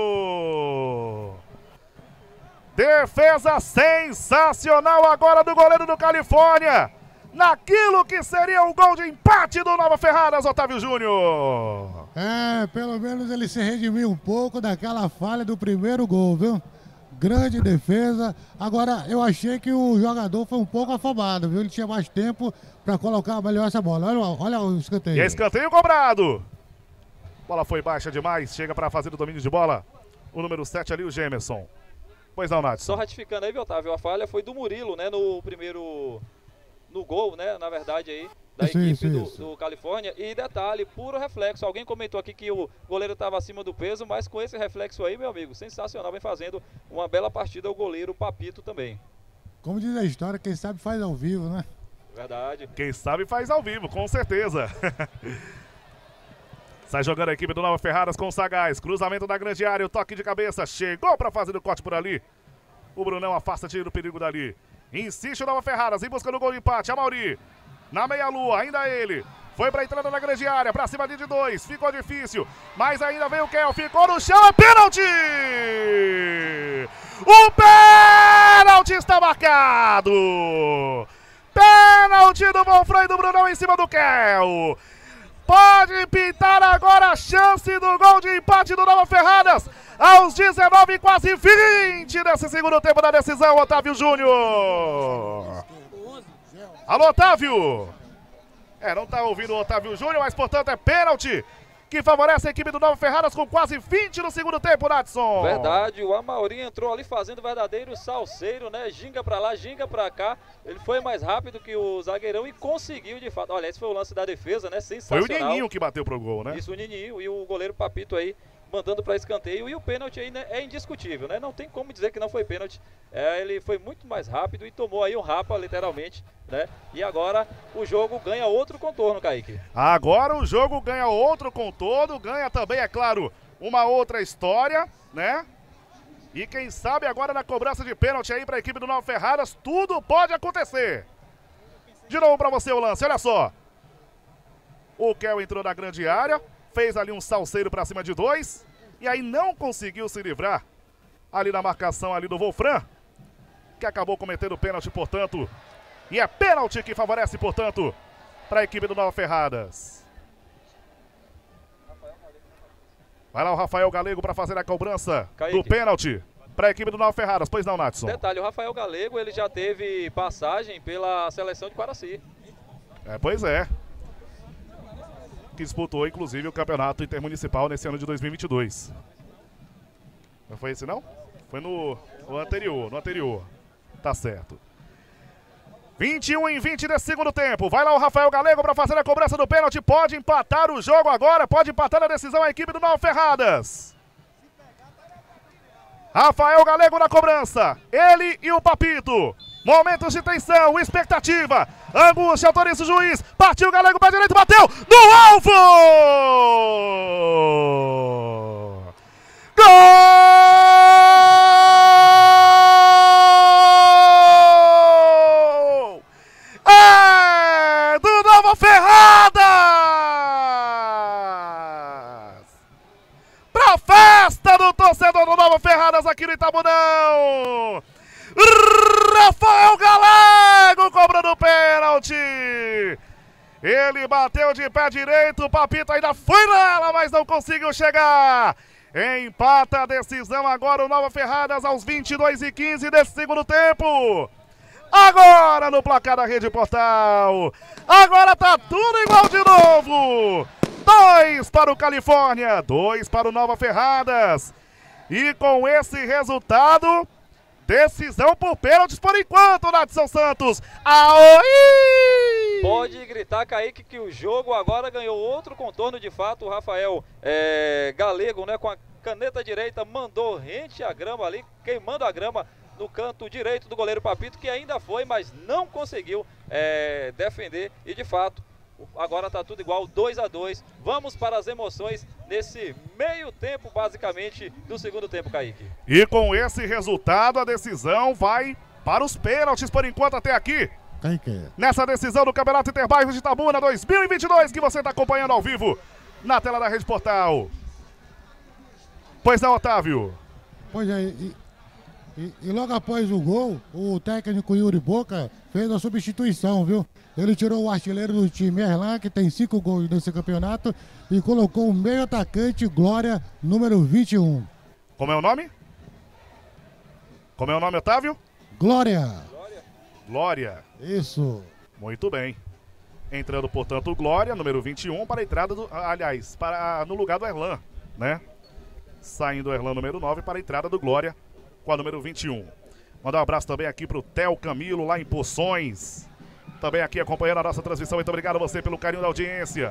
Defesa sensacional agora do goleiro do Califórnia. Naquilo que seria o gol de empate do Nova Ferraras, Otávio Júnior. É, pelo menos ele se redimiu um pouco daquela falha do primeiro gol, viu? Grande defesa. Agora, eu achei que o jogador foi um pouco afobado, viu? Ele tinha mais tempo para colocar melhor essa bola. Olha, olha o escanteio. E é escanteio cobrado. Bola foi baixa demais. Chega para fazer o domínio de bola o número sete ali, o Gemerson. Pois não, Nath. Só ratificando aí, viu, Otávio? A falha foi do Murilo, né? No primeiro... No gol, né? Na verdade aí. Da Isso, equipe isso, do, do Califórnia. E detalhe, puro reflexo. Alguém comentou aqui que o goleiro estava acima do peso, mas com esse reflexo aí, meu amigo, sensacional. Vem fazendo uma bela partida o goleiro Papito também. Como diz a história, quem sabe faz ao vivo, né? Verdade. Quem sabe faz ao vivo, com certeza. Sai jogando a equipe do Nova Ferradas com o Sagaz. Cruzamento da grande área, o toque de cabeça. Chegou para fazer o corte por ali. O Brunão afasta, tira o perigo dali. Insiste o Nova Ferradas em busca do gol de empate. A Mauri na meia-lua, ainda ele. Foi para a entrada da grande área, para cima de dois. Ficou difícil, mas ainda veio o Kel. Ficou no chão, é pênalti! O pênalti está marcado! Pênalti do Wolfram e do Brunão em cima do Kel. Pode pintar agora a chance do gol de empate do Nova Ferradas. Aos dezenove, quase vinte desse segundo tempo da decisão, Otávio Júnior. Alô, Otávio. É, não tá ouvindo o Otávio Júnior, mas portanto é pênalti que favorece a equipe do Nova Ferradas com quase vinte no segundo tempo, Natson. Verdade, o Amauri entrou ali fazendo verdadeiro salseiro, né? Ginga pra lá, ginga pra cá. Ele foi mais rápido que o zagueirão e conseguiu de fato. Olha, esse foi o lance da defesa, né? Sensacional. Foi o Nininho que bateu pro gol, né? Isso, o Nininho e o goleiro Papito aí mandando para escanteio, e o pênalti aí, né, é indiscutível, né? Não tem como dizer que não foi pênalti. É, ele foi muito mais rápido e tomou aí um rapa, literalmente, né? E agora o jogo ganha outro contorno, Kaique. Agora o jogo ganha outro contorno, ganha também, é claro, uma outra história, né? E quem sabe agora na cobrança de pênalti aí para a equipe do Nova Ferradas, tudo pode acontecer. De novo para você o lance, olha só. O Kel entrou na grande área, fez ali um salseiro para cima de dois, e aí não conseguiu se livrar ali na marcação ali do Wolfram, que acabou cometendo pênalti, portanto, e é pênalti que favorece, portanto, para a equipe do Nova Ferradas. Vai lá o Rafael Galego para fazer a cobrança Kaique. do pênalti para a equipe do Nova Ferradas. Pois não, Natson? Detalhe, o Rafael Galego, ele já teve passagem pela seleção de Quaraci. É, pois é. Que disputou, inclusive, o campeonato intermunicipal nesse ano de dois mil e vinte e dois. Não foi esse, não? Foi no, no anterior, no anterior. Tá certo. vinte e um em vinte desse segundo tempo. Vai lá o Rafael Galego para fazer a cobrança do pênalti. Pode empatar o jogo agora. Pode empatar a decisão a equipe do Nova Ferradas. Rafael Galego na cobrança. Ele e o Papito. Momentos de tensão, expectativa. Angústia, autoriza o juiz. Partiu o Galego para direito, bateu no alvo! Gol! É do Nova Ferradas! Pra festa do torcedor do Nova Ferradas aqui no Itabunão! Rafael Galego cobrando o pênalti. Ele bateu de pé direito, o Papito ainda foi nela, mas não conseguiu chegar. Empata a decisão agora o Nova Ferradas aos vinte e dois e quinze desse segundo tempo. Agora no placar da Rede Portal. Agora tá tudo igual de novo. Dois para o Califórnia, dois para o Nova Ferradas. E com esse resultado, decisão por pênaltis por enquanto, Natson Santos. Aoi! Pode gritar, Kaique, que o jogo agora ganhou outro contorno de fato. O Rafael é, Galego, né, com a caneta direita, mandou rente a grama ali, queimando a grama no canto direito do goleiro Papito, que ainda foi, mas não conseguiu é, defender. E de fato, agora tá tudo igual, dois a dois. Vamos para as emoções nesse meio tempo, basicamente, do segundo tempo, Kaique. E com esse resultado, a decisão vai para os pênaltis por enquanto até aqui. Quem quer? Nessa decisão do Campeonato Interbairros de Itabuna dois mil e vinte e dois, que você está acompanhando ao vivo na tela da Rede Portal. Pois não, Otávio? Pois é, e, e, e logo após o gol, o técnico Yuri Boca fez a substituição, viu? Ele tirou o artilheiro do time Erlan, que tem cinco gols nesse campeonato, e colocou o meio atacante Glória, número vinte e um. Como é o nome? Como é o nome, Otávio? Glória. Glória. Isso. Muito bem. Entrando, portanto, o Glória, número vinte e um, para a entrada do... Aliás, para, no lugar do Erlan, né? Saindo o Erlan, número nove, para a entrada do Glória, com a número vinte e um. Mandar um abraço também aqui para o Theo Camilo, lá em Poções. Também aqui acompanhando a nossa transmissão. Muito obrigado a você pelo carinho da audiência.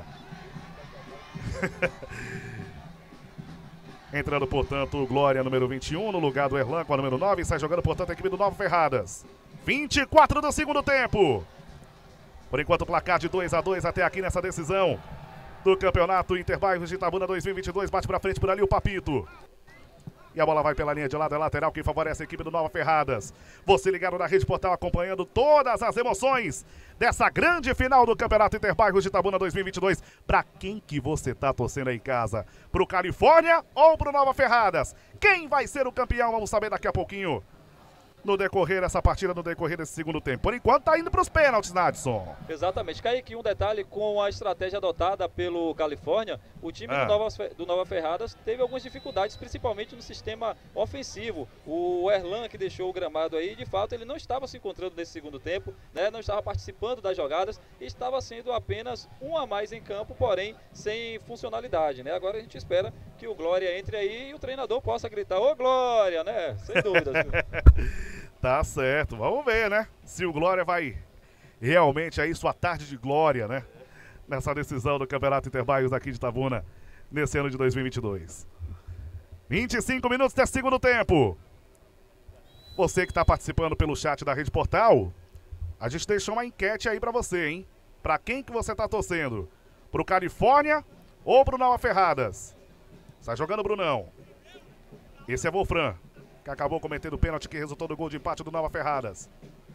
Entrando, portanto, o Glória, número vinte e um, no lugar do Erlan, com a número nove. Sai jogando, portanto, a equipe do Nova Ferradas. vinte e quatro do segundo tempo. Por enquanto, o placar de dois a dois até aqui nessa decisão. do Campeonato Interbairros de Itabuna dois mil e vinte e dois. Bate pra frente por ali o Papito. E a bola vai pela linha de lado, é lateral, quem favorece a equipe do Nova Ferradas. Você ligado na Rede Portal, acompanhando todas as emoções dessa grande final do Campeonato Interbairros de Itabuna dois mil e vinte e dois. Pra quem que você tá torcendo aí em casa? Pro Califórnia ou pro Nova Ferradas? Quem vai ser o campeão? Vamos saber daqui a pouquinho. No decorrer dessa partida, no decorrer desse segundo tempo. Por enquanto tá indo para os pênaltis, Nadson. Exatamente. Kaique, um detalhe, com a estratégia adotada pelo Califórnia, o time Ah. do, Nova, do Nova Ferradas teve algumas dificuldades, principalmente no sistema ofensivo. O Erlan, que deixou o gramado aí, de fato, ele não estava se encontrando nesse segundo tempo, né? Não estava participando das jogadas e estava sendo apenas um a mais em campo, porém sem funcionalidade, né? Agora a gente espera que o Glória entre aí e o treinador possa gritar: ô Glória, né? Sem dúvidas. Tá certo, vamos ver, né? Se o Glória vai realmente aí sua tarde de glória, né? Nessa decisão do Campeonato Interbairros aqui de Itabuna, nesse ano de dois mil e vinte e dois. vinte e cinco minutos desse segundo tempo. Você que está participando pelo chat da Rede Portal, a gente deixou uma enquete aí pra você, hein? Pra quem que você tá torcendo? Pro Califórnia ou pro Nova Ferradas? Sai jogando, Brunão. Esse é Wolfram, que acabou cometendo o pênalti que resultou no gol de empate do Nova Ferradas.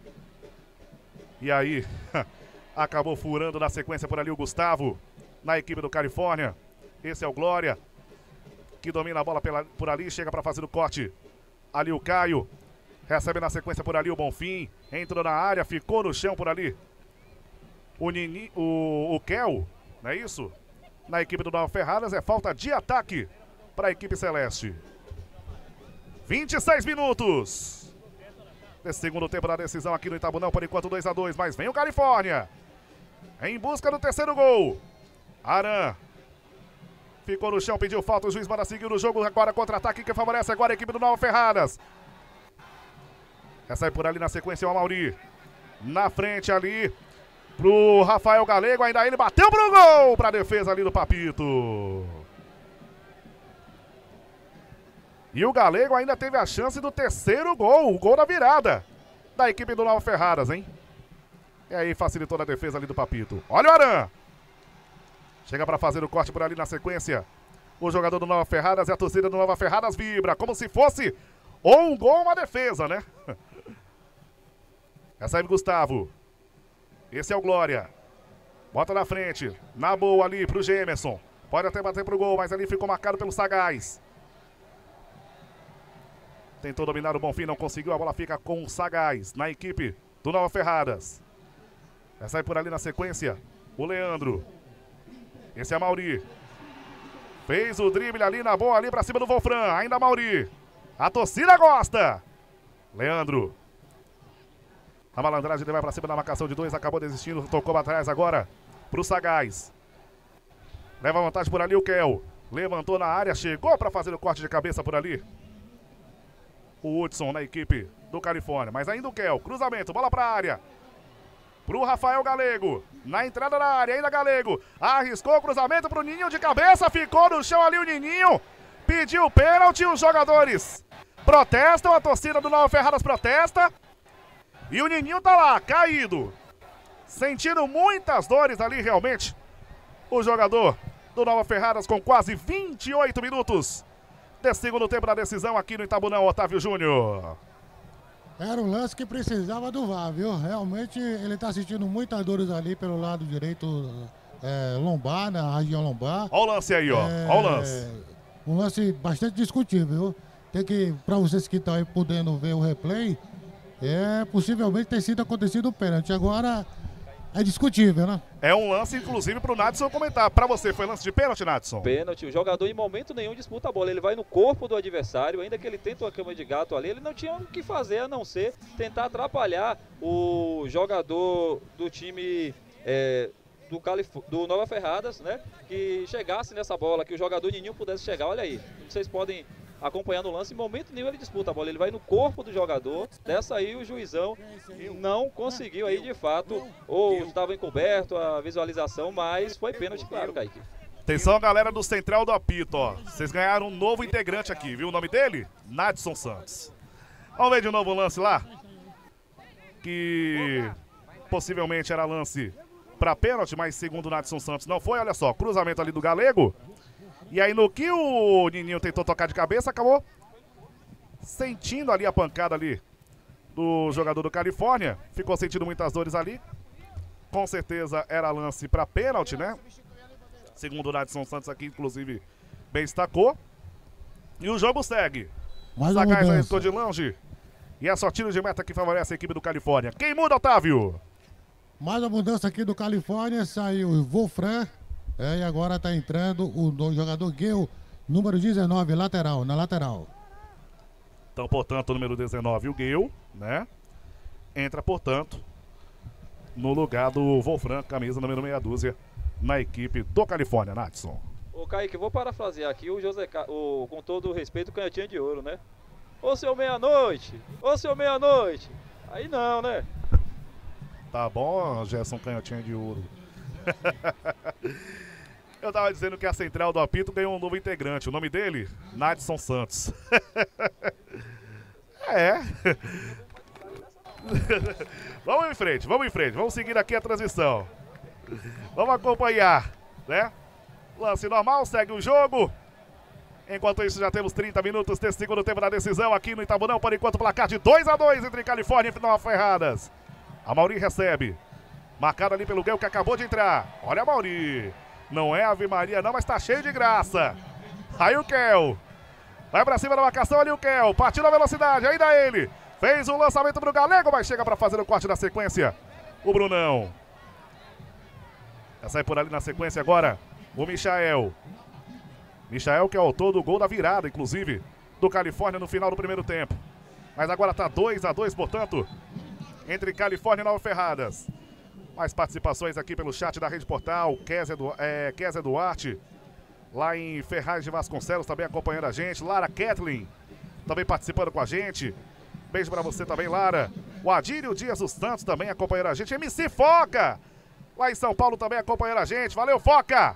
E aí, acabou furando na sequência por ali o Gustavo, na equipe do Califórnia. Esse é o Glória, que domina a bola pela, por ali, chega para fazer o corte. Ali o Caio, recebe na sequência por ali o Bonfim, entrou na área, ficou no chão por ali. O Nini, o, o Kel, não é isso? Na equipe do Nova Ferradas, é falta de ataque para a equipe celeste. vinte e seis minutos desse segundo tempo da decisão aqui no Itabunão, por enquanto dois a dois, mas vem o Califórnia em busca do terceiro gol. Aran ficou no chão, pediu falta, o juiz manda seguir o jogo, agora contra-ataque que favorece agora a equipe do Nova Ferradas. Recebe por ali na sequência o Amauri, na frente ali pro Rafael Galego, ainda ele bateu pro gol, pra defesa ali do Papito. E o Galego ainda teve a chance do terceiro gol, o gol da virada da equipe do Nova Ferradas, hein? E aí facilitou a defesa ali do Papito. Olha o Aran. Chega para fazer o corte por ali na sequência. O jogador do Nova Ferradas e a torcida do Nova Ferradas vibra, como se fosse ou um gol ou uma defesa, né? Recebe Gustavo. Esse é o Glória. Bota na frente. Na boa ali pro Gemerson. Pode até bater pro gol, mas ali ficou marcado pelo Sagaz. Tentou dominar o Bonfim, não conseguiu. A bola fica com o Sagaz na equipe do Nova Ferradas. Vai sair por ali na sequência o Leandro. Esse é a Mauri. Fez o drible ali na boa, ali pra cima do Wolfram. Ainda a Mauri. A torcida gosta. Leandro. A malandragem, ele vai pra cima da marcação de dois. Acabou desistindo, tocou pra trás agora pro Sagaz. Leva vantagem por ali o Kel. Levantou na área, chegou pra fazer o corte de cabeça por ali o Hudson na equipe do Califórnia. Mas ainda o Kel, cruzamento, bola pra área. Pro Rafael Galego, na entrada da área, ainda Galego. Arriscou o cruzamento pro Nininho de cabeça, ficou no chão ali o Nininho. Pediu pênalti, os jogadores protestam, a torcida do Nova Ferradas protesta. E o Nininho tá lá, caído. Sentindo muitas dores ali realmente. O jogador do Nova Ferradas com quase vinte e oito minutos desse segundo tempo da decisão aqui no Itabunão, Otávio Júnior. Era um lance que precisava do V A R, viu? Realmente ele tá sentindo muitas dores ali pelo lado direito, é, lombar, na região lombar. Olha o lance aí, ó. É, Olha o lance. Um lance bastante discutível, viu? Tem que, pra vocês que estão aí podendo ver o replay, é, possivelmente ter sido acontecido o pênalti. Agora é discutível, né? É um lance, inclusive, pro Nadson comentar. Pra você, foi lance de pênalti, Nadson? Pênalti. O jogador em momento nenhum disputa a bola. Ele vai no corpo do adversário, ainda que ele tente uma cama de gato ali, ele não tinha o que fazer a não ser tentar atrapalhar o jogador do time é, do, Calif do Nova Ferradas, né? Que chegasse nessa bola, que o jogador Nininho pudesse chegar. Olha aí, vocês podem acompanhando o lance, em momento nenhum ele disputa a bola, ele vai no corpo do jogador. Dessa aí o juizão não conseguiu aí de fato, ou estava encoberto a visualização, mas foi pênalti, claro, Kaique. Atenção, galera do Central do Apito, ó. Vocês ganharam um novo integrante aqui, viu o nome dele? Nadson Santos. Vamos ver de novo o lance lá. Que possivelmente era lance para pênalti, mas segundo o Nadson Santos não foi. Olha só, cruzamento ali do Galego. E aí no que o Nininho tentou tocar de cabeça, acabou sentindo ali a pancada ali do jogador do Califórnia. Ficou sentindo muitas dores ali. Com certeza era lance para pênalti, né? Segundo o Nadson Santos aqui, inclusive, bem destacou. E o jogo segue. Mais uma Sagaz aí mudança. ficou de longe. E é só tiro de meta que favorece a equipe do Califórnia. Quem muda, Otávio? Mais uma mudança aqui do Califórnia, saiu o Wolfram, é, e agora está entrando o, o jogador Guel, número dezenove, lateral, na lateral. Então, portanto, o número dezenove, o Guel, né? Entra, portanto, no lugar do Wolfram, camisa número meia dúzia, na equipe do Califórnia, Nadson. Ô Kaique, vou parafrasear aqui o José, Ca... o, com todo o respeito, o Canhotinha de Ouro, né? Ô seu meia-noite, ô seu meia-noite. Aí não, né? Tá bom, Gerson Canhotinha de Ouro. Eu tava dizendo que a central do apito ganhou um novo integrante. O nome dele? Nadson Santos. É. Vamos em frente, vamos em frente. Vamos seguir aqui a transmissão. Vamos acompanhar, né? Lance normal, segue o jogo. Enquanto isso, já temos trinta minutos desse segundo tempo da decisão aqui no Itabunão. Por enquanto, placar de dois a dois entre Califórnia e Nova Ferradas. A Mauri recebe. Marcado ali pelo Guel que acabou de entrar. Olha a Mauri. Não é Ave Maria não, mas tá cheio de graça. Aí o Kel. Vai pra cima da marcação ali o Kel. Partiu na velocidade, ainda ele. Fez um lançamento pro Galego, mas chega pra fazer o corte na sequência. O Brunão. Vai sair por ali na sequência agora o Michael. Michael que é o autor do gol da virada, inclusive, do Califórnia no final do primeiro tempo. Mas agora tá dois a dois, portanto, entre Califórnia e Nova Ferradas. Mais participações aqui pelo chat da Rede Portal. Kézia, du é, Kézia Duarte, lá em Ferraz de Vasconcelos, também acompanhando a gente. Lara Kathleen, também participando com a gente. Beijo pra você também, Lara. O Adílio Dias dos Santos também acompanhando a gente. M C Foca, lá em São Paulo também acompanhando a gente. Valeu, Foca!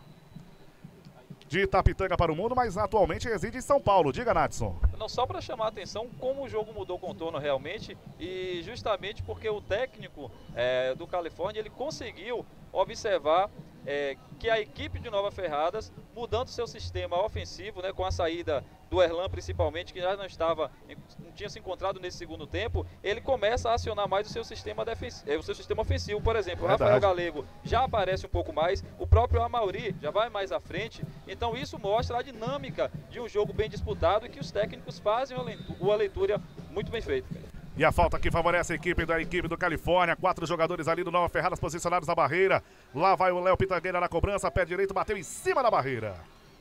De Itapitanga para o mundo, mas atualmente reside em São Paulo. Diga, Nadson. Não, só para chamar a atenção como o jogo mudou o contorno realmente, e justamente porque o técnico é, do Califórnia, ele conseguiu observar é, que a equipe de Nova Ferradas, mudando seu sistema ofensivo, né, com a saída do Erlan principalmente, que já não estava, não tinha se encontrado nesse segundo tempo, ele começa a acionar mais o seu sistema defensivo, o seu sistema ofensivo. Por exemplo, o Rafael Galego já aparece um pouco mais, o próprio Amauri já vai mais à frente. Então isso mostra a dinâmica de um jogo bem disputado e que os técnicos fazem uma leitura muito bem feita. E a falta que favorece a equipe da equipe do Califórnia. Quatro jogadores ali do Nova Ferradas posicionados na barreira. Lá vai o Léo Pitangueira na cobrança. Pé direito, bateu em cima da barreira.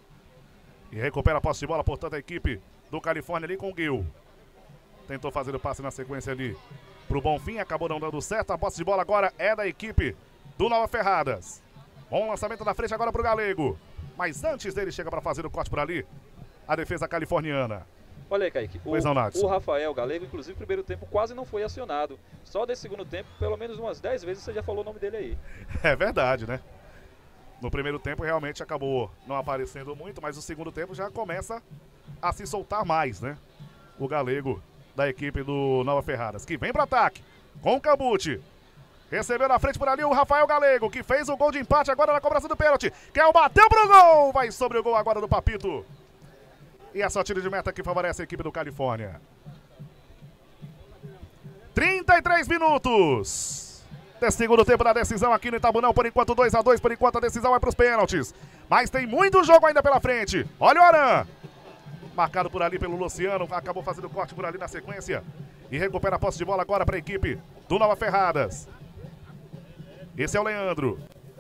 E recupera a posse de bola, portanto, a equipe do Califórnia ali com o Gil. Tentou fazer o passe na sequência ali pro Bonfim. Acabou não dando certo. A posse de bola agora é da equipe do Nova Ferradas. Bom lançamento na frente agora pro Galego. Mas antes dele chega para fazer o corte por ali a defesa californiana. Olha aí, Kaique, o, o Rafael Galego, inclusive, no primeiro tempo quase não foi acionado. Só desse segundo tempo, pelo menos umas dez vezes você já falou o nome dele aí. É verdade, né? No primeiro tempo realmente acabou não aparecendo muito, mas o segundo tempo já começa a se soltar mais, né? O Galego da equipe do Nova Ferradas, que vem para ataque com o Cambuti. Recebeu na frente por ali o Rafael Galego, que fez o gol de empate agora na cobrança do pênalti. Kel bateu pro gol, vai sobre o gol agora do Papito. E é só tiro de meta que favorece a equipe do Califórnia. trinta e três minutos. Desse segundo tempo da decisão aqui no Itabunão. Por enquanto dois a dois, por enquanto a decisão vai para os pênaltis. Mas tem muito jogo ainda pela frente. Olha o Aran. Marcado por ali pelo Luciano. Acabou fazendo corte por ali na sequência. E recupera a posse de bola agora para a equipe do Nova Ferradas. Esse é o Leandro.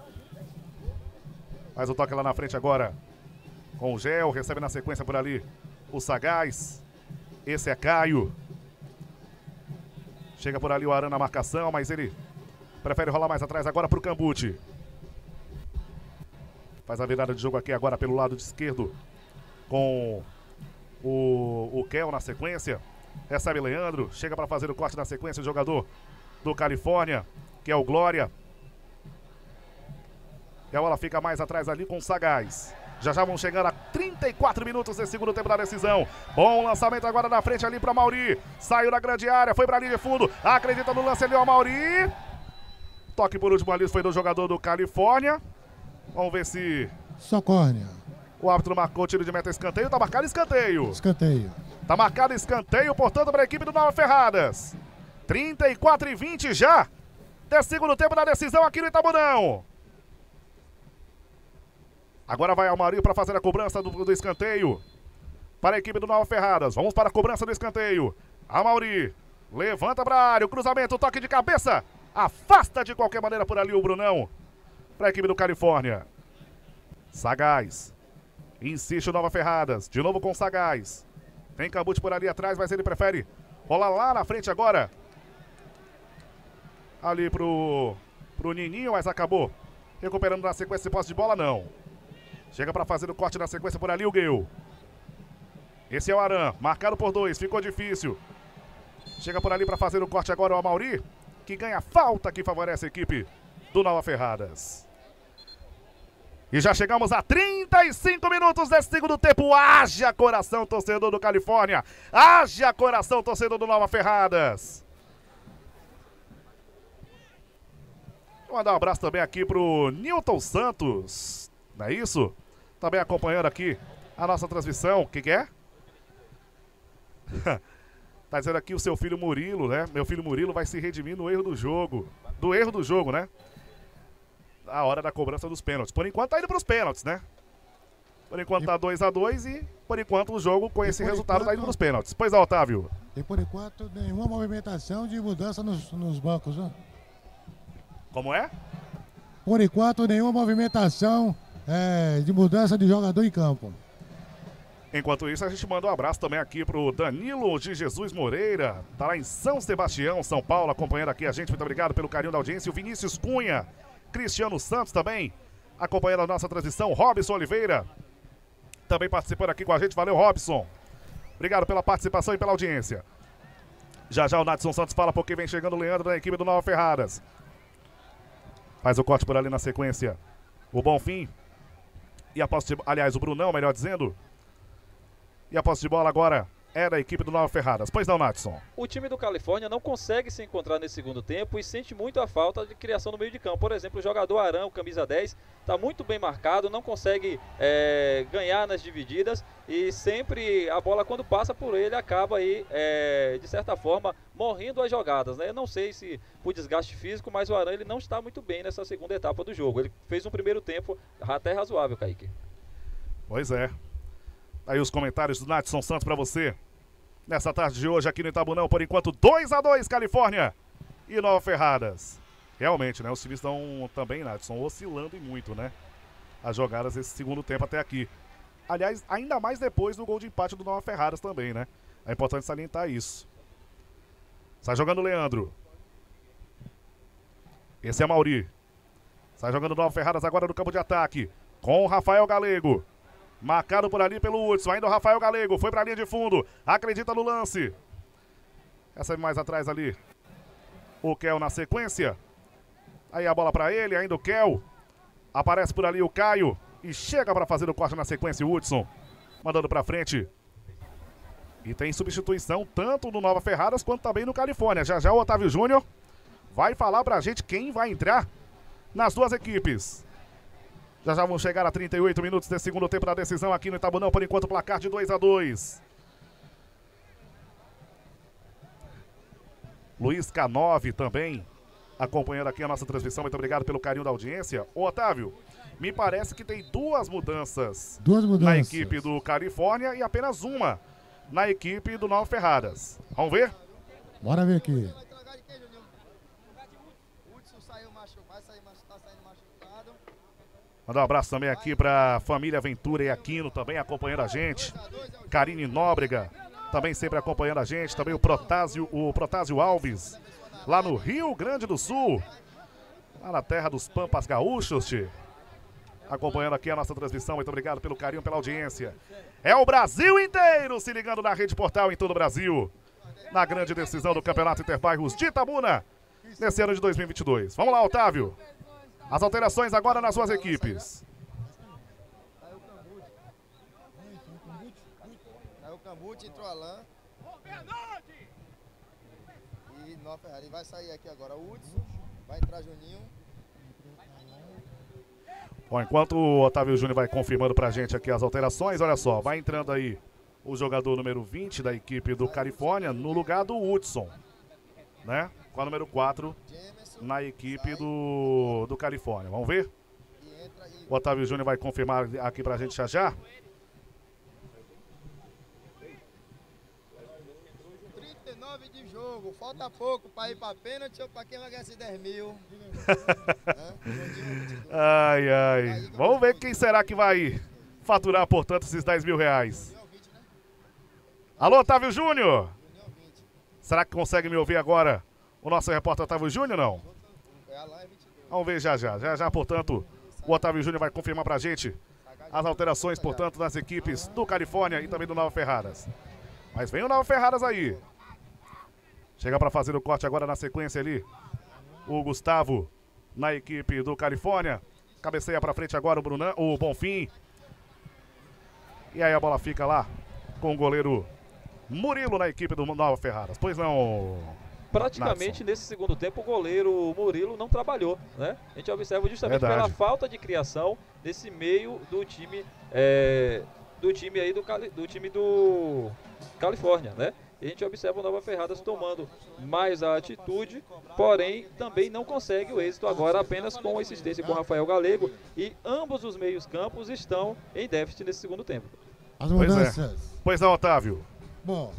Faz o toque lá na frente agora com o Gel, recebe na sequência por ali o Sagaz. Esse é Caio. Chega por ali o Aran na marcação, mas ele prefere rolar mais atrás agora para o Cambuti. Faz a virada de jogo aqui agora pelo lado de esquerdo com o, o Kel na sequência. Recebe Leandro, chega para fazer o corte na sequência o jogador do Califórnia, que é o Glória. E a bola fica mais atrás ali com o Sagaz. Já já vão chegando a trinta e quatro minutos desse segundo tempo da decisão. Bom lançamento agora na frente ali para Mauri. Saiu da grande área, foi para a linha de fundo. Acredita no lance ali, ó, Mauri. toque por último ali foi do jogador do Califórnia. Vamos ver se... Socórnia. O árbitro marcou o tiro de meta, escanteio. Tá marcado escanteio. Escanteio. Tá marcado escanteio, portanto, para a equipe do Nova Ferradas. trinta e quatro e vinte já. Desse segundo tempo da decisão aqui no Itabunão. Agora vai Almario para fazer a cobrança do, do escanteio. Para a equipe do Nova Ferradas. Vamos para a cobrança do escanteio. Almario levanta para a área. O cruzamento, o toque de cabeça. Afasta de qualquer maneira por ali o Brunão. Para a equipe do Califórnia. Sagaz. Insiste o Nova Ferradas. De novo com Sagaz. Tem Cambuti por ali atrás, mas ele prefere rolar lá na frente agora. Ali pro, pro Nininho, mas acabou recuperando na sequência de posse de bola, não. Chega para fazer o corte na sequência por ali o Guil. Esse é o Aran, marcado por dois, ficou difícil. Chega por ali para fazer o corte agora o Amauri, que ganha falta que favorece a equipe do Nova Ferradas. E já chegamos a trinta e cinco minutos desse segundo tempo. Haja coração, torcedor do Califórnia. Haja coração, torcedor do Nova Ferradas. Vou mandar um abraço também aqui pro Nilton Santos. Não é isso? Também acompanhando aqui a nossa transmissão. O que, que é? Tá dizendo aqui o seu filho Murilo, né? Meu filho Murilo vai se redimir no erro do jogo. Do erro do jogo, né? A hora da cobrança dos pênaltis. Por enquanto tá indo pros pênaltis, né? Por enquanto tá dois a dois e por enquanto o jogo com esse resultado enquanto... tá indo pros pênaltis. Pois é, Otávio. E por enquanto nenhuma movimentação de mudança nos, nos bancos, né? Como é? Por enquanto nenhuma movimentação é, de mudança de jogador em campo. Enquanto isso, a gente manda um abraço também aqui pro Danilo de Jesus Moreira. Tá lá em São Sebastião, São Paulo, acompanhando aqui a gente. Muito obrigado pelo carinho da audiência. O Vinícius Cunha, Cristiano Santos também, acompanhando a nossa transmissão. Robson Oliveira, também participando aqui com a gente. Valeu, Robson. Obrigado pela participação e pela audiência. Já já o Nadson Santos fala porque vem chegando o Leandro da equipe do Nova Ferradas. Faz o corte por ali na sequência. O Bonfim. E a posse de... Aliás, o Brunão, melhor dizendo. E a posse de bola agora é da equipe do Nova Ferradas. Pois não, Natson? O time do Califórnia não consegue se encontrar nesse segundo tempo e sente muito a falta de criação no meio de campo. Por exemplo, o jogador Arão, camisa dez, está muito bem marcado, não consegue é, ganhar nas divididas e sempre a bola, quando passa por ele, acaba aí, é, de certa forma, morrendo as jogadas, né? Eu não sei se por desgaste físico, mas o Arão ele não está muito bem nessa segunda etapa do jogo. Ele fez um primeiro tempo até razoável, Kaique. Pois é. Aí os comentários do Natson Santos para você. Nessa tarde de hoje aqui no Itabunão, por enquanto dois a dois Califórnia e Nova Ferradas. Realmente, né? Os times estão também, Natson, oscilando e muito, né? As jogadas esse segundo tempo até aqui. Aliás, ainda mais depois do gol de empate do Nova Ferradas também, né? É importante salientar isso. Sai jogando o Leandro. Esse é Mauri. Sai jogando o Nova Ferradas agora no campo de ataque. Com o Rafael Galego. Marcado por ali pelo Hudson, ainda o Rafael Galego, foi para a linha de fundo, acredita no lance. Essa é mais atrás ali, o Kel na sequência. Aí a bola para ele, ainda o Kel. Aparece por ali o Caio e chega para fazer o corte na sequência o Hudson. Mandando para frente. E tem substituição tanto no Nova Ferradas quanto também no Califórnia. Já já o Otávio Júnior vai falar para a gente quem vai entrar nas duas equipes. Já já vamos chegar a trinta e oito minutos desse segundo tempo da decisão aqui no Itabunão. Por enquanto, placar de dois a dois. Luiz K nove também acompanhando aqui a nossa transmissão. Muito obrigado pelo carinho da audiência. Ô, Otávio, me parece que tem duas mudanças, duas mudanças na equipe do Califórnia e apenas uma na equipe do Nova Ferradas. Vamos ver? Bora ver aqui. Mandar um abraço também aqui para a família Ventura e Aquino, também acompanhando a gente. Karine Nóbrega, também sempre acompanhando a gente. Também o Protásio, o Protásio Alves, lá no Rio Grande do Sul. Lá na terra dos Pampas Gaúchos, tchê. Acompanhando aqui a nossa transmissão. Muito obrigado pelo carinho, pela audiência. É o Brasil inteiro se ligando na Rede Portal em todo o Brasil. Na grande decisão do Campeonato Interbairros de Itabuna, nesse ano de dois mil e vinte e dois. Vamos lá, Otávio. As alterações agora nas suas equipes. Saiu o Cambuti, entrou o Alain. E Nova Ferrari vai sair aqui agora o Hudson. Vai entrar Juninho. Bom, enquanto o Otávio Júnior vai confirmando pra gente aqui as alterações, olha só, vai entrando aí o jogador número vinte da equipe do Califórnia no lugar do Hudson, né? Com a número quatro na equipe do, do Califórnia. Vamos ver? O Otávio Júnior vai confirmar aqui pra gente já já. trinta e nove de jogo, falta pouco pra ir pra pênalti ou pra quem vai ganhar esses dez mil. Ai, ai. Vamos ver quem será que vai faturar, portanto, esses dez mil reais. Alô, Otávio Júnior? Será que consegue me ouvir agora o nosso repórter Otávio Júnior, não? Vamos ver já já. Já já, portanto, o Otávio Júnior vai confirmar pra gente as alterações, portanto, das equipes do Califórnia e também do Nova Ferradas. Mas vem o Nova Ferradas aí. Chega pra fazer o corte agora na sequência ali. O Gustavo na equipe do Califórnia. Cabeceia pra frente agora o Brunan, o Bonfim. E aí a bola fica lá com o goleiro Murilo na equipe do Nova Ferradas. Pois não, praticamente Natson. Nesse segundo tempo o goleiro Murilo não trabalhou, né? A gente observa justamente Verdade. pela falta de criação nesse meio do time é, do time aí do, do time do Califórnia, né? E a gente observa o Nova Ferradas tomando mais a atitude, porém também não consegue o êxito agora apenas com a assistência com o Rafael Galego, e ambos os meios campos estão em déficit nesse segundo tempo. As Pois mudanças. é. Pois não, Otávio. Bom,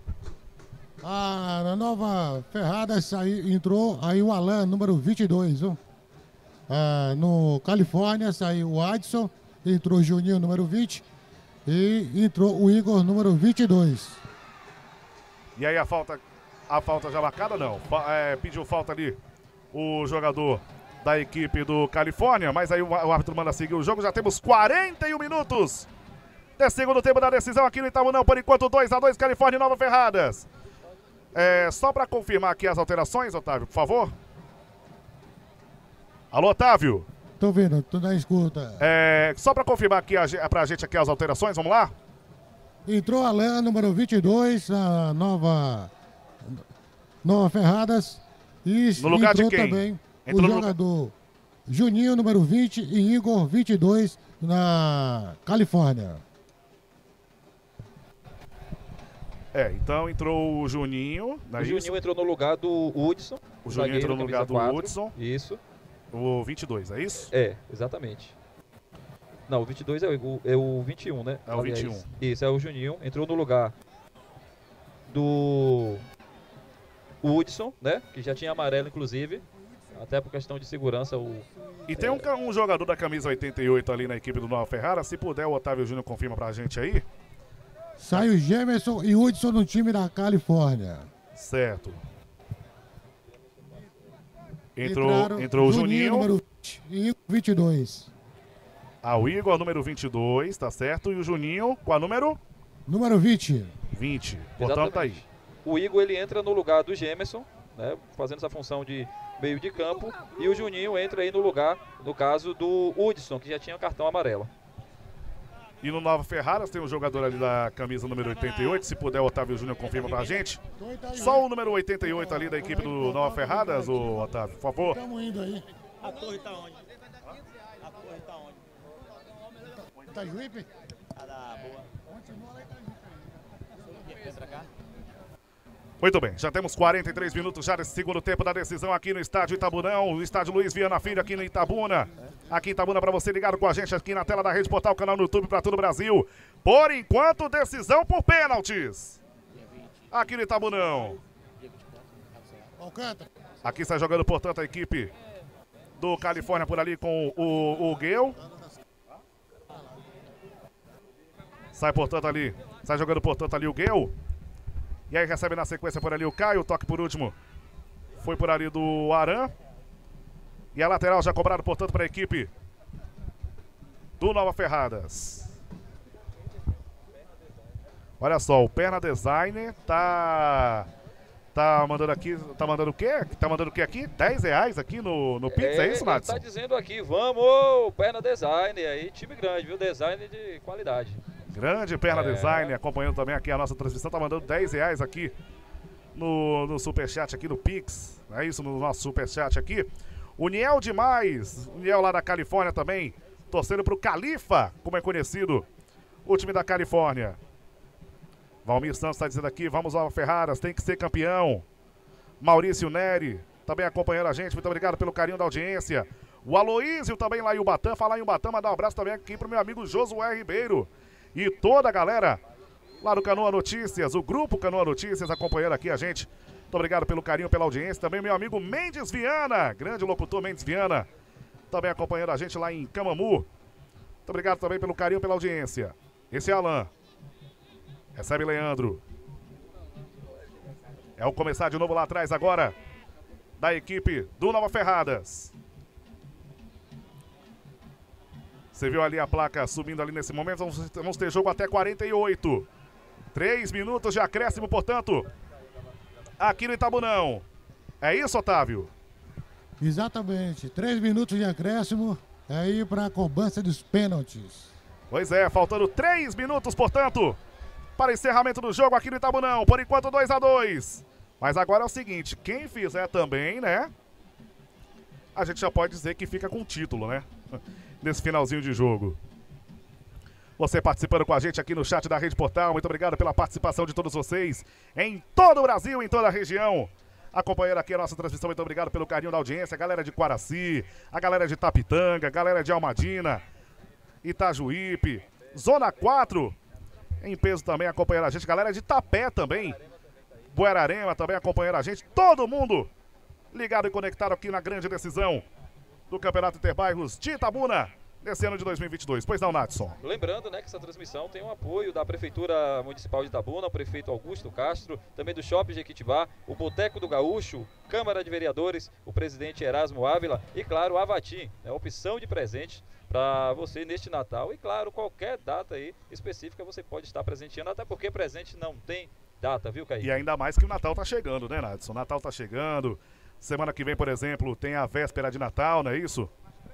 a Nova Ferradas saiu, entrou aí o Alan, número vinte e dois, viu? Ah, no Califórnia saiu o Adson, entrou o Juninho, número vinte, e entrou o Igor, número vinte e dois. E aí a falta, a falta já marcada, não. Fa- é, pediu falta ali o jogador da equipe do Califórnia, mas aí o, o árbitro manda seguir o jogo. Já temos quarenta e um minutos de segundo tempo da decisão aqui no Itabunão. Por enquanto, dois a dois, Califórnia e Nova Ferradas. É, só para confirmar aqui as alterações, Otávio, por favor. Alô, Otávio. Tô vendo, tô na escuta. É, só para confirmar aqui a, ge- pra gente aqui as alterações, vamos lá? Entrou Alan, número vinte e dois, a Nova, Nova Ferradas. E No lugar de entrou quem? também Entrou o no- jogador Juninho, número vinte, e Igor, vinte e dois, na Califórnia. É, então entrou o Juninho. Não é O Juninho isso? entrou no lugar do Hudson. O Juninho zagueiro, entrou no lugar camisa do quatro. Hudson. Isso. O vinte e dois, é isso? É, exatamente. Não, o vinte e dois é o, é o vinte e um, né? É o Aliás, vinte e um. Isso, é o Juninho. Entrou no lugar do Hudson, né? Que já tinha amarelo, inclusive. Até por questão de segurança. O, E tem um, ca- um jogador da camisa oitenta e oito ali na equipe do Nova Ferrara. Se puder, o Otávio Júnior confirma pra gente aí. Sai o Gemerson e Hudson no time da Califórnia. Certo. Entrou, Entraram entrou o Juninho. número vinte, e Igor, vinte e dois. Ah, o Igor, número vinte e dois, tá certo. E o Juninho, com a número Número vinte. vinte. Portanto, tá aí. Exatamente. O Igor ele entra no lugar do Gemerson, né? Fazendo essa função de meio de campo. E o Juninho entra aí no lugar, no caso, do Hudson, que já tinha cartão amarelo. E no Nova Ferraras tem um jogador ali da camisa número oitenta e oito. Se puder, o Otávio Júnior confirma pra gente. Só o número oitenta e oito ali da equipe do Nova Ferraras, o Otávio, por favor. Estamos indo aí. A torre tá onde? A torre tá onde? Itajuípe? A da boa. Vem pra cá. Muito bem, já temos quarenta e três minutos já desse segundo tempo da decisão aqui no estádio Itabunão, o estádio Luiz Viana Filho aqui no Itabuna. Aqui em Itabuna para você ligado com a gente aqui na tela da Rede Portal, canal no YouTube para todo o Brasil. Por enquanto, decisão por pênaltis. Aqui no Itabunão. Alcântara. Aqui está jogando, portanto, a equipe do Califórnia por ali com o, o Guel. Sai, portanto, ali. Sai jogando, portanto, ali o Guel. E aí recebe na sequência por ali o Caio. O toque por último foi por ali do Aran. E a lateral já cobrado, portanto, para a equipe do Nova Ferradas. Olha só, o Perna Designer tá... Tá mandando aqui, tá mandando o quê? Tá mandando o quê aqui? dez reais aqui no, no Pix, é, é isso, Ele Natson? tá dizendo aqui, vamos, Perna Design, aí time grande, viu? Design de qualidade. Grande Perna É. Design, acompanhando também aqui a nossa transmissão, tá mandando dez reais aqui no, no superchat aqui do Pix. É isso, no nosso superchat aqui. O Niel demais. O Niel lá da Califórnia também. Torcendo pro Califa, como é conhecido. O time da Califórnia. Valmir Santos está dizendo aqui, vamos ao Ferraras, tem que ser campeão. Maurício Neri também acompanhando a gente, muito obrigado pelo carinho da audiência. O Aloísio também lá em Ubatã, falar em Ubatã, mandar um abraço também aqui pro meu amigo Josué Ribeiro. E toda a galera lá do Canoa Notícias, o grupo Canoa Notícias acompanhando aqui a gente. Muito obrigado pelo carinho, pela audiência. Também meu amigo Mendes Viana, grande locutor Mendes Viana, também acompanhando a gente lá em Camamu. Muito obrigado também pelo carinho, pela audiência. Esse é Alan. Recebe Leandro. É o começar de novo lá atrás agora da equipe do Nova Ferradas. Você viu ali a placa subindo ali nesse momento. Vamos, vamos ter jogo até quarenta e oito. Três minutos de acréscimo, portanto, aqui no Itabunão. É isso, Otávio? Exatamente. Três minutos de acréscimo. É aí para a cobrança dos pênaltis. Pois é, faltando três minutos, portanto, para encerramento do jogo aqui no Itabunão. Por enquanto, dois a dois. Mas agora é o seguinte, quem fizer também, né? A gente já pode dizer que fica com o título, né? Nesse finalzinho de jogo. Você participando com a gente aqui no chat da Rede Portal. Muito obrigado pela participação de todos vocês em todo o Brasil, em toda a região. Acompanhando aqui a nossa transmissão, muito obrigado pelo carinho da audiência. A galera de Quaraci, a galera de Tapitanga, a galera de Almadina, Itajuípe, Zona quatro, em peso também acompanhando a gente. Galera de Tapé também, Buerarema também acompanhando a gente. Todo mundo ligado e conectado aqui na grande decisão do Campeonato Interbairros de Itabuna, nesse ano de dois mil e vinte e dois. Pois não, Natson? Lembrando, né, que essa transmissão tem um apoio da Prefeitura Municipal de Itabuna, o prefeito Augusto Castro, também do Shopping Jequitibá, o Boteco do Gaúcho, Câmara de Vereadores, o presidente Erasmo Ávila e, claro, a Avatim, né, opção de presente para você neste Natal. E, claro, qualquer data aí específica você pode estar presenteando, até porque presente não tem data, viu, Caí? E ainda mais que o Natal tá chegando, né, Natson? O Natal tá chegando. Semana que vem, por exemplo, tem a véspera de Natal, não é isso?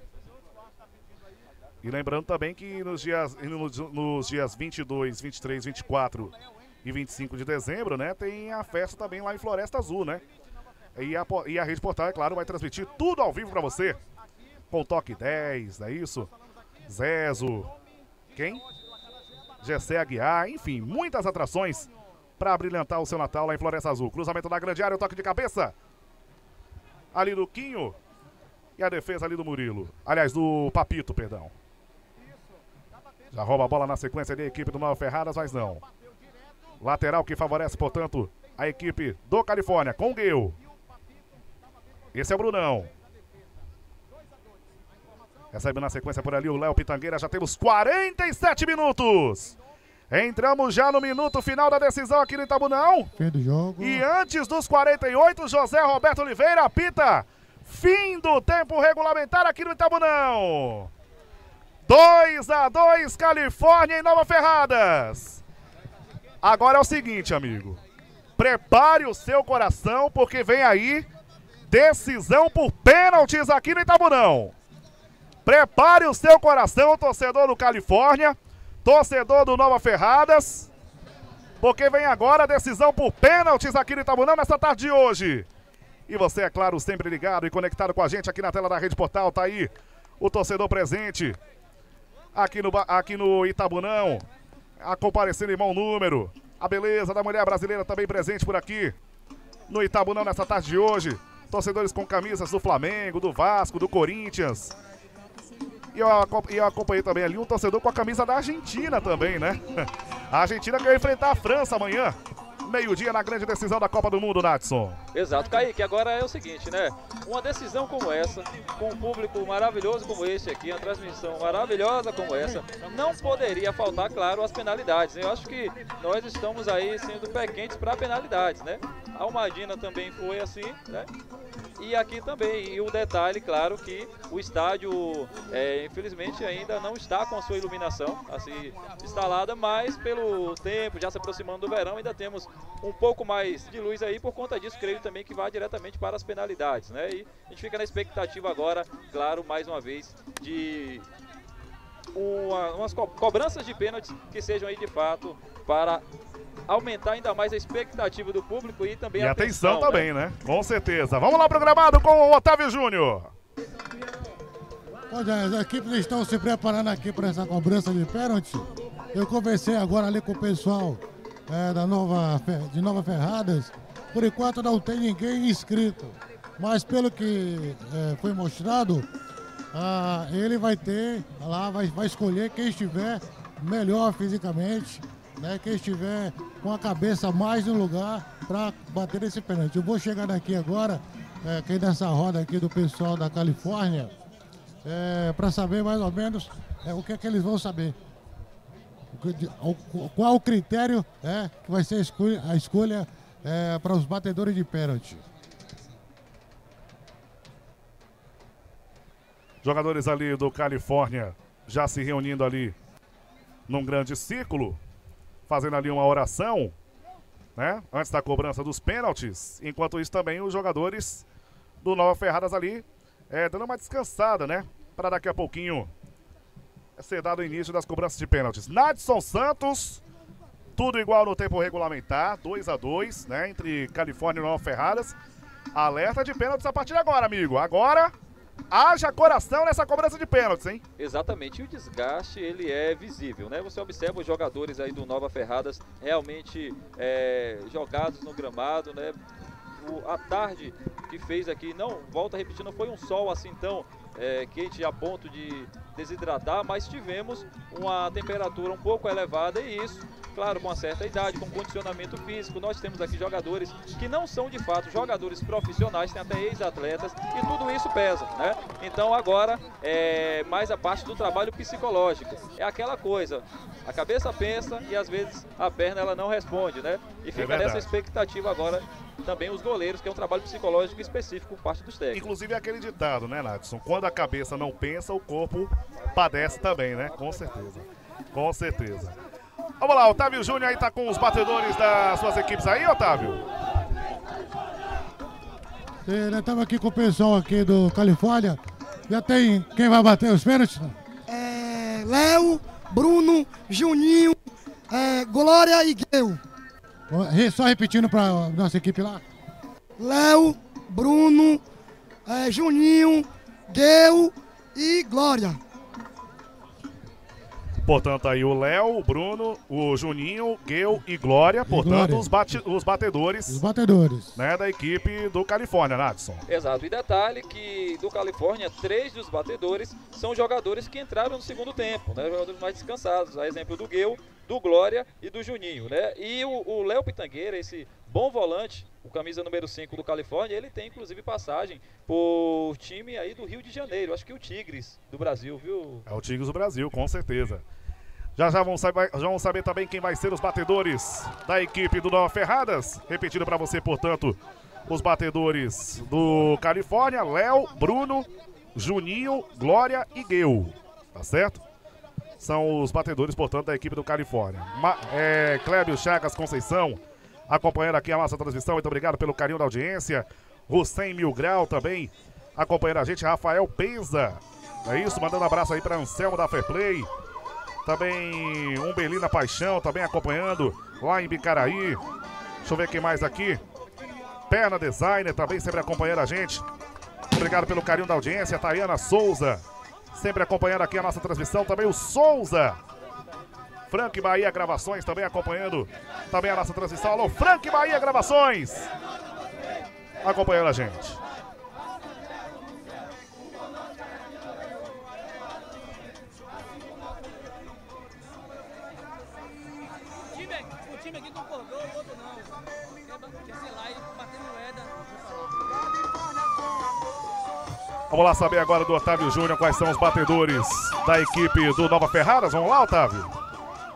E lembrando também que nos dias, nos, nos dias vinte e dois, vinte e três, vinte e quatro e vinte e cinco de dezembro, né, tem a festa também lá em Floresta Azul, né? E a, e a Rede Portal, é claro, vai transmitir tudo ao vivo para você. Com Toque dez, não é isso? Zezo, quem? Gessé Aguiar, enfim, muitas atrações para brilhantar o seu Natal lá em Floresta Azul. Cruzamento da grande área, o toque de cabeça. Ali do Quinho e a defesa ali do Murilo. Aliás, do Papito, perdão. Já rouba a bola na sequência ali a equipe do Nova Ferradas, mas não. Lateral que favorece, portanto, a equipe do Califórnia com o Guil. Esse é o Brunão. Recebe na sequência por ali o Léo Pitangueira. Já temos quarenta e sete minutos. Entramos já no minuto final da decisão aqui no Itabunão. Fim do jogo. E antes dos quarenta e oito, José Roberto Oliveira apita. Fim do tempo regulamentar aqui no Itabunão. dois a dois, Califórnia em Nova Ferradas. Agora é o seguinte, amigo. Prepare o seu coração, porque vem aí decisão por pênaltis aqui no Itabunão. Prepare o seu coração, torcedor do Califórnia, torcedor do Nova Ferradas, porque vem agora a decisão por pênaltis aqui no Itabunão nessa tarde de hoje. E você, é claro, sempre ligado e conectado com a gente aqui na tela da Rede Portal. Tá aí o torcedor presente aqui no, aqui no Itabunão, a comparecendo em bom número. A beleza da mulher brasileira também presente por aqui no Itabunão nessa tarde de hoje. Torcedores com camisas do Flamengo, do Vasco, do Corinthians. E eu, eu acompanhei também ali um torcedor com a camisa da Argentina também, né? A Argentina que vai enfrentar a França amanhã, meio-dia, na grande decisão da Copa do Mundo, Natson. Exato, Kaique, agora é o seguinte, né? Uma decisão como essa, com um público maravilhoso como este aqui, uma transmissão maravilhosa como essa, não poderia faltar, claro, as penalidades. Eu acho que nós estamos aí sendo pé quentes para penalidades, né? A Almadina também foi assim, né? E aqui também, e o detalhe, claro, que o estádio, é, infelizmente, ainda não está com a sua iluminação assim, instalada, mas pelo tempo, já se aproximando do verão, ainda temos um pouco mais de luz aí, por conta disso, creio também que vai diretamente para as penalidades, né? E a gente fica na expectativa agora, claro, mais uma vez, de uma, umas co cobranças de pênaltis que sejam aí, de fato, para aumentar ainda mais a expectativa do público e também e a atenção, atenção, também, né? né? Com certeza. Vamos lá pro gramado com o Otávio Júnior. Olha, as equipes estão se preparando aqui para essa cobrança de pênalti. Eu conversei agora ali com o pessoal é, da Nova, de Nova Ferradas. Por enquanto não tem ninguém inscrito. Mas pelo que é, foi mostrado, ah, ele vai ter, lá vai, vai escolher quem estiver melhor fisicamente, né, quem estiver com a cabeça mais no lugar para bater esse pênalti. Eu vou chegar daqui agora, é, aqui nessa roda aqui do pessoal da Califórnia, é, para saber mais ou menos é, o que é que eles vão saber. O, o, qual o critério é, que vai ser a escolha, a escolha é, para os batedores de pênalti. Jogadores ali do Califórnia já se reunindo ali num grande círculo, fazendo ali uma oração, né? Antes da cobrança dos pênaltis. Enquanto isso também os jogadores do Nova Ferradas ali é, dando uma descansada, né? Para daqui a pouquinho ser dado o início das cobranças de pênaltis. Nadson Santos, tudo igual no tempo regulamentar, dois a dois, né? Entre Califórnia e Nova Ferradas. Alerta de pênaltis a partir de agora, amigo. Agora, haja coração nessa cobrança de pênaltis, hein? Exatamente, e o desgaste ele é visível, né? Você observa os jogadores aí do Nova Ferradas realmente é, jogados no gramado, né? O, a tarde que fez aqui, não, volta a repetir, não foi um sol assim tão é, quente a ponto de desidratar, mas tivemos uma temperatura um pouco elevada e isso, claro, com uma certa idade, com condicionamento físico. Nós temos aqui jogadores que não são de fato jogadores profissionais, tem até ex-atletas e tudo isso pesa, né? Então agora é mais a parte do trabalho psicológico. É aquela coisa, a cabeça pensa e às vezes a perna ela não responde, né? E fica é nessa expectativa agora também os goleiros, que é um trabalho psicológico específico por parte dos técnicos. Inclusive é aquele ditado, né, Nadson? Quando a cabeça não pensa, o corpo padece também, né? Com certeza. Com certeza. Vamos lá, Otávio Júnior aí tá com os batedores das suas equipes aí, Otávio? É, nós estamos aqui com o pessoal aqui do Califórnia. Já tem quem vai bater os pênaltis? É, Léo, Bruno, Juninho, é, Glória e Gueu. Só repetindo para nossa equipe lá. Léo, Bruno, é, Juninho, Gueu e Glória. Portanto, aí o Léo, o Bruno, o Juninho, Gueu e Glória. E portanto, Glória. Os, bate, os batedores. Os batedores. Né, da equipe do Califórnia, Nadson. Exato. E detalhe que do Califórnia, três dos batedores são jogadores que entraram no segundo tempo, né? Jogadores mais descansados. A exemplo do Gueu, do Glória e do Juninho, né? E o Léo Pitangueira, esse bom volante, o camisa número cinco do Califórnia, ele tem inclusive passagem por time aí do Rio de Janeiro, acho que o Tigres do Brasil, viu? É o Tigres do Brasil, com certeza. Já já vamos saber, já vamos saber também quem vai ser os batedores da equipe do Nova Ferradas. Repetindo para você, portanto, os batedores do Califórnia: Léo, Bruno, Juninho, Glória e Gueu. Tá certo? São os batedores, portanto, da equipe do Califórnia. Ma é, Clébio Chagas Conceição acompanhando aqui a nossa transmissão. Muito obrigado pelo carinho da audiência. Hussein Mil Grau também acompanhando a gente. Rafael Penza, é isso, mandando um abraço aí para Anselmo da Fair Play. Também Umbelina Paixão, também acompanhando lá em Bicaraí. Deixa eu ver quem mais aqui. Perna Designer, também sempre acompanhando a gente. Obrigado pelo carinho da audiência. Tayana Souza, sempre acompanhando aqui a nossa transmissão. Também o Souza. Frank Bahia Gravações, também acompanhando também a nossa transmissão. Alô, Frank Bahia Gravações, acompanhando a gente. O time aqui concordou, o outro não. Quer ser lá e bater moeda. Vamos lá saber agora do Otávio Júnior quais são os batedores da equipe do Nova Ferradas. Vamos lá, Otávio.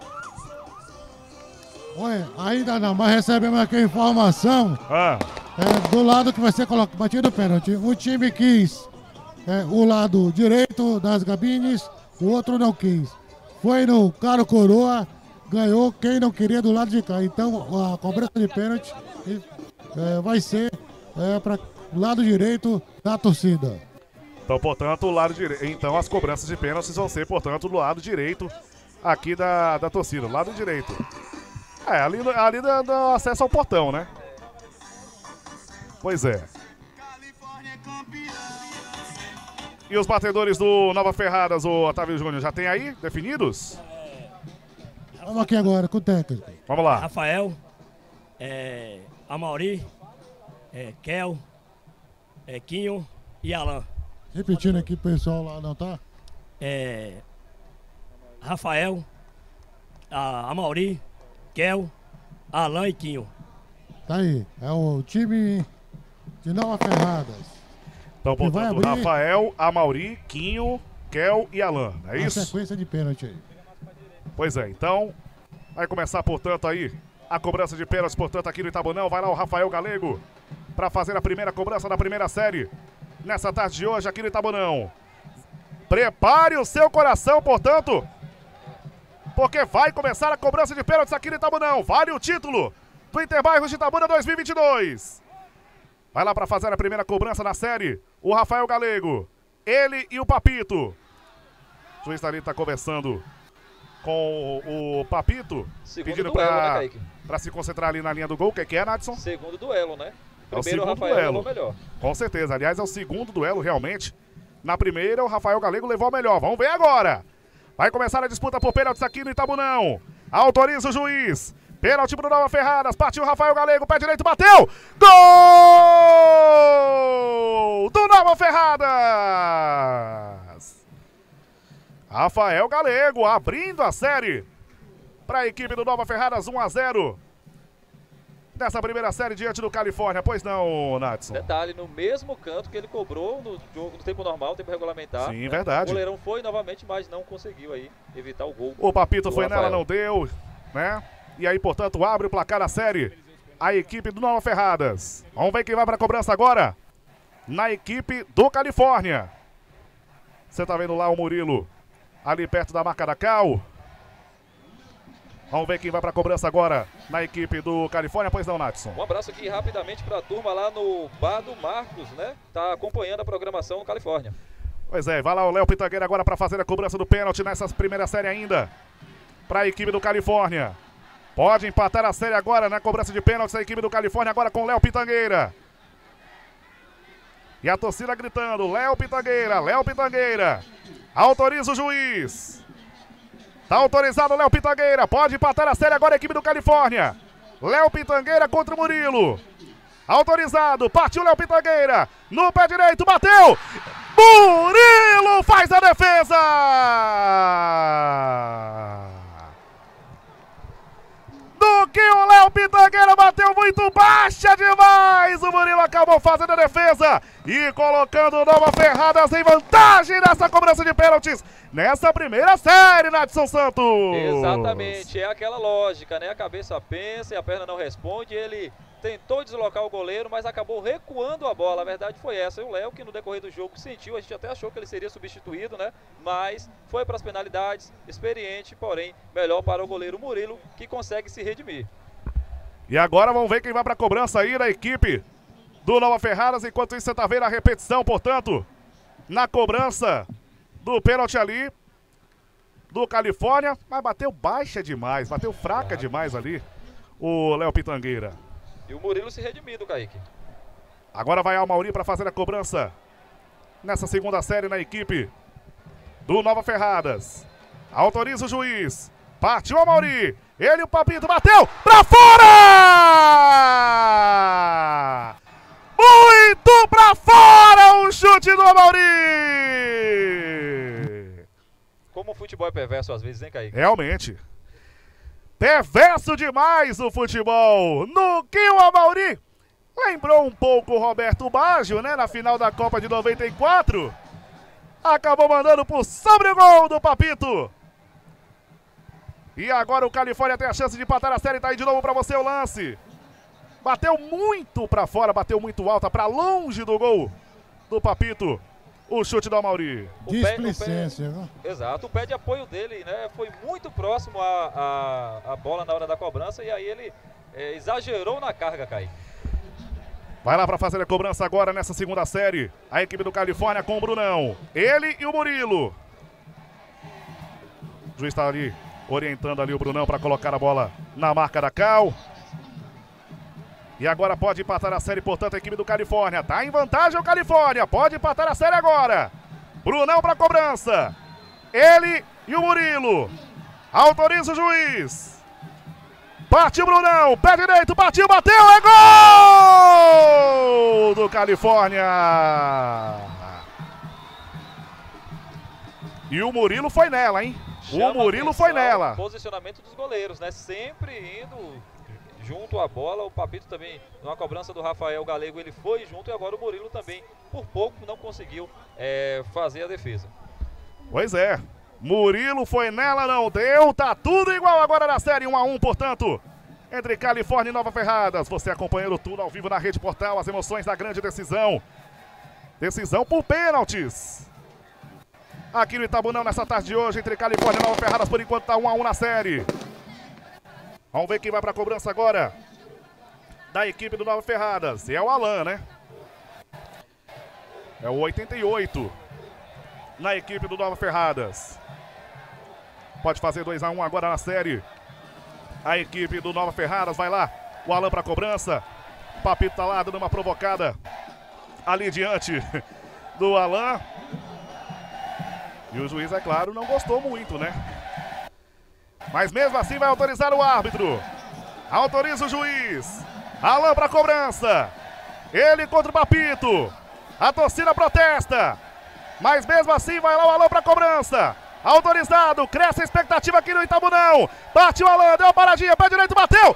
Olha, ainda não, mas recebemos aqui a informação ah. é, do lado que vai ser colocado, batido o pênalti. O time quis é, o lado direito das cabines, o outro não quis. Foi no caro coroa, ganhou quem não queria do lado de cá. Então a cobrança de pênalti é, vai ser é, para o lado direito da torcida. Então, portanto, o lado direito. Então as cobranças de pênaltis vão ser, portanto, do lado direito aqui da, da torcida, lado direito. É, ali, ali dá, dá acesso ao portão, né? Pois é. E os batedores do Nova Ferradas, o Otávio Júnior, já tem aí definidos? Vamos aqui agora com o técnico. Vamos lá. Rafael, é, Amauri, é, Kel, é, Quinho e Alan. Repetindo aqui pro pessoal lá, não tá? É, Rafael, a, Amauri, Kel, Alan e Quinho. Tá aí, é o time de Nova Ferradas. Então, portanto, Rafael, Amauri, Quinho, Kel e Alan, é isso? A sequência de pênalti aí. Pois é, então vai começar, portanto, aí a cobrança de pênalti, portanto, aqui no Itabunão. Vai lá o Rafael Galego para fazer a primeira cobrança da primeira série nessa tarde de hoje aqui no Itabunão. Prepare o seu coração, portanto, porque vai começar a cobrança de pênaltis aqui no Itabunão. Vale o título do Interbairros de Itabuna dois mil e vinte e dois. Vai lá para fazer a primeira cobrança na série o Rafael Galego. Ele e o Papito. O juiz ali está conversando com o Papito, Segundo pedindo duelo, né, para Kaique? para se concentrar ali na linha do gol. O que, que é, Nadson? Segundo duelo, né? É o Primeiro o segundo Rafael duelo. levou melhor. Com certeza. Aliás, é o segundo duelo realmente. Na primeira, o Rafael Galego levou a melhor. Vamos ver agora. Vai começar a disputa por pênaltis aqui no Itabunão. Autoriza o juiz. Pênalti pro Nova Ferradas. Partiu o Rafael Galego. Pé direito, bateu. Gol do Nova Ferradas. Rafael Galego abrindo a série para a equipe do Nova Ferradas. um a zero. Nessa primeira série diante do Califórnia. Pois não, Nadson? Detalhe, no mesmo canto que ele cobrou no jogo no tempo normal, tempo regulamentar. Sim, né? verdade. O goleirão foi novamente, mas não conseguiu aí evitar o gol. O Papito foi Rafael. nela, não deu, né? E aí, portanto, abre o placar da série a equipe do Nova Ferradas. Vamos ver quem vai para a cobrança agora. Na equipe do Califórnia. Você tá vendo lá o Murilo ali perto da marca da Cal. Vamos ver quem vai para a cobrança agora na equipe do Califórnia. Pois não, Nadson? Um abraço aqui rapidamente para a turma lá no Bar do Marcos, né? Tá acompanhando a programação no Califórnia. Pois é, vai lá o Léo Pitangueira agora para fazer a cobrança do pênalti nessa primeira série ainda. Para a equipe do Califórnia. Pode empatar a série agora na cobrança de pênaltis a equipe do Califórnia agora com Léo Pitangueira. E a torcida gritando, Léo Pitangueira, Léo Pitangueira. Autoriza o juiz. Tá autorizado o Léo Pitangueira. Pode empatar a série agora a equipe do Califórnia. Léo Pitangueira contra o Murilo. Autorizado. Partiu Léo Pitangueira. No pé direito. Bateu. Murilo faz a defesa. Do que o Léo Pitangueira bateu muito baixa demais. O Murilo acabou fazendo a defesa e colocando o Nova Ferradas em vantagem nessa cobrança de pênaltis. Nessa primeira série, Nadson Santos. Exatamente, é aquela lógica, né? A cabeça pensa e a perna não responde. Ele tentou deslocar o goleiro, mas acabou recuando a bola. A verdade foi essa. E o Léo, que no decorrer do jogo sentiu, a gente até achou que ele seria substituído, né? Mas foi para as penalidades, experiente, porém melhor para o goleiro Murilo, que consegue se redimir. E agora vamos ver quem vai para a cobrança aí da equipe do Nova Ferradas. Enquanto isso, você está vendo a repetição, portanto, na cobrança do pênalti ali do Califórnia, mas bateu baixa demais, bateu fraca demais ali o Léo Pitangueira. E o Murilo se redimindo, Kaique. Agora vai Amauri para fazer a cobrança nessa segunda série na equipe do Nova Ferradas. Autoriza o juiz. Partiu Amauri. Ele e o Papito bateu pra fora! Muito pra fora o chute do Amauri! Como o futebol é perverso às vezes, hein, Kaique? Realmente. Perverso demais o futebol. No que o Amauri lembrou um pouco o Roberto Baggio, né? Na final da Copa de noventa e quatro. Acabou mandando por sobre o gol do Papito. E agora o Califórnia tem a chance de empatar a série. Tá aí de novo pra você o lance. Bateu muito pra fora, bateu muito alta, pra longe do gol do Papito. O chute do Amauri. Displicência, viu? Exato, o pé de apoio dele, né? Foi muito próximo à a, a, a bola na hora da cobrança e aí ele é, exagerou na carga, Kaique. Vai lá para fazer a cobrança agora nessa segunda série. A equipe do Califórnia com o Brunão. Ele e o Murilo. O juiz está ali Orientando ali o Brunão para colocar a bola na marca da Cal. E agora pode empatar a série, portanto, a equipe do Califórnia. Tá em vantagem o Califórnia. Pode empatar a série agora. Brunão para cobrança. Ele e o Murilo. Autoriza o juiz. Partiu Brunão. Pé direito. Partiu. Bateu. É gol do Califórnia. E o Murilo foi nela, hein? Chama o Murilo foi nela. O posicionamento dos goleiros, né? Sempre indo junto à bola. O Papito também, numa cobrança do Rafael Galego, ele foi junto. E agora o Murilo também, por pouco, não conseguiu é, fazer a defesa. Pois é. Murilo foi nela, não deu. Tá tudo igual agora na série. um a um, portanto, entre Califórnia e Nova Ferradas. Você acompanhando tudo ao vivo na Rede Portal. As emoções da grande decisão. Decisão por pênaltis. Aqui no Itabunão, nessa tarde de hoje, entre Califórnia e Nova Ferradas, por enquanto tá um a um na série. Vamos ver quem vai pra cobrança agora da equipe do Nova Ferradas. E é o Alan, né? É o oitenta e oito na equipe do Nova Ferradas. Pode fazer dois a um agora na série. A equipe do Nova Ferradas vai lá. O Alan pra cobrança. O Papito tá lá dando uma provocada ali diante do Alan. E o juiz, é claro, não gostou muito, né? Mas mesmo assim vai autorizar o árbitro. Autoriza o juiz. Alan para cobrança. Ele contra o Papito. A torcida protesta. Mas mesmo assim vai lá o Alan para cobrança. Autorizado. Cresce a expectativa aqui no Itabunão. Bate o Alan. Deu uma paradinha. Pé direito. Bateu.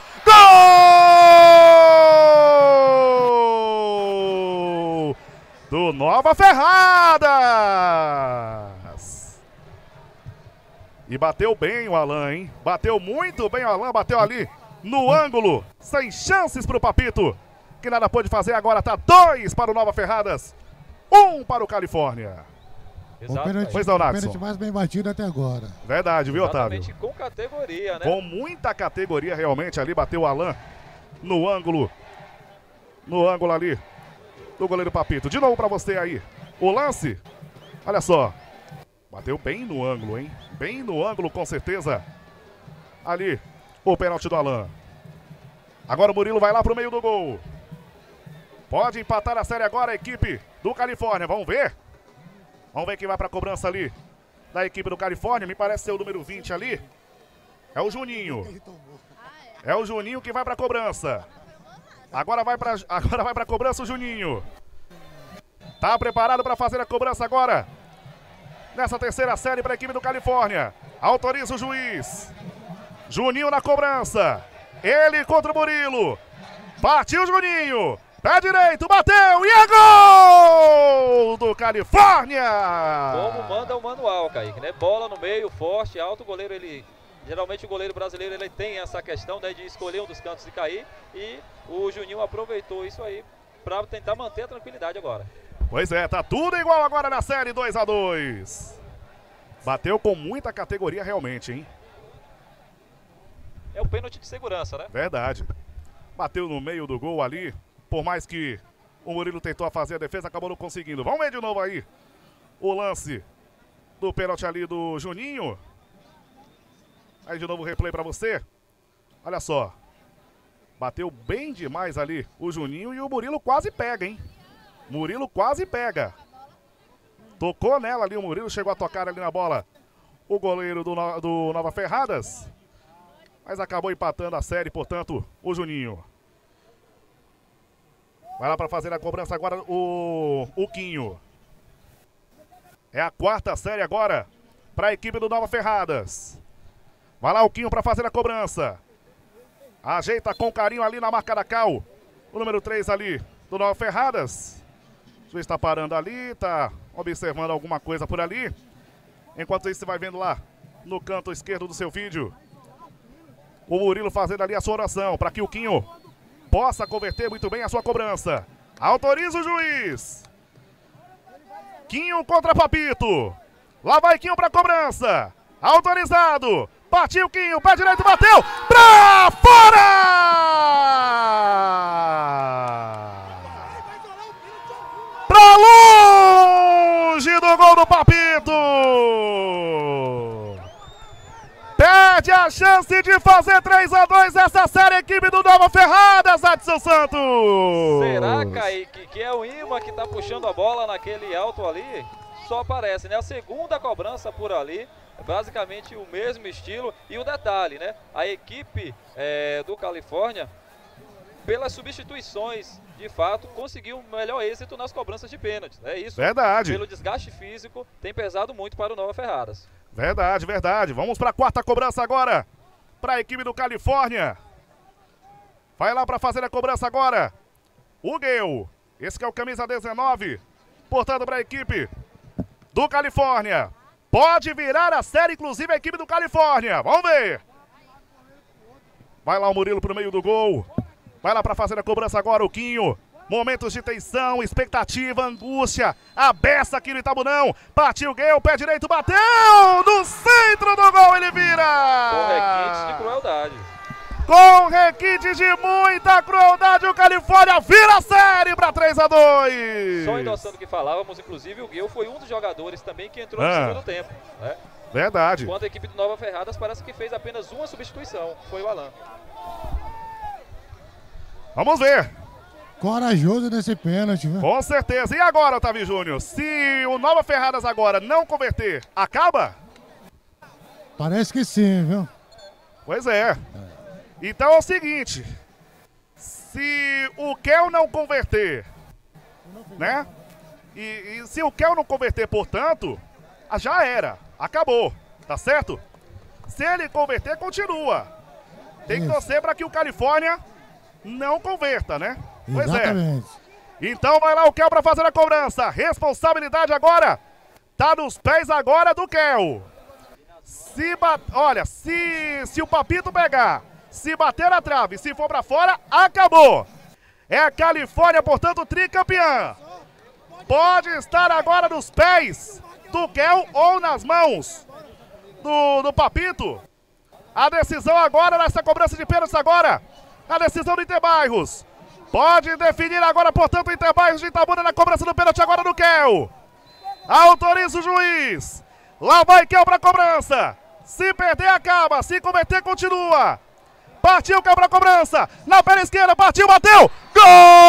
Gol! Do Nova Ferradas. E bateu bem o Alan, hein? Bateu muito bem o Alan, bateu ali no ângulo, sem chances para o Papito, que nada pôde fazer. Agora tá dois para o Nova Ferradas, um para o Califórnia. Exato. O pênalti, pois não, o pênalti mais bem batido até agora. Verdade, viu, Otávio? Exatamente, com categoria, né? Com muita categoria, realmente, ali bateu o Alan no ângulo, no ângulo ali do goleiro Papito. De novo para você aí, o lance, olha só. Bateu bem no ângulo, hein? Bem no ângulo, com certeza. Ali, o pênalti do Alan. Agora o Murilo vai lá pro meio do gol. Pode empatar a série agora a equipe do Califórnia. Vamos ver? Vamos ver quem vai pra cobrança ali da equipe do Califórnia. Me parece ser o número vinte ali. É o Juninho. É o Juninho que vai pra cobrança. Agora vai pra, agora vai pra cobrança o Juninho. Tá preparado pra fazer a cobrança agora. Nessa terceira série para a equipe do Califórnia. Autoriza o juiz. Juninho na cobrança. Ele contra o Murilo. Partiu o Juninho. Pé direito, bateu e é gol do Califórnia. Como manda o manual, Kaique, né? Bola no meio, forte, alto. O goleiro, ele... Geralmente o goleiro brasileiro, ele tem essa questão, né, de escolher um dos cantos e cair. E o Juninho aproveitou isso aí para tentar manter a tranquilidade agora. Pois é, tá tudo igual agora na série, dois a dois. Bateu com muita categoria realmente, hein? É o pênalti de segurança, né? Verdade. Bateu no meio do gol ali. Por mais que o Murilo tentou fazer a defesa, acabou não conseguindo. Vamos ver de novo aí o lance do pênalti ali do Juninho. Aí de novo o replay pra você. Olha só. Bateu bem demais ali o Juninho e o Murilo quase pega, hein? Murilo quase pega. Tocou nela ali, o Murilo chegou a tocar ali na bola o goleiro do, no, do Nova Ferradas. Mas acabou empatando a série, portanto, o Juninho. Vai lá para fazer a cobrança agora o, o Quinho. É a quarta série agora para a equipe do Nova Ferradas. Vai lá o Quinho para fazer a cobrança. Ajeita com carinho ali na marca da Cal. O número três ali do Nova Ferradas. O juiz está parando ali, está observando alguma coisa por ali. Enquanto isso, você vai vendo lá no canto esquerdo do seu vídeo o Murilo fazendo ali a sua oração para que o Quinho possa converter muito bem a sua cobrança. Autoriza o juiz. Quinho contra Papito. Lá vai Quinho para cobrança. Autorizado. Partiu Quinho, pé direito, bateu. Pra fora! Pra longe do gol do Papito. Pé perde a chance de fazer três a dois essa série, equipe do Nova Ferradas, Adson Santos. Será, Kaique, que é o Ima que tá puxando a bola naquele alto ali? Só aparece, né? A segunda cobrança por ali, basicamente o mesmo estilo. E o detalhe, né? A equipe é, do Califórnia, pelas substituições, de fato, conseguiu um melhor êxito nas cobranças de pênaltis. É isso. Verdade. Pelo desgaste físico, tem pesado muito para o Nova Ferradas. Verdade, verdade. Vamos para a quarta cobrança agora, para a equipe do Califórnia. Vai lá para fazer a cobrança agora o Guel. Esse que é o camisa dezenove. Portanto, para a equipe do Califórnia. Pode virar a série, inclusive a equipe do Califórnia. Vamos ver. Vai lá o Murilo pro meio do gol. Vai lá para fazer a cobrança agora o Quinho. Momentos de tensão, expectativa, angústia. A beça aqui no Itabunão. Partiu o Guel, pé direito, bateu! No centro do gol ele vira! Com requintes de crueldade. Com requintes de muita crueldade, o Califórnia vira a série para três a dois. Só endossando o que falávamos, inclusive o Guel foi um dos jogadores também que entrou ah. no segundo tempo. Né? Verdade. Enquanto a equipe do Nova Ferradas parece que fez apenas uma substituição, foi o Alan. Vamos ver. Corajoso nesse pênalti, viu? Com certeza. E agora, Otávio Júnior? Se o Nova Ferradas agora não converter, acaba? Parece que sim, viu? Pois é. Então é o seguinte. Se o Kel não converter, né? E, e se o Kel não converter, portanto, já era. Acabou. Tá certo? Se ele converter, continua. Tem que torcer para que o Califórnia não converta, né? Pois Exatamente. é. Então vai lá o Kel para fazer a cobrança. Responsabilidade agora tá nos pés agora do Kel. Se bat... Olha, se... se o Papito pegar, se bater na trave, se for para fora, acabou. É a Califórnia, portanto, tricampeã. Pode estar agora nos pés do Kel ou nas mãos do, do Papito. A decisão agora nessa cobrança de pênaltis agora. A decisão do Interbairros. Pode definir agora, portanto, o Interbairros de Itabuna na cobrança do pênalti agora do Kel. Autoriza o juiz. Lá vai Kel para a cobrança. Se perder, acaba. Se converter, continua. Partiu o Kel para a cobrança. Na perna esquerda, partiu, bateu. Gol!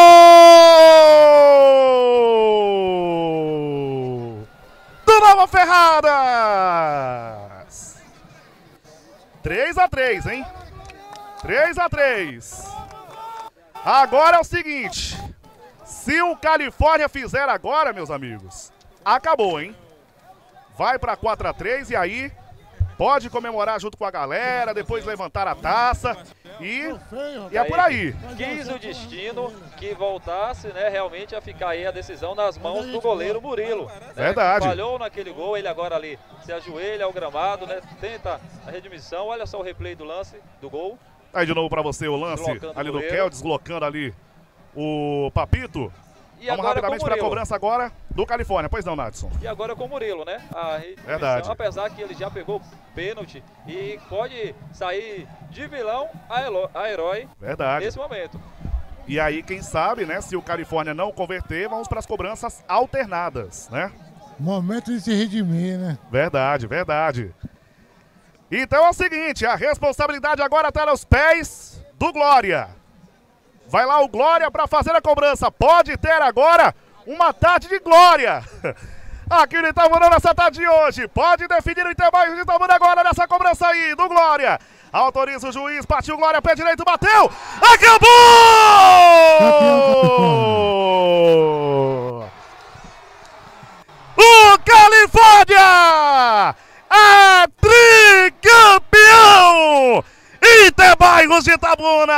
Do Nova Ferradas. três a três, hein? três a três. Agora é o seguinte. Se o Califórnia fizer agora, meus amigos, acabou, hein? Vai para quatro a três e aí pode comemorar junto com a galera, depois levantar a taça e, e é por aí. Quis o destino que voltasse, né, realmente a ficar aí a decisão nas mãos do goleiro Murilo. Né? Verdade. Falhou naquele gol, ele agora ali se ajoelha ao gramado, né, tenta a redimissão. Olha só o replay do lance, do gol. Aí de novo para você o lance ali do Kel, deslocando ali o Papito. E Vamos rapidamente para a cobrança agora do Califórnia. Pois não, Nadson? E agora é com o Murilo, né? A Verdade. Apesar que ele já pegou pênalti e pode sair de vilão a, a herói Verdade. nesse momento. E aí, quem sabe, né? Se o Califórnia não converter, vamos para as cobranças alternadas, né? Momento de se redimir, né? Verdade, verdade. Então é o seguinte, a responsabilidade agora está nos pés do Glória. Vai lá o Glória para fazer a cobrança. Pode ter agora uma tarde de glória aqui no Itabuna nessa tarde de hoje. Pode definir o Interbairros de Itabuna agora nessa cobrança aí do Glória. Autoriza o juiz, partiu Glória, pé direito, bateu. Acabou! O Califórnia é tricampeão! Interbairros de Itabuna!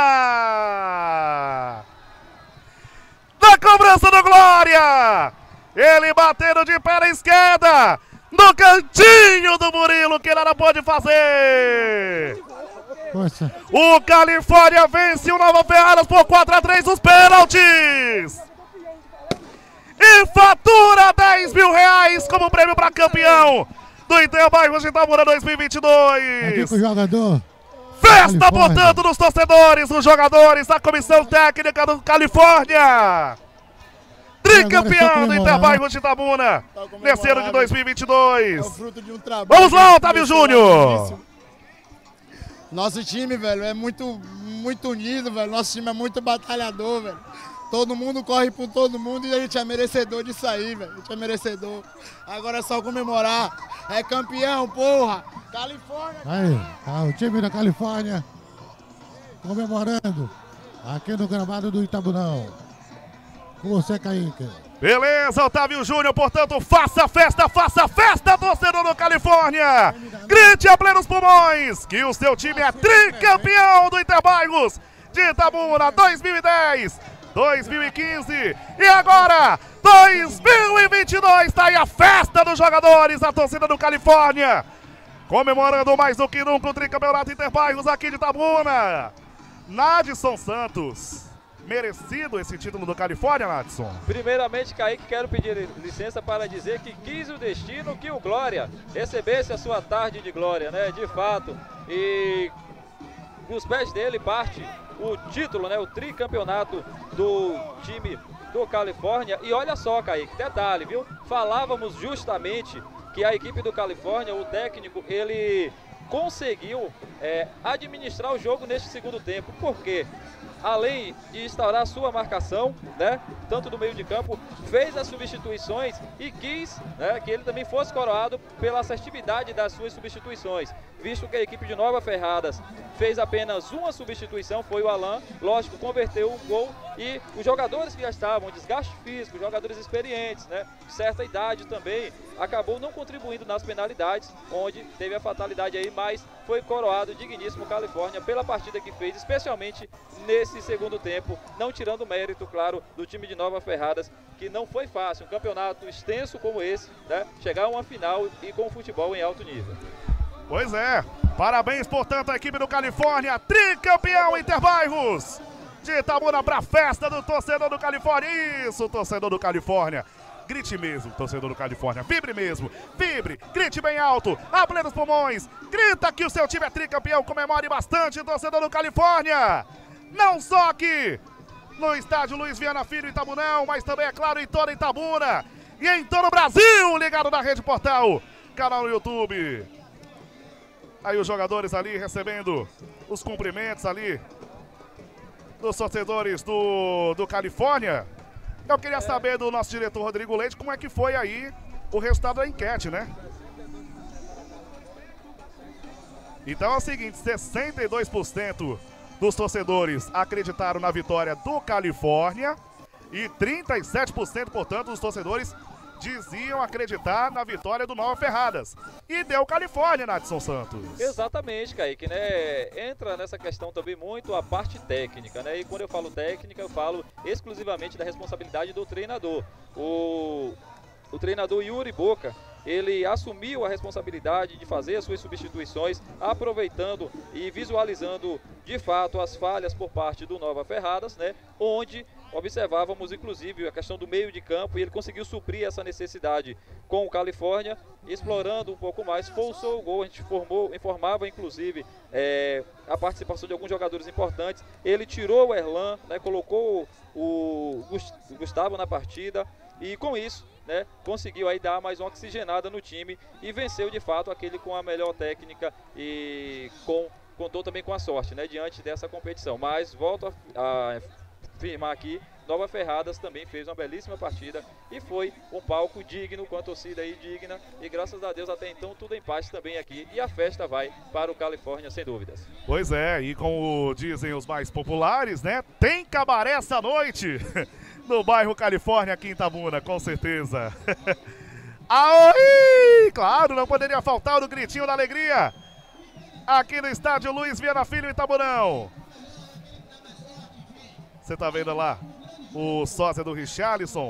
Na cobrança do Glória! Ele batendo de pé na esquerda! No cantinho do Murilo, que nada pôde fazer! Poxa. O Califórnia vence o Nova Ferradas por quatro a três nos pênaltis! E fatura dez mil reais como prêmio para campeão do Interbairros de Itabuna dois mil e vinte e dois! Aqui com o jogador. Festa, Califórnia. portanto, dos torcedores, dos jogadores, da comissão técnica do Califórnia. Tricampeão do Interbairros de Itabuna, nesse ano de dois mil e vinte e dois. É o fruto de um trabalho. Vamos lá, Otávio Júnior. Nosso time, velho, é muito, muito unido, velho. Nosso time é muito batalhador, velho. Todo mundo corre por todo mundo e a gente é merecedor disso aí, velho. A gente é merecedor. Agora é só comemorar. É campeão, porra! Califórnia! Aí, tá o time da Califórnia comemorando aqui no gramado do Itabunão. Com você, Kaique. Beleza, Otávio Júnior, portanto, faça festa, faça festa, torcedor do Califórnia! Grite a plenos pulmões que o seu time é tricampeão do Interbairros de Itabuna dois mil e dez, dois mil e quinze e agora dois mil e vinte e dois, tá aí a festa dos jogadores, a torcida do Califórnia, comemorando mais do que nunca o tricampeonato Interbairros aqui de Itabuna. Nadson Santos. Merecido esse título do Califórnia, Nadson? Primeiramente, Kaique, quero pedir licença para dizer que quis o destino que o Glória recebesse a sua tarde de glória, né? De fato. E dos pés dele parte o título, né? O tricampeonato do time do Califórnia. E olha só, Kaique, detalhe, viu? Falávamos justamente que a equipe do Califórnia, o técnico, ele conseguiu é, administrar o jogo neste segundo tempo. Por quê? Além de instaurar sua marcação, né, tanto do meio de campo, fez as substituições e quis, né, que ele também fosse coroado pela assertividade das suas substituições, visto que a equipe de Nova Ferradas fez apenas uma substituição, foi o Alan, lógico, converteu o gol e os jogadores que já estavam, desgaste físico, jogadores experientes, né, de certa idade também, acabou não contribuindo nas penalidades, onde teve a fatalidade aí, mas foi coroado o digníssimo Califórnia pela partida que fez, especialmente nesse segundo tempo, não tirando o mérito, claro, do time de Nova Ferradas, que não foi fácil, um campeonato extenso como esse, né, chegar a uma final e com futebol em alto nível. Pois é, parabéns, portanto, à equipe do Califórnia, tricampeão Interbairros de Itabuna para a festa do torcedor do Califórnia. Isso, torcedor do Califórnia. Grite mesmo, torcedor do Califórnia. Vibre mesmo, vibre, grite bem alto, a plenos pulmões. Grita que o seu time é tricampeão, comemore bastante, torcedor do Califórnia. Não só aqui no estádio Luiz Viana Filho, Itabunão, mas também, é claro, em toda Itabuna e em todo o Brasil, ligado na Rede Portal, canal no YouTube. Aí os jogadores ali recebendo os cumprimentos ali dos torcedores do, do Califórnia. Eu queria saber do nosso diretor Rodrigo Leite como é que foi aí o resultado da enquete, né? Então é o seguinte, sessenta e dois por cento dos torcedores acreditaram na vitória do Califórnia e trinta e sete por cento, portanto, dos torcedores diziam acreditar na vitória do Nova Ferradas. E deu Califórnia, Nadson Santos. Exatamente, Kaique, né? Entra nessa questão também muito a parte técnica, né? E quando eu falo técnica, eu falo exclusivamente da responsabilidade do treinador. O, o treinador Yuri Boca, ele assumiu a responsabilidade de fazer as suas substituições, aproveitando e visualizando de fato as falhas por parte do Nova Ferradas, né? Onde observávamos inclusive a questão do meio de campo e ele conseguiu suprir essa necessidade com o Califórnia, explorando um pouco mais, forçou o gol, a gente formou, informava inclusive é, a participação de alguns jogadores importantes, ele tirou o Erlan, né? Colocou o Gustavo na partida e com isso, né, conseguiu aí dar mais uma oxigenada no time e venceu de fato aquele com a melhor técnica e com, contou também com a sorte, né, diante dessa competição. Mas volto a, a afirmar aqui, Nova Ferradas também fez uma belíssima partida e foi um palco digno, com a torcida aí digna e graças a Deus até então tudo em paz também aqui e a festa vai para o Califórnia sem dúvidas. Pois é, e como dizem os mais populares, né, tem cabaré essa noite no bairro Califórnia aqui em Itabuna, com certeza. Aoi! Claro, não poderia faltar o gritinho da alegria aqui no estádio Luiz Viana Filho, Itabunão. Você tá vendo lá o sósia do Richarlison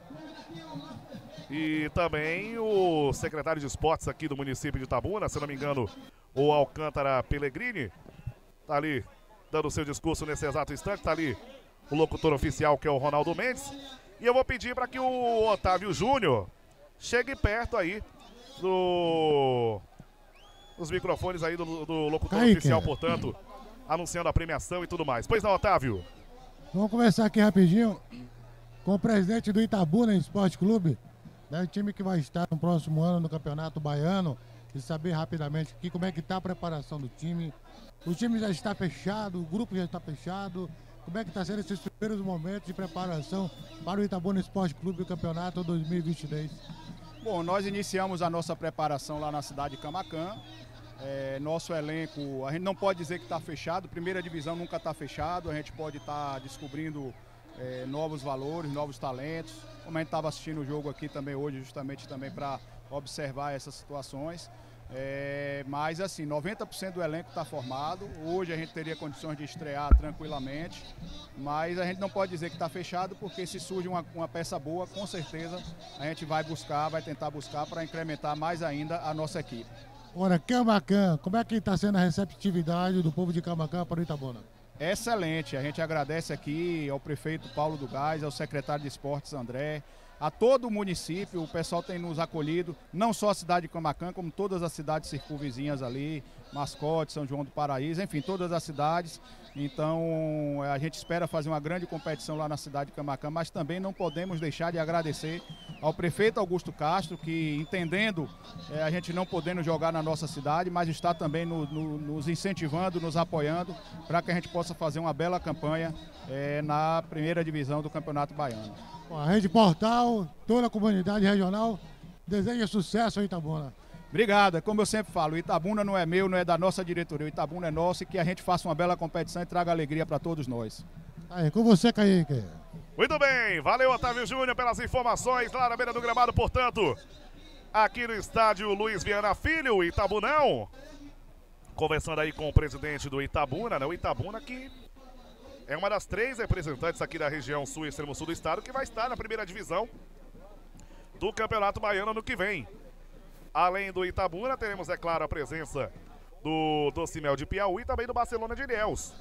e também o secretário de esportes aqui do município de Itabuna, se não me engano, o Alcântara Pellegrini, tá ali dando seu discurso nesse exato instante, tá ali o locutor oficial, que é o Ronaldo Mendes. E eu vou pedir para que o Otávio Júnior chegue perto aí do, dos microfones aí do, do locutor Kaique. Oficial, portanto, anunciando a premiação e tudo mais. Pois não, Otávio? Vamos conversar aqui rapidinho com o presidente do Itabuna Esporte Clube, né, o time que vai estar no próximo ano no Campeonato Baiano, e saber rapidamente aqui como é que está a preparação do time. O time já está fechado, o grupo já está fechado. Como é que está sendo esses primeiros momentos de preparação para o Itabuna Esporte Clube do Campeonato dois mil e vinte e três? Bom, nós iniciamos a nossa preparação lá na cidade de Camaquã. É, nosso elenco, a gente não pode dizer que está fechado, primeira divisão nunca está fechado, a gente pode estar tá descobrindo é, novos valores, novos talentos. Como a gente estava assistindo o jogo aqui também hoje, justamente também para observar essas situações. É, mas assim, noventa por cento do elenco está formado. Hoje a gente teria condições de estrear tranquilamente, mas a gente não pode dizer que está fechado, porque se surge uma, uma peça boa, com certeza a gente vai buscar, vai tentar buscar para incrementar mais ainda a nossa equipe. Ora, Camaquã, como é que está sendo a receptividade do povo de Camaquã para o Itabuna? Excelente, a gente agradece aqui ao prefeito Paulo do Gás, ao secretário de Esportes André, a todo o município. O pessoal tem nos acolhido, não só a cidade de Camaquã, como todas as cidades circunvizinhas ali, Mascote, São João do Paraíso, enfim, todas as cidades. Então a gente espera fazer uma grande competição lá na cidade de Camaquã, mas também não podemos deixar de agradecer ao prefeito Augusto Castro, que entendendo é, a gente não podendo jogar na nossa cidade, mas está também no, no, nos incentivando, nos apoiando, para que a gente possa fazer uma bela campanha é, na primeira divisão do Campeonato Baiano. A Rede Portal, toda a comunidade regional, deseja sucesso ao Itabuna. Obrigado, é como eu sempre falo, o Itabuna não é meu, não é da nossa diretoria, o Itabuna é nosso, e que a gente faça uma bela competição e traga alegria para todos nós. Aí, com você, Kaique. Muito bem, valeu Otávio Júnior pelas informações lá na beira do gramado, portanto, aqui no estádio Luiz Viana Filho, Itabunão. Conversando aí com o presidente do Itabuna, né? O Itabuna que é uma das três representantes aqui da região sul e extremo sul do estado que vai estar na primeira divisão do Campeonato Baiano ano que vem. Além do Itabuna, teremos, é claro, a presença do Docimel de Piauí e também do Barcelona de Ilhéus.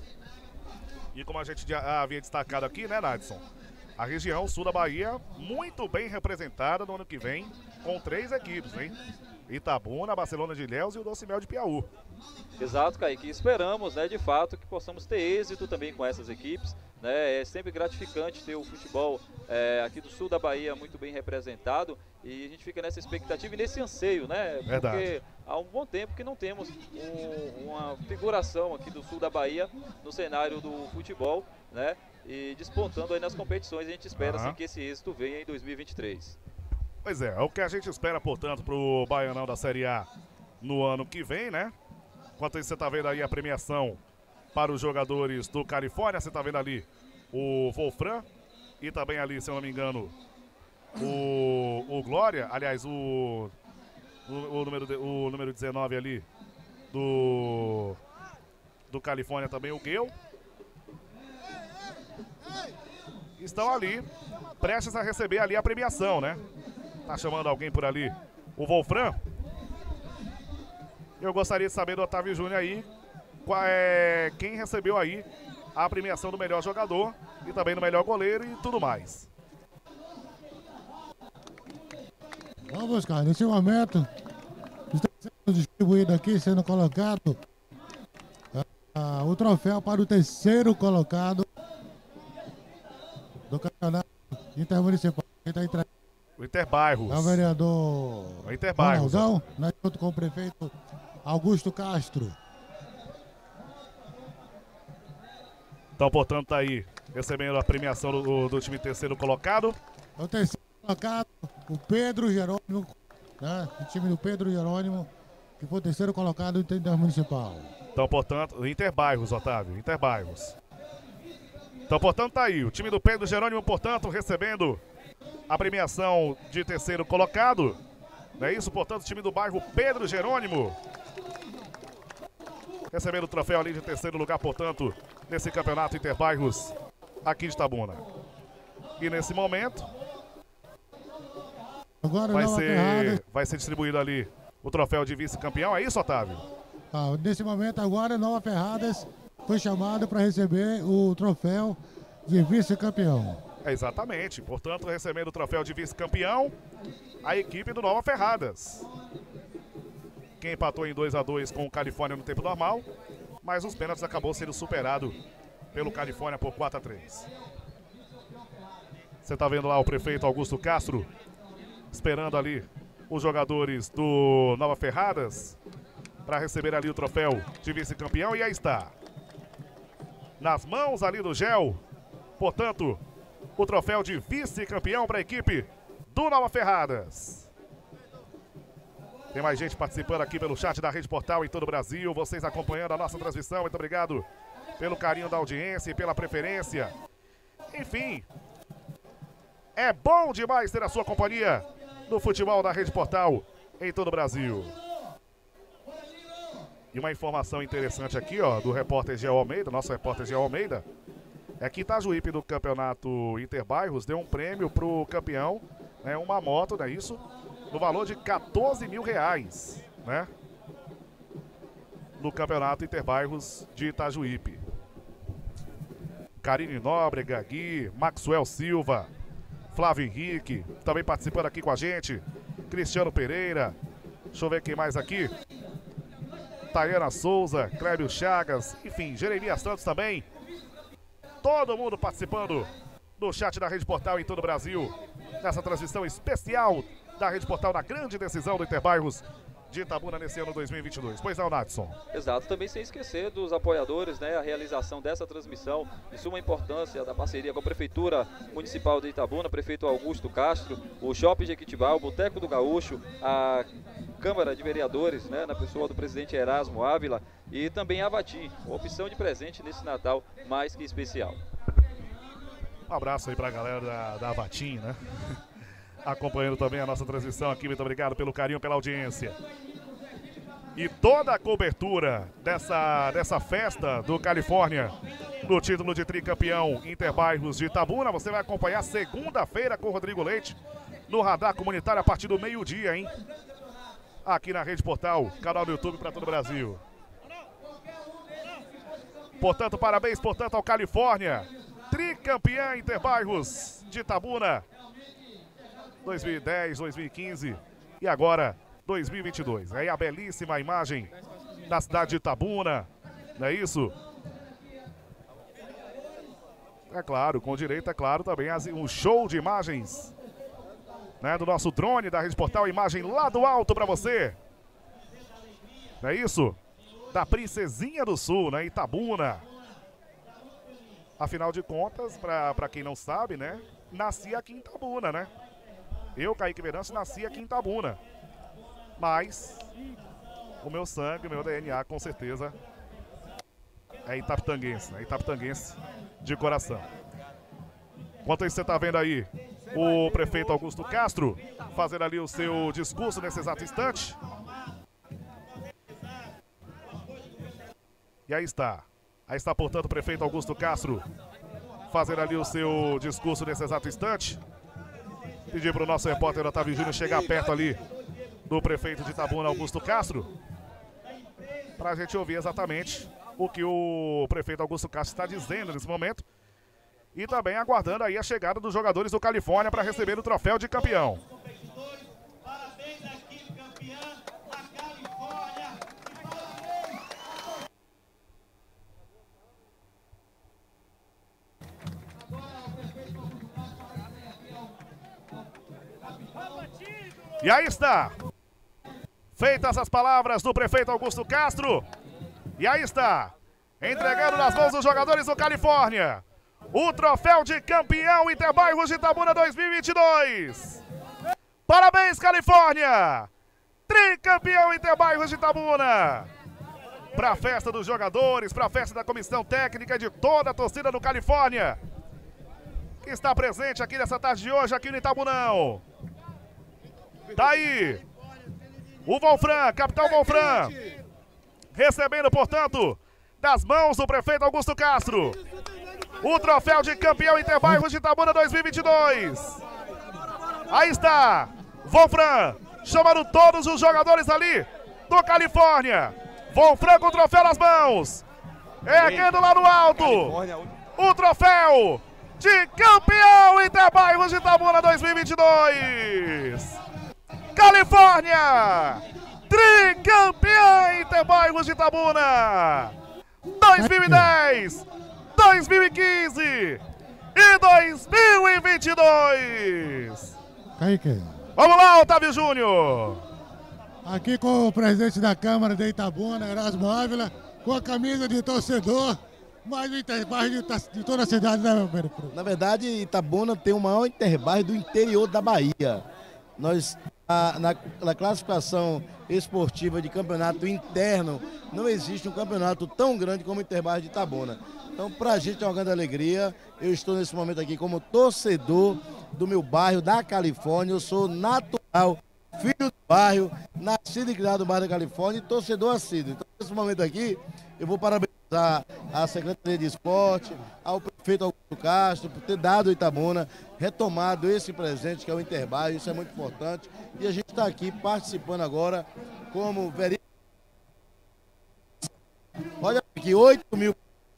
E como a gente já havia destacado aqui, né, Nadson? A região sul da Bahia muito bem representada no ano que vem, com três equipes, hein? Itabuna, Barcelona de Ilhéus e o Docimel de Piauí. Exato, Kaique. Esperamos, né, de fato, que possamos ter êxito também com essas equipes. Né? É sempre gratificante ter o futebol é, aqui do sul da Bahia muito bem representado, e a gente fica nessa expectativa e nesse anseio, né? Porque Verdade. há um bom tempo que não temos um, uma figuração aqui do sul da Bahia no cenário do futebol, né? E despontando aí nas competições. A gente espera Uhum. assim, que esse êxito venha em dois mil e vinte e três. Pois é, é o que a gente espera, portanto, pro Baianão da Série A no ano que vem, né? Enquanto isso, você tá vendo aí a premiação para os jogadores do Califórnia. Você tá vendo ali o Wolfram e também ali, se eu não me engano, o, o Glória. Aliás, o, o, o, número, de, o número dezenove ali do, do Califórnia também, o Gale. Estão ali, prestes a receber ali a premiação, né? Tá chamando alguém por ali, o Wolfram. Eu gostaria de saber do Otávio Júnior aí, qual é, quem recebeu aí a premiação do melhor jogador e também do melhor goleiro e tudo mais. Vamos, cara, nesse momento está sendo distribuído aqui, sendo colocado ah, o troféu para o terceiro colocado do campeonato intermunicipal. Quem está entregando O Interbairros. é o vereador O Interbairros. Ronaldão, né, junto com o prefeito Augusto Castro. Então, portanto, tá aí recebendo a premiação do, do, do time terceiro colocado. É o terceiro colocado, o Pedro Jerônimo, né, o time do Pedro Jerônimo, que foi o terceiro colocado do intermunicipal. Então, portanto, Interbairros, Otávio, Interbairros. Então, portanto, tá aí o time do Pedro Jerônimo, portanto, recebendo a premiação de terceiro colocado. Não é isso? Portanto, o time do bairro Pedro Jerônimo recebendo o troféu ali de terceiro lugar, portanto, nesse campeonato Interbairros aqui de Itabuna. E nesse momento Agora vai não ser, vai ser distribuído ali o troféu de vice-campeão. É isso, Otávio? Ah, nesse momento agora, Nova Ferradas foi chamado para receber o troféu de vice-campeão. É, exatamente. Portanto, recebendo o troféu de vice-campeão, a equipe do Nova Ferradas. Quem empatou em dois a dois com o Califórnia no tempo normal, mas os pênaltis acabou sendo superado pelo Califórnia por quatro a três. Você tá vendo lá o prefeito Augusto Castro esperando ali os jogadores do Nova Ferradas para receber ali o troféu de vice-campeão. E aí está. Nas mãos ali do Gel, portanto, o troféu de vice-campeão para a equipe do Nova Ferradas. Tem mais gente participando aqui pelo chat da Rede Portal em todo o Brasil. Vocês acompanhando a nossa transmissão. Muito obrigado pelo carinho da audiência e pela preferência. Enfim, é bom demais ter a sua companhia no futebol da Rede Portal em todo o Brasil. E uma informação interessante aqui, ó, do repórter Geo Almeida, nosso repórter Geo Almeida, é que Itajuípe do campeonato Interbairros deu um prêmio pro campeão, né, uma moto, não é isso? No valor de quatorze mil reais, né? No campeonato Interbairros de Itajuípe. Karine Nóbrega, Gui, Maxwell Silva, Flávio Henrique, também participando aqui com a gente. Cristiano Pereira, deixa eu ver quem mais aqui. Tayana Souza, Clébio Chagas, enfim, Jeremias Santos também. Todo mundo participando do chat da Rede Portal em todo o Brasil. Nessa transmissão especial da Rede Portal na grande decisão do Interbairros de Itabuna nesse ano dois mil e vinte e dois. Pois não, Natson? Exato, também sem esquecer dos apoiadores, né, a realização dessa transmissão, de suma importância da parceria com a Prefeitura Municipal de Itabuna, prefeito Augusto Castro, o Shopping Jequitibá, o Boteco do Gaúcho, a Câmara de Vereadores, né, na pessoa do presidente Erasmo Ávila, e também a Avatim, opção de presente nesse Natal mais que especial. Um abraço aí pra galera da, da Avatim, né? Acompanhando também a nossa transmissão aqui. Muito obrigado pelo carinho, pela audiência. E toda a cobertura dessa, dessa festa do Califórnia no título de tricampeão Interbairros de Itabuna, você vai acompanhar segunda-feira com o Rodrigo Leite no Radar Comunitário a partir do meio-dia, hein? Aqui na Rede Portal, canal do YouTube para todo o Brasil. Portanto, parabéns, portanto, ao Califórnia, tricampeão Interbairros de Itabuna dois mil e dez, dois mil e quinze e agora dois mil e vinte e dois. Aí a belíssima imagem da cidade de Itabuna, não é isso? É claro, com direito, é claro, também um show de imagens, né, do nosso drone da Rede Portal, imagem lá do alto para você. Não é isso? Da Princesinha do Sul, né, Itabuna. Afinal de contas, para quem não sabe, né, nasci aqui em Itabuna, né? Eu, Kaique Venâncio, nasci aqui em Itabuna. Mas o meu sangue, o meu D N A, com certeza, é itapitanguense, né? Itapitanguense de coração. Enquanto isso, você está vendo aí o prefeito Augusto Castro fazendo ali o seu discurso nesse exato instante. E aí está. Aí está, portanto, o prefeito Augusto Castro fazendo ali o seu discurso nesse exato instante. Pedir para o nosso repórter Otávio Júnior chegar perto ali do prefeito de Itabuna, Augusto Castro, para a gente ouvir exatamente o que o prefeito Augusto Castro está dizendo nesse momento. E também aguardando aí a chegada dos jogadores do Califórnia para receber o troféu de campeão. Parabéns à equipe campeã, a Califórnia. E aí está. Feitas as palavras do prefeito Augusto Castro. E aí está. Entregando nas mãos dos jogadores do Califórnia o troféu de campeão Interbairros de Itabuna dois mil e vinte e dois. Parabéns, Califórnia! Tricampeão Interbairros de Itabuna. Para a festa dos jogadores, para a festa da comissão técnica e de toda a torcida do Califórnia, que está presente aqui nessa tarde de hoje, aqui no Itabunão. Tá aí o Wolfram, capitão Wolfram, recebendo, portanto, das mãos do prefeito Augusto Castro, o troféu de campeão Interbairros de Itabuna dois mil e vinte e dois. Aí está, Wolfram, chamando todos os jogadores ali do Califórnia. Wolfram com o troféu nas mãos, erguendo lá no alto o troféu de campeão Interbairros de Itabuna dois mil e vinte e dois. Califórnia, tricampeão Interbairros de Itabuna dois mil e dez, dois mil e quinze e dois mil e vinte e dois. Kaique, Vamos lá, Otávio Júnior. Aqui com o presidente da Câmara de Itabuna, Erasmo Ávila, com a camisa de torcedor, mais o interbairro de, de toda a cidade, né, meu filho? Na verdade, Itabuna tem o maior interbairro do interior da Bahia. Nós, a, na, na classificação esportiva de campeonato interno, não existe um campeonato tão grande como o interbairro de Itabuna. Então, pra gente é uma grande alegria. Eu estou nesse momento aqui como torcedor do meu bairro, da Califórnia. Eu sou natural, filho do bairro, nascido e criado no bairro da Califórnia e torcedor assíduo. Então, nesse momento aqui, eu vou parabenizar a Secretaria de Esporte, ao prefeito Augusto Castro, por ter dado ao Itabuna, retomado esse presente que é o interbairro. Isso é muito importante. E a gente está aqui participando agora como vereador. Olha aqui, oito mil.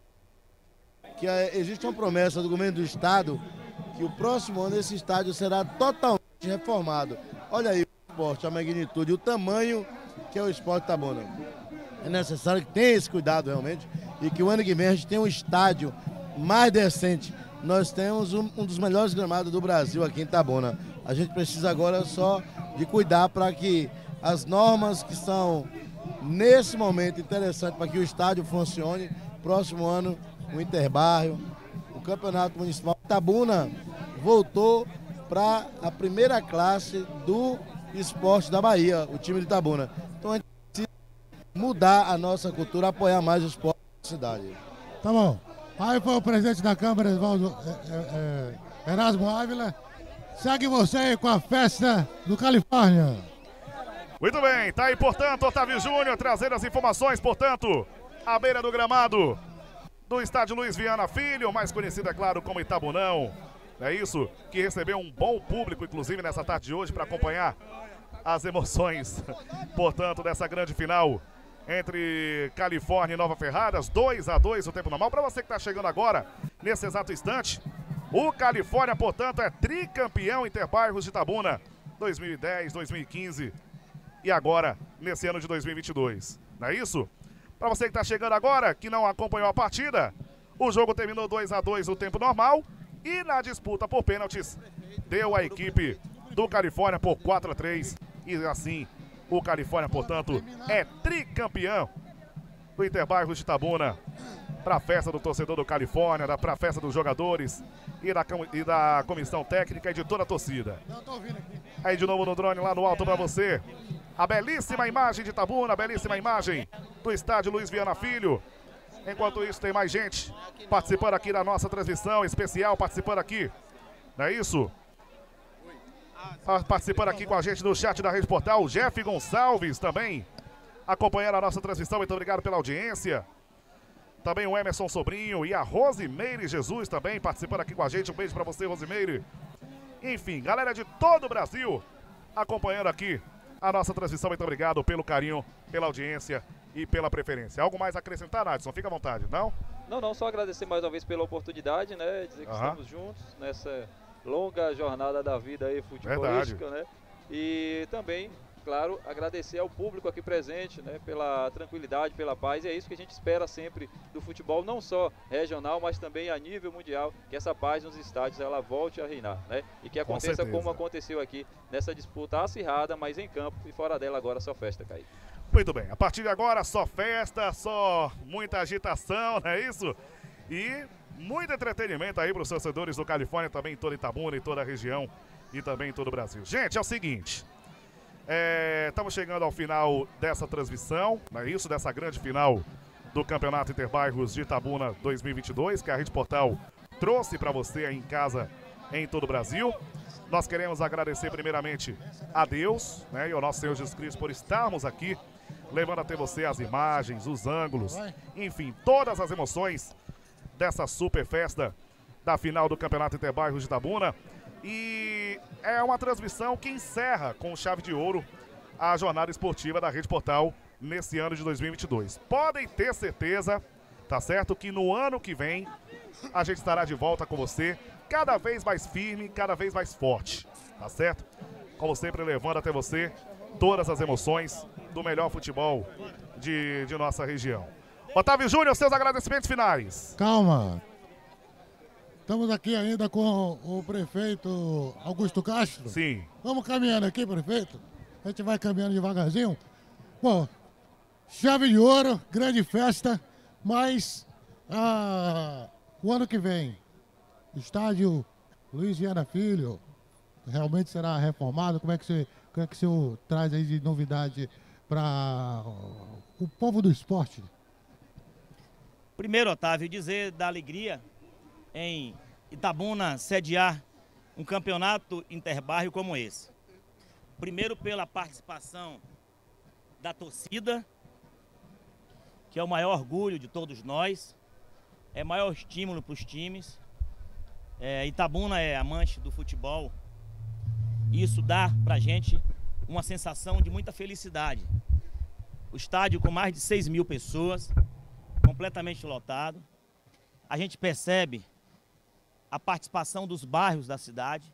Que é, existe uma promessa do governo do estado que o próximo ano esse estádio será totalmente reformado. Olha aí o esporte, a magnitude, o tamanho que é o esporte Itabuna. É necessário que tenha esse cuidado realmente e que o ano que vem a gente tenha um estádio mais decente. Nós temos um, um dos melhores gramados do Brasil aqui em Itabuna. A gente precisa agora só de cuidar para que as normas que são nesse momento interessantes para que o estádio funcione, próximo ano o interbairro, o campeonato municipal. Itabuna voltou para a primeira classe do esporte da Bahia, o time de Itabuna. Então a gente precisa mudar a nossa cultura, apoiar mais o esporte da cidade. Tá bom. Aí foi o presidente da Câmara, Osvaldo, é, é, Erasmo Ávila. Segue você aí com a festa do Califórnia. Muito bem, tá aí, portanto, Otávio Júnior trazendo as informações, portanto, à beira do gramado do estádio Luiz Viana Filho, mais conhecido, é claro, como Itabunão. É isso, que recebeu um bom público, inclusive, nessa tarde de hoje, para acompanhar as emoções, portanto, dessa grande final entre Califórnia e Nova Ferradas, dois a dois o tempo normal. Para você que está chegando agora, nesse exato instante, o Califórnia, portanto, é tricampeão Interbairros de Itabuna, dois mil e dez, dois mil e quinze e agora, nesse ano de dois mil e vinte e dois. Não é isso? Para você que está chegando agora, que não acompanhou a partida, o jogo terminou dois a dois no tempo normal e na disputa por pênaltis deu a equipe do Califórnia por quatro a três e assim o Califórnia, portanto, é tricampeão do Interbairros de Itabuna. Para a festa do torcedor do Califórnia, para a festa dos jogadores e da, e da comissão técnica e de toda a torcida. Aí de novo no drone lá no alto para você. A belíssima imagem de Itabuna, a belíssima imagem do estádio Luiz Viana Filho. Enquanto isso, tem mais gente participando aqui da nossa transmissão especial, participando aqui. Não é isso? Participando aqui com a gente no chat da Rede Portal, o Jeff Gonçalves também acompanhando a nossa transmissão. Muito obrigado pela audiência. Também o Emerson Sobrinho e a Rosimeire Jesus também participando aqui com a gente. Um beijo para você, Rosimeire. Enfim, galera de todo o Brasil acompanhando aqui a nossa transmissão. Muito obrigado pelo carinho, pela audiência e pela preferência. Algo mais a acrescentar, Nadson? Fica à vontade, não? Não, não, só agradecer mais uma vez pela oportunidade, né? Dizer que uhum. estamos juntos nessa longa jornada da vida aí futebolística, né? E também, claro, agradecer ao público aqui presente, né? Pela tranquilidade, pela paz. E é isso que a gente espera sempre do futebol, não só regional, mas também a nível mundial, que essa paz nos estádios ela volte a reinar, né? E que aconteça Com como aconteceu aqui nessa disputa acirrada, mas em campo e fora dela agora só festa, Kaique. Muito bem, a partir de agora só festa, só muita agitação, não é isso? E muito entretenimento aí para os torcedores do Califórnia, também em toda Itabuna, em toda a região e também em todo o Brasil. Gente, é o seguinte, é, estamos chegando ao final dessa transmissão, não é isso? Dessa grande final do Campeonato Interbairros de Itabuna dois mil e vinte e dois, que a Rede Portal trouxe para você aí em casa, em todo o Brasil. Nós queremos agradecer primeiramente a Deus, né, e ao nosso Senhor Jesus Cristo por estarmos aqui, levando até você as imagens, os ângulos, enfim, todas as emoções dessa super festa da final do Campeonato Interbairros de Itabuna. E é uma transmissão que encerra com chave de ouro a jornada esportiva da Rede Portal nesse ano de dois mil e vinte e dois. Podem ter certeza, tá certo, que no ano que vem a gente estará de volta com você, cada vez mais firme, cada vez mais forte, tá certo? Como sempre, levando até você todas as emoções do melhor futebol de, de nossa região. Otávio Júnior, seus agradecimentos finais. Calma. Estamos aqui ainda com o prefeito Augusto Castro. Sim. Vamos caminhando aqui, prefeito. A gente vai caminhando devagarzinho. Bom, chave de ouro, grande festa, mas ah, o ano que vem, estádio Luiz Viana Filho, realmente será reformado? Como é que você, como é que você traz aí de novidade para o povo do esporte? Primeiro, Otávio, dizer da alegria em Itabuna sediar um campeonato interbairro como esse. Primeiro pela participação da torcida, que é o maior orgulho de todos nós, é o maior estímulo para os times. É, Itabuna é amante do futebol e isso dá pra gente uma sensação de muita felicidade. O estádio com mais de seis mil pessoas, completamente lotado. A gente percebe a participação dos bairros da cidade.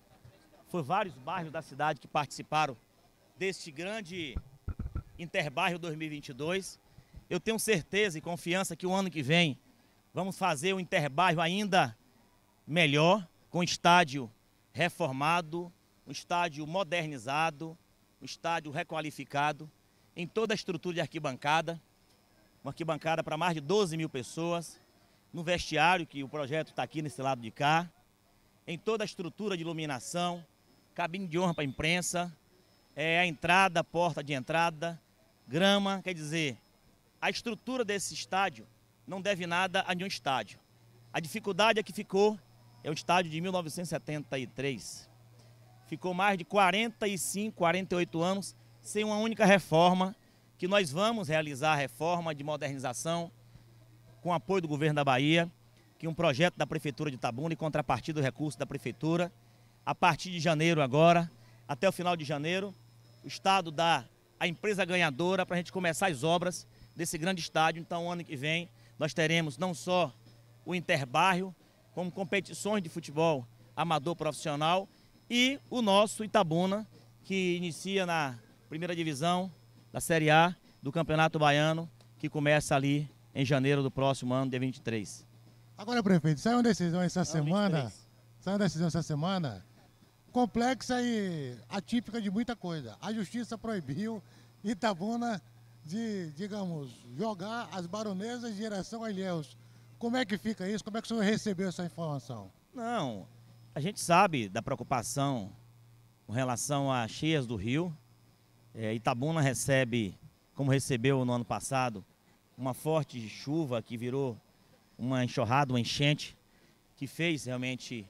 Foi vários bairros da cidade que participaram deste grande Interbairro dois mil e vinte e dois. Eu tenho certeza e confiança que o ano que vem vamos fazer o Interbairro ainda melhor, com estádio reformado, um estádio modernizado, um estádio requalificado, em toda a estrutura de arquibancada, uma arquibancada para mais de doze mil pessoas, no vestiário, que o projeto está aqui nesse lado de cá, em toda a estrutura de iluminação, cabine de honra para a imprensa, é, a entrada, a porta de entrada, grama, quer dizer, a estrutura desse estádio não deve nada a nenhum estádio. A dificuldade é que ficou, é um estádio de mil novecentos e setenta e três, ficou mais de quarenta e cinco, quarenta e oito anos sem uma única reforma, que nós vamos realizar a reforma de modernização com apoio do governo da Bahia, que é um projeto da Prefeitura de Itabuna e contrapartida do recurso da Prefeitura. A partir de janeiro agora, até o final de janeiro, o Estado dá a empresa ganhadora para a gente começar as obras desse grande estádio. Então, ano que vem, nós teremos não só o Interbairro, como competições de futebol amador profissional e o nosso Itabuna, que inicia na primeira divisão da Série A do Campeonato Baiano, que começa ali em janeiro do próximo ano, dia vinte e três. Agora, prefeito, saiu uma decisão essa Não, semana, vinte e três. saiu uma decisão essa semana, complexa e atípica de muita coisa. A justiça proibiu Itabuna de, digamos, jogar as baronesas de direção a Ilhéus. Como é que fica isso? Como é que o senhor recebeu essa informação? Não, a gente sabe da preocupação com relação às cheias do rio. É, Itabuna recebe, como recebeu no ano passado, uma forte chuva que virou uma enxurrada, uma enchente, que fez realmente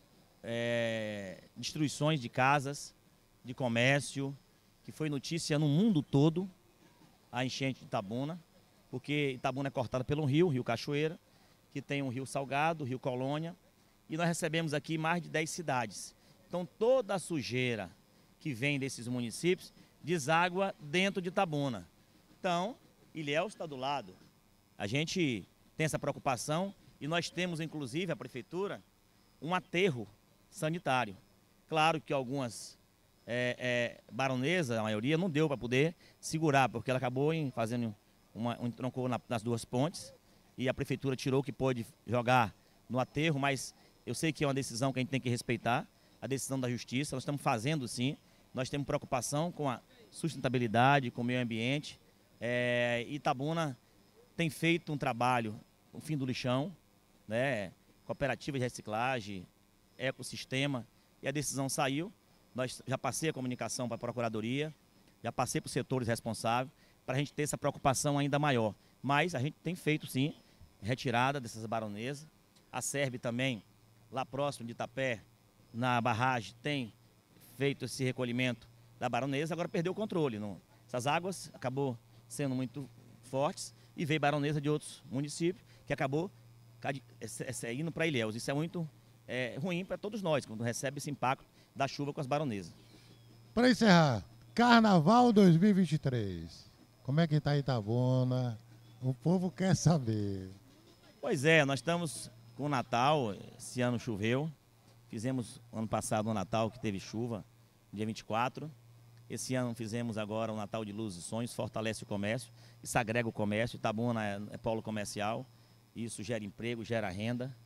é, destruições de casas, de comércio, que foi notícia no mundo todo, a enchente de Itabuna, porque Itabuna é cortada pelo rio, Rio Cachoeira, que tem um rio Salgado, Rio Colônia, e nós recebemos aqui mais de dez cidades. Então toda a sujeira que vem desses municípios deságua dentro de Itabuna. Então, Ilhéus está do lado. A gente tem essa preocupação e nós temos, inclusive, a prefeitura, um aterro sanitário. Claro que algumas é, é, baronesas, a maioria, não deu para poder segurar, porque ela acabou em, fazendo uma, um entroncou na, nas duas pontes e a prefeitura tirou o que pôde jogar no aterro, mas eu sei que é uma decisão que a gente tem que respeitar, a decisão da justiça. Nós estamos fazendo sim, nós temos preocupação com a sustentabilidade, com o meio ambiente. É, Itabuna tem feito um trabalho no fim do lixão, né, cooperativa de reciclagem, ecossistema, e a decisão saiu. Nós já passei a comunicação para a Procuradoria, já passei para os setores responsáveis, para a gente ter essa preocupação ainda maior. Mas a gente tem feito sim, retirada dessas baronesas. A SERB também, lá próximo de Itapé, na barragem, tem feito esse recolhimento da baronesa, agora perdeu o controle. Não? Essas águas acabou sendo muito fortes e veio baronesa de outros municípios, que acabou indo para Ilhéus. Isso é muito é, ruim para todos nós, quando recebe esse impacto da chuva com as baronesas. Para encerrar, Carnaval dois mil e vinte e três. Como é que está Itabuna? O povo quer saber. Pois é, nós estamos com o Natal, esse ano choveu. Fizemos ano passado o Natal que teve chuva, dia vinte e quatro. Esse ano fizemos agora o Natal de Luz e Sonhos, fortalece o comércio, isso agrega o comércio. Itabuna é, é polo comercial, isso gera emprego, gera renda.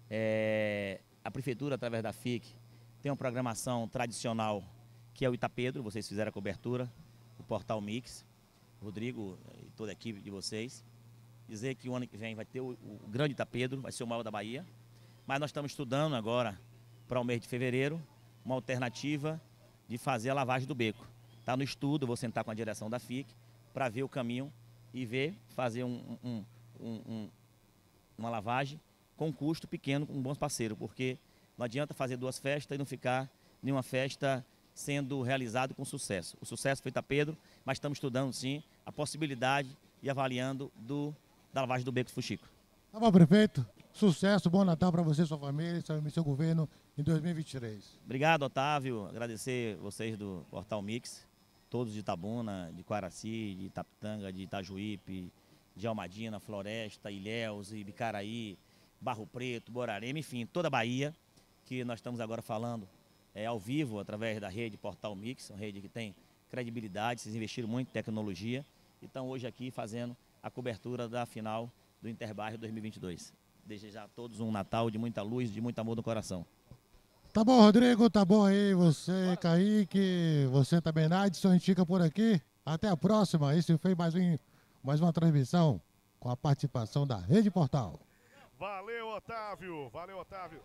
É, a Prefeitura, através da F I C, tem uma programação tradicional, que é o Itapedro, vocês fizeram a cobertura, o Portal Mix, Rodrigo e toda a equipe de vocês. Dizer que o ano que vem vai ter o, o grande Itapedro, vai ser o maior da Bahia. Mas nós estamos estudando agora, para o mês de fevereiro, uma alternativa de fazer a lavagem do beco. Está no estudo, eu vou sentar com a direção da F I C para ver o caminho e ver, fazer um, um, um, um, uma lavagem com custo pequeno, com bons parceiros, porque não adianta fazer duas festas e não ficar nenhuma festa sendo realizado com sucesso. O sucesso foi Itapedro, mas estamos estudando sim a possibilidade e avaliando do, da lavagem do beco do Fuxico. Tá bom, prefeito. Sucesso, bom Natal para você, sua família e seu governo em dois mil e vinte e três. Obrigado, Otávio. Agradecer vocês do Portal Mix, todos de Itabuna, de Quaraci, de Itapitanga, de Itajuípe, de Almadina, Floresta, Ilhéus, Ibicaraí, Barro Preto, Borarema, enfim, toda a Bahia, que nós estamos agora falando é, ao vivo, através da rede Portal Mix, uma rede que tem credibilidade, vocês investiram muito em tecnologia, e estão hoje aqui fazendo a cobertura da final do Interbairro dois mil e vinte e dois. Desejar a todos um Natal de muita luz, de muito amor no coração. Tá bom, Rodrigo, tá bom aí, você, Kaique, você também, Nadson, a gente fica por aqui. Até a próxima. Esse foi mais, um, mais uma transmissão com a participação da Rede Portal. Valeu, Otávio. Valeu, Otávio.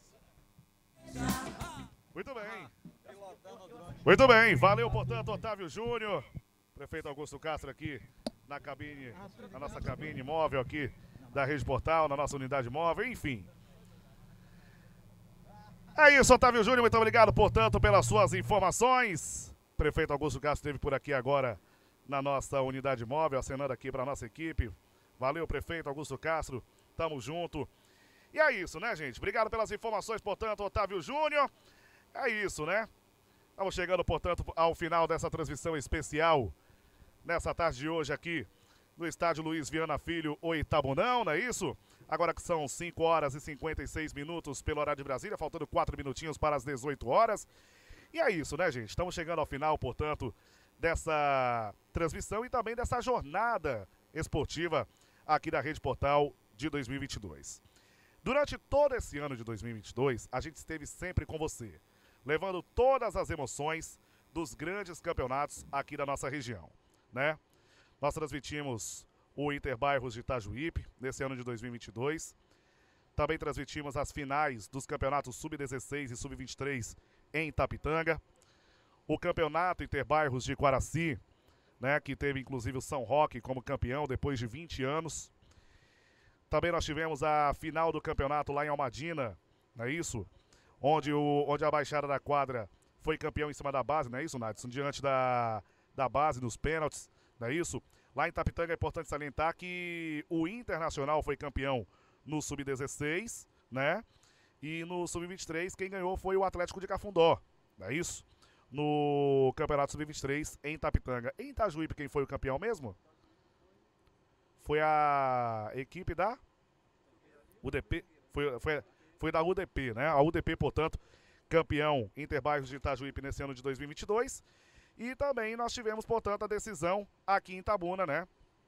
Muito bem. Muito bem. Valeu, portanto, Otávio Júnior. Prefeito Augusto Castro aqui na cabine, na nossa cabine móvel aqui da Rede Portal, na nossa unidade móvel, enfim. É isso, Otávio Júnior, muito obrigado, portanto, pelas suas informações. Prefeito Augusto Castro esteve por aqui agora na nossa unidade móvel, acenando aqui para a nossa equipe. Valeu, prefeito Augusto Castro, tamo junto. E é isso, né, gente? Obrigado pelas informações, portanto, Otávio Júnior. É isso, né? Estamos chegando, portanto, ao final dessa transmissão especial, nessa tarde de hoje aqui, no estádio Luiz Viana Filho, o Itabunão, não é isso? Agora que são cinco horas e cinquenta e seis minutos pelo horário de Brasília, faltando quatro minutinhos para as dezoito horas. E é isso, né, gente? Estamos chegando ao final, portanto, dessa transmissão e também dessa jornada esportiva aqui da Rede Portal de dois mil e vinte e dois. Durante todo esse ano de dois mil e vinte e dois, a gente esteve sempre com você, levando todas as emoções dos grandes campeonatos aqui da nossa região, né? Nós transmitimos o Interbairros de Itajuípe nesse ano de dois mil e vinte e dois. Também transmitimos as finais dos campeonatos sub dezesseis e sub vinte e três em Itapitanga. O campeonato Interbairros de Quaraci, né, que teve inclusive o São Roque como campeão depois de vinte anos. Também nós tivemos a final do campeonato lá em Almadina, não é isso? Onde, o, onde a Baixada da Quadra foi campeão em cima da base, não é isso, Nadson? Diante da, da base, nos pênaltis, não é isso? Lá em Itapitanga é importante salientar que o Internacional foi campeão no sub dezesseis, né? E no sub vinte e três quem ganhou foi o Atlético de Cafundó, não é isso? No campeonato sub vinte e três em Itapitanga. Em Itajuípe quem foi o campeão mesmo? Foi a equipe da U D P, foi, foi, foi da U D P, né? A U D P, portanto, campeão Interbairros de Itajuípe nesse ano de dois mil e vinte e dois. E também nós tivemos, portanto, a decisão aqui em Itabuna, né?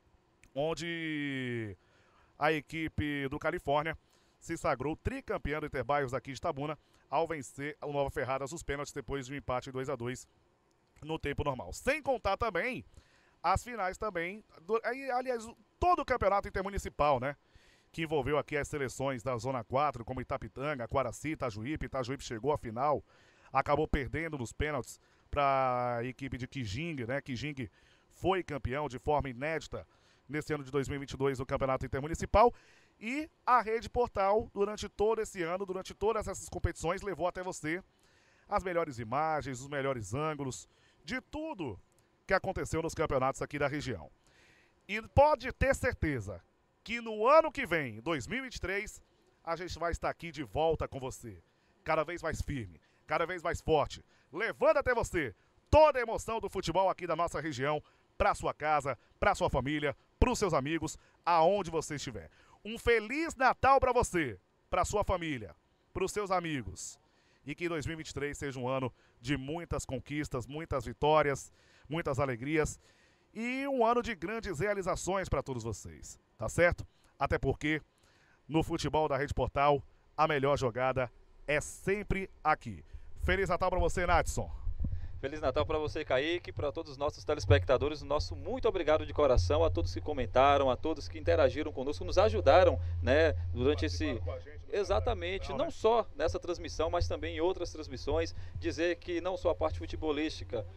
Onde a equipe do Califórnia se sagrou tricampeã do Interbairros aqui de Itabuna ao vencer o Nova Ferradas os pênaltis depois de um empate dois a dois no tempo normal. Sem contar também as finais também, do, aliás, todo o campeonato intermunicipal, né? Que envolveu aqui as seleções da Zona quatro, como Itapitanga, Quaraci, Itajuípe. Itajuípe chegou à final, acabou perdendo nos pênaltis para a equipe de Quijingue, né? Quijingue foi campeão de forma inédita nesse ano de dois mil e vinte e dois do Campeonato Intermunicipal. E a Rede Portal, durante todo esse ano, durante todas essas competições, levou até você as melhores imagens, os melhores ângulos, de tudo que aconteceu nos campeonatos aqui da região. E pode ter certeza que no ano que vem, dois mil e vinte e três, a gente vai estar aqui de volta com você, cada vez mais firme, cada vez mais forte, levando até você toda a emoção do futebol aqui da nossa região, para sua casa, para sua família, para os seus amigos, aonde você estiver. Um Feliz Natal para você, para sua família, para os seus amigos. E que dois mil e vinte e três seja um ano de muitas conquistas, muitas vitórias, muitas alegrias e um ano de grandes realizações para todos vocês, tá certo? Até porque no futebol da Rede Portal a melhor jogada é sempre aqui. Feliz Natal para você, Nadson. Feliz Natal para você, Kaique, para todos os nossos telespectadores. Nosso muito obrigado de coração a todos que comentaram, a todos que interagiram conosco, nos ajudaram, né, durante esse... Exatamente, não só nessa transmissão, mas também em outras transmissões. Dizer que não só a parte futebolística...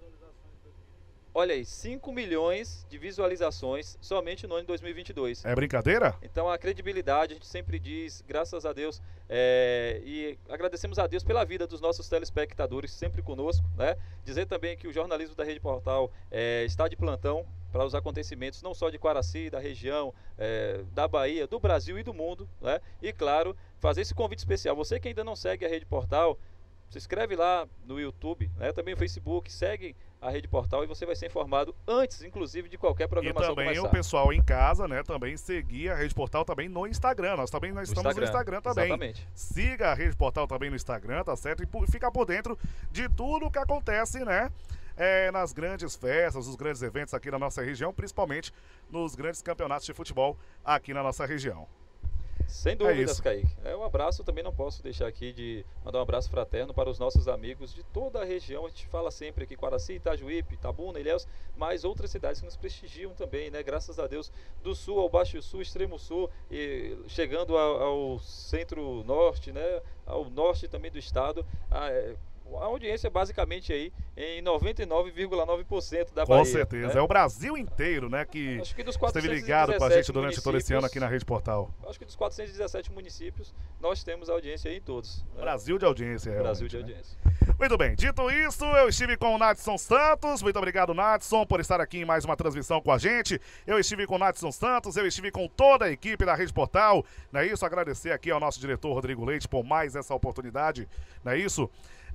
Olha aí, cinco milhões de visualizações somente no ano de dois mil e vinte e dois. É brincadeira? Então a credibilidade, a gente sempre diz, graças a Deus, é, e agradecemos a Deus pela vida dos nossos telespectadores, sempre conosco, né? Dizer também que o jornalismo da Rede Portal é, está de plantão para os acontecimentos não só de Quaraci, da região, é, da Bahia, do Brasil e do mundo, né? E claro, fazer esse convite especial. Você que ainda não segue a Rede Portal, se inscreve lá no YouTube, né? Também no Facebook, segue a Rede Portal e você vai ser informado antes, inclusive, de qualquer programação começar. E também o pessoal em casa, né, também seguir a Rede Portal também no Instagram. Nós também nós estamos Instagram. no Instagram também. Exatamente. Siga a Rede Portal também no Instagram, tá certo? E fica por dentro de tudo o que acontece, né? É, nas grandes festas, nos grandes eventos aqui na nossa região, principalmente nos grandes campeonatos de futebol aqui na nossa região. Sem dúvidas, é Kaique. É um abraço, também não posso deixar aqui de mandar um abraço fraterno para os nossos amigos de toda a região. A gente fala sempre aqui, Quaraci, Itajuípe, Itabuna, Ilhéus, mas outras cidades que nos prestigiam também, né? Graças a Deus, do sul ao baixo sul, extremo sul, e chegando ao, ao centro-norte, né? Ao norte também do estado. A, a audiência é basicamente aí em noventa e nove vírgula nove por cento da Bahia. Com certeza, né? É o Brasil inteiro, né, que, acho que dos esteve ligado com a gente durante todo esse ano aqui na Rede Portal. Acho que dos quatrocentos e dezessete municípios, nós temos audiência aí em todos. Né? Brasil de audiência, Brasil de né? audiência. Muito bem, dito isso, eu estive com o Nadson Santos. Muito obrigado, Nadson, por estar aqui em mais uma transmissão com a gente. Eu estive com o Nadson Santos, eu estive com toda a equipe da Rede Portal. Não é isso? Agradecer aqui ao nosso diretor Rodrigo Leite por mais essa oportunidade. Não é isso?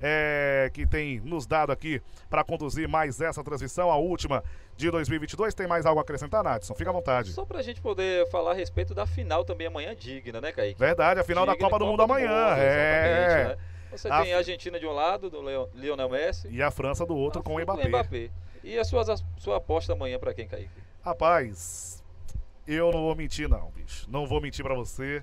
É, que tem nos dado aqui para conduzir mais essa transmissão, a última de dois mil e vinte e dois. Tem mais algo a acrescentar, Nadson? Fica à vontade. Só pra gente poder falar a respeito da final também amanhã, digna, né, Kaique? Verdade, a final digna da Copa do Mundo Copa amanhã. Do mundo, é. Né? Você a... tem a Argentina de um lado, do Leo... Lionel Messi. E a França do outro, a com o Mbappé. Mbappé. E a sua, a sua aposta amanhã pra quem, Kaique? Rapaz, eu não vou mentir não, bicho. Não vou mentir pra você.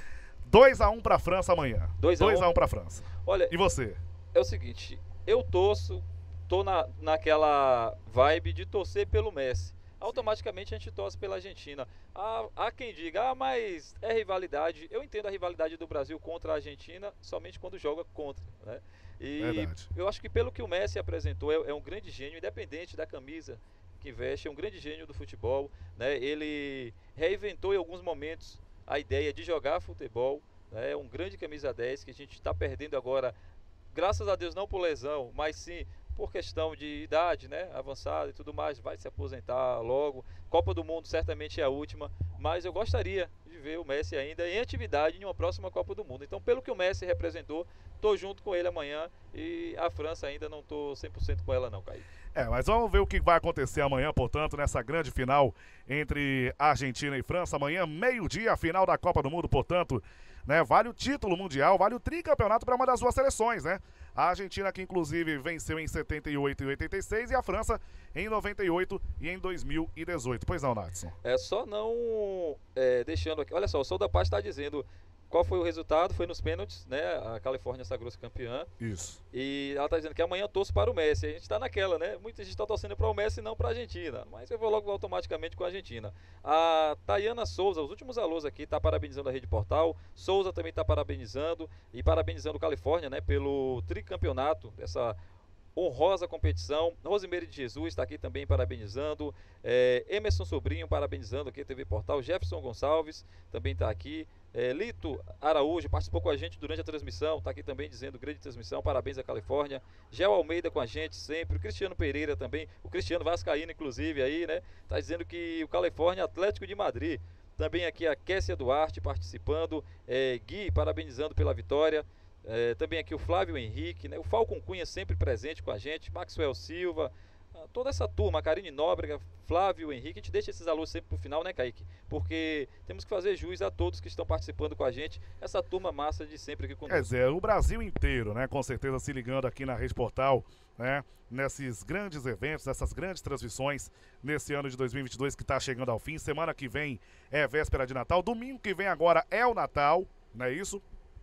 dois a um pra França amanhã. dois a um pra França. Olha, e você? É o seguinte, eu torço, tô na, naquela vibe de torcer pelo Messi. Automaticamente a gente torce pela Argentina. Há, há quem diga, ah, mas é rivalidade. Eu entendo a rivalidade do Brasil contra a Argentina somente quando joga contra, né? E Verdade. Eu acho que pelo que o Messi apresentou, é, é um grande gênio, independente da camisa que veste, é um grande gênio do futebol, né? Ele reinventou em alguns momentos a ideia de jogar futebol, né? É um grande camisa dez que a gente está perdendo agora, graças a Deus não por lesão, mas sim por questão de idade, né, avançada e tudo mais, vai se aposentar logo. Copa do Mundo certamente é a última, mas eu gostaria de ver o Messi ainda em atividade em uma próxima Copa do Mundo. Então, pelo que o Messi representou, tô junto com ele amanhã, e a França ainda não tô cem por cento com ela não, Kaique. É, mas vamos ver o que vai acontecer amanhã, portanto, nessa grande final entre Argentina e França. Amanhã, meio-dia, a final da Copa do Mundo, portanto, né, vale o título mundial, vale o tricampeonato para uma das duas seleções, né? A Argentina, que inclusive venceu em setenta e oito e oitenta e seis, e a França em noventa e oito e em dois mil e dezoito. Pois não, Nadson? É só não é, deixando aqui. Olha só, o Sol da Paz está dizendo qual foi o resultado, foi nos pênaltis, né? A Califórnia sagrou-se campeã. Isso. E ela está dizendo que amanhã eu torço para o Messi. A gente está naquela, né? Muita gente está torcendo para o Messi e não para a Argentina. Mas eu vou logo automaticamente com a Argentina. A Tayana Souza, os últimos alôs aqui, está parabenizando a Rede Portal. Souza também está parabenizando. E parabenizando o Califórnia, né? Pelo tricampeonato dessa honrosa competição. Rosimeire de Jesus está aqui também parabenizando. É, Emerson Sobrinho parabenizando aqui a T V Portal. Jefferson Gonçalves também está aqui. É, Lito Araújo participou com a gente durante a transmissão, está aqui também dizendo grande transmissão, parabéns à Califórnia. Gel Almeida com a gente sempre, o Cristiano Pereira também, o Cristiano Vascaíno inclusive aí, né? Está dizendo que o Califórnia Atlético de Madrid. Também aqui a Kessia Duarte participando, é, Gui parabenizando pela vitória. É, também aqui o Flávio Henrique, né? O Falcon Cunha sempre presente com a gente, Maxwell Silva, toda essa turma, a Karine Nóbrega, Flávio Henrique. A gente deixa esses alôs sempre pro final, né, Kaique? Porque temos que fazer jus a todos que estão participando com a gente, essa turma massa de sempre aqui conosco. Quer dizer, o Brasil inteiro, né, com certeza se ligando aqui na Rede Portal, né, nesses grandes eventos, nessas grandes transmissões, nesse ano de dois mil e vinte e dois que está chegando ao fim. Semana que vem é véspera de Natal, domingo que vem agora é o Natal, não é isso?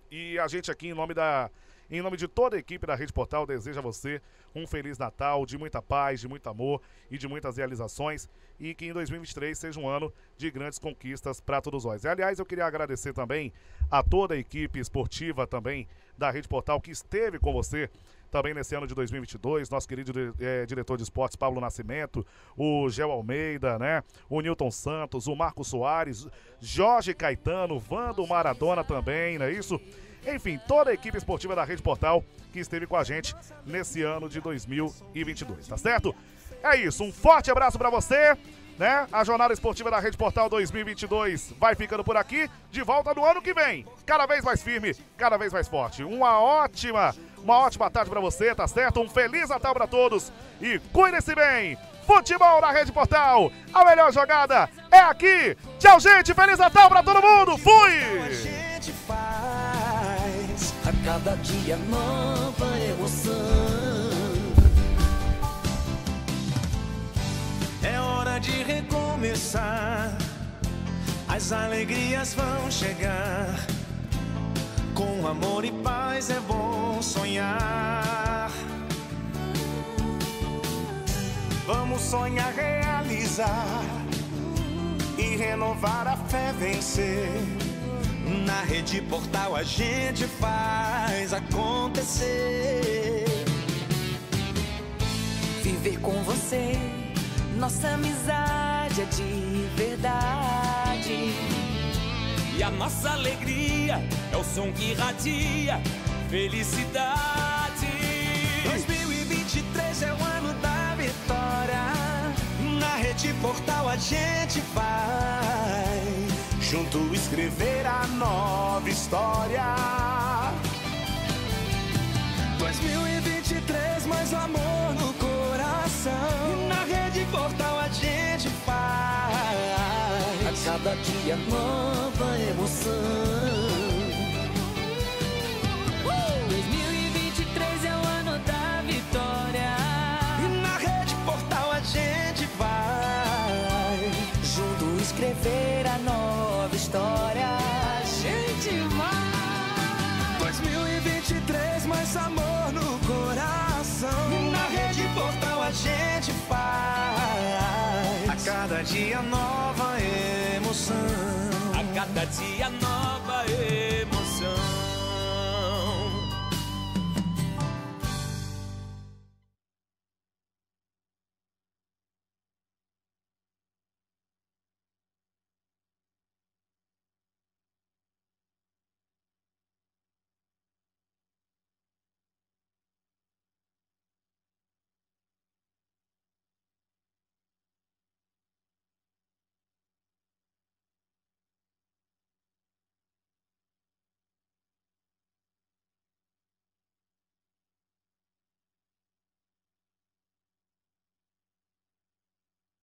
E a gente aqui, em nome da... Em nome de toda a equipe da Rede Portal, deseja a você um Feliz Natal, de muita paz, de muito amor e de muitas realizações. E que em dois mil e vinte e três seja um ano de grandes conquistas para todos nós. E, aliás, eu queria agradecer também a toda a equipe esportiva também da Rede Portal que esteve com você também nesse ano de dois mil e vinte e dois, nosso querido é, diretor de esportes Pablo Nascimento, o Gel Almeida, né? O Newton Santos, o Marcos Soares, Jorge Caetano, Vando Maradona também, não é isso? Enfim, toda a equipe esportiva da Rede Portal que esteve com a gente nesse ano de dois mil e vinte e dois, tá certo? É isso, um forte abraço pra você, né? A Jornada Esportiva da Rede Portal dois mil e vinte e dois vai ficando por aqui, de volta no ano que vem, cada vez mais firme, cada vez mais forte. Uma ótima, uma ótima tarde pra você, tá certo? Um Feliz Natal pra todos e cuidem-se bem! Futebol na Rede Portal, a melhor jogada é aqui! Tchau, gente! Feliz Natal pra todo mundo! Fui! A cada dia nova emoção. É hora de recomeçar. As alegrias vão chegar. Com amor e paz é bom sonhar. Vamos sonhar, realizar e renovar a fé, vencer. Na Rede Portal a gente faz acontecer. Viver com você, nossa amizade é de verdade. E a nossa alegria é o som que irradia felicidade. dois mil e vinte e três é o ano da vitória. Na Rede Portal a gente vai junto escrever a nova história. dois mil e vinte e três, mais amor no coração. Na Rede Portal a gente faz a cada dia nova emoção. uh! dois mil e vinte e três é o ano da vitória. E na Rede Portal a gente vai junto escrever a nova história. A gente vai. dois mil e vinte e três, mais amor no coração. Na Rede Portal a gente faz a cada dia nova emoção. A cada dia nova emoção.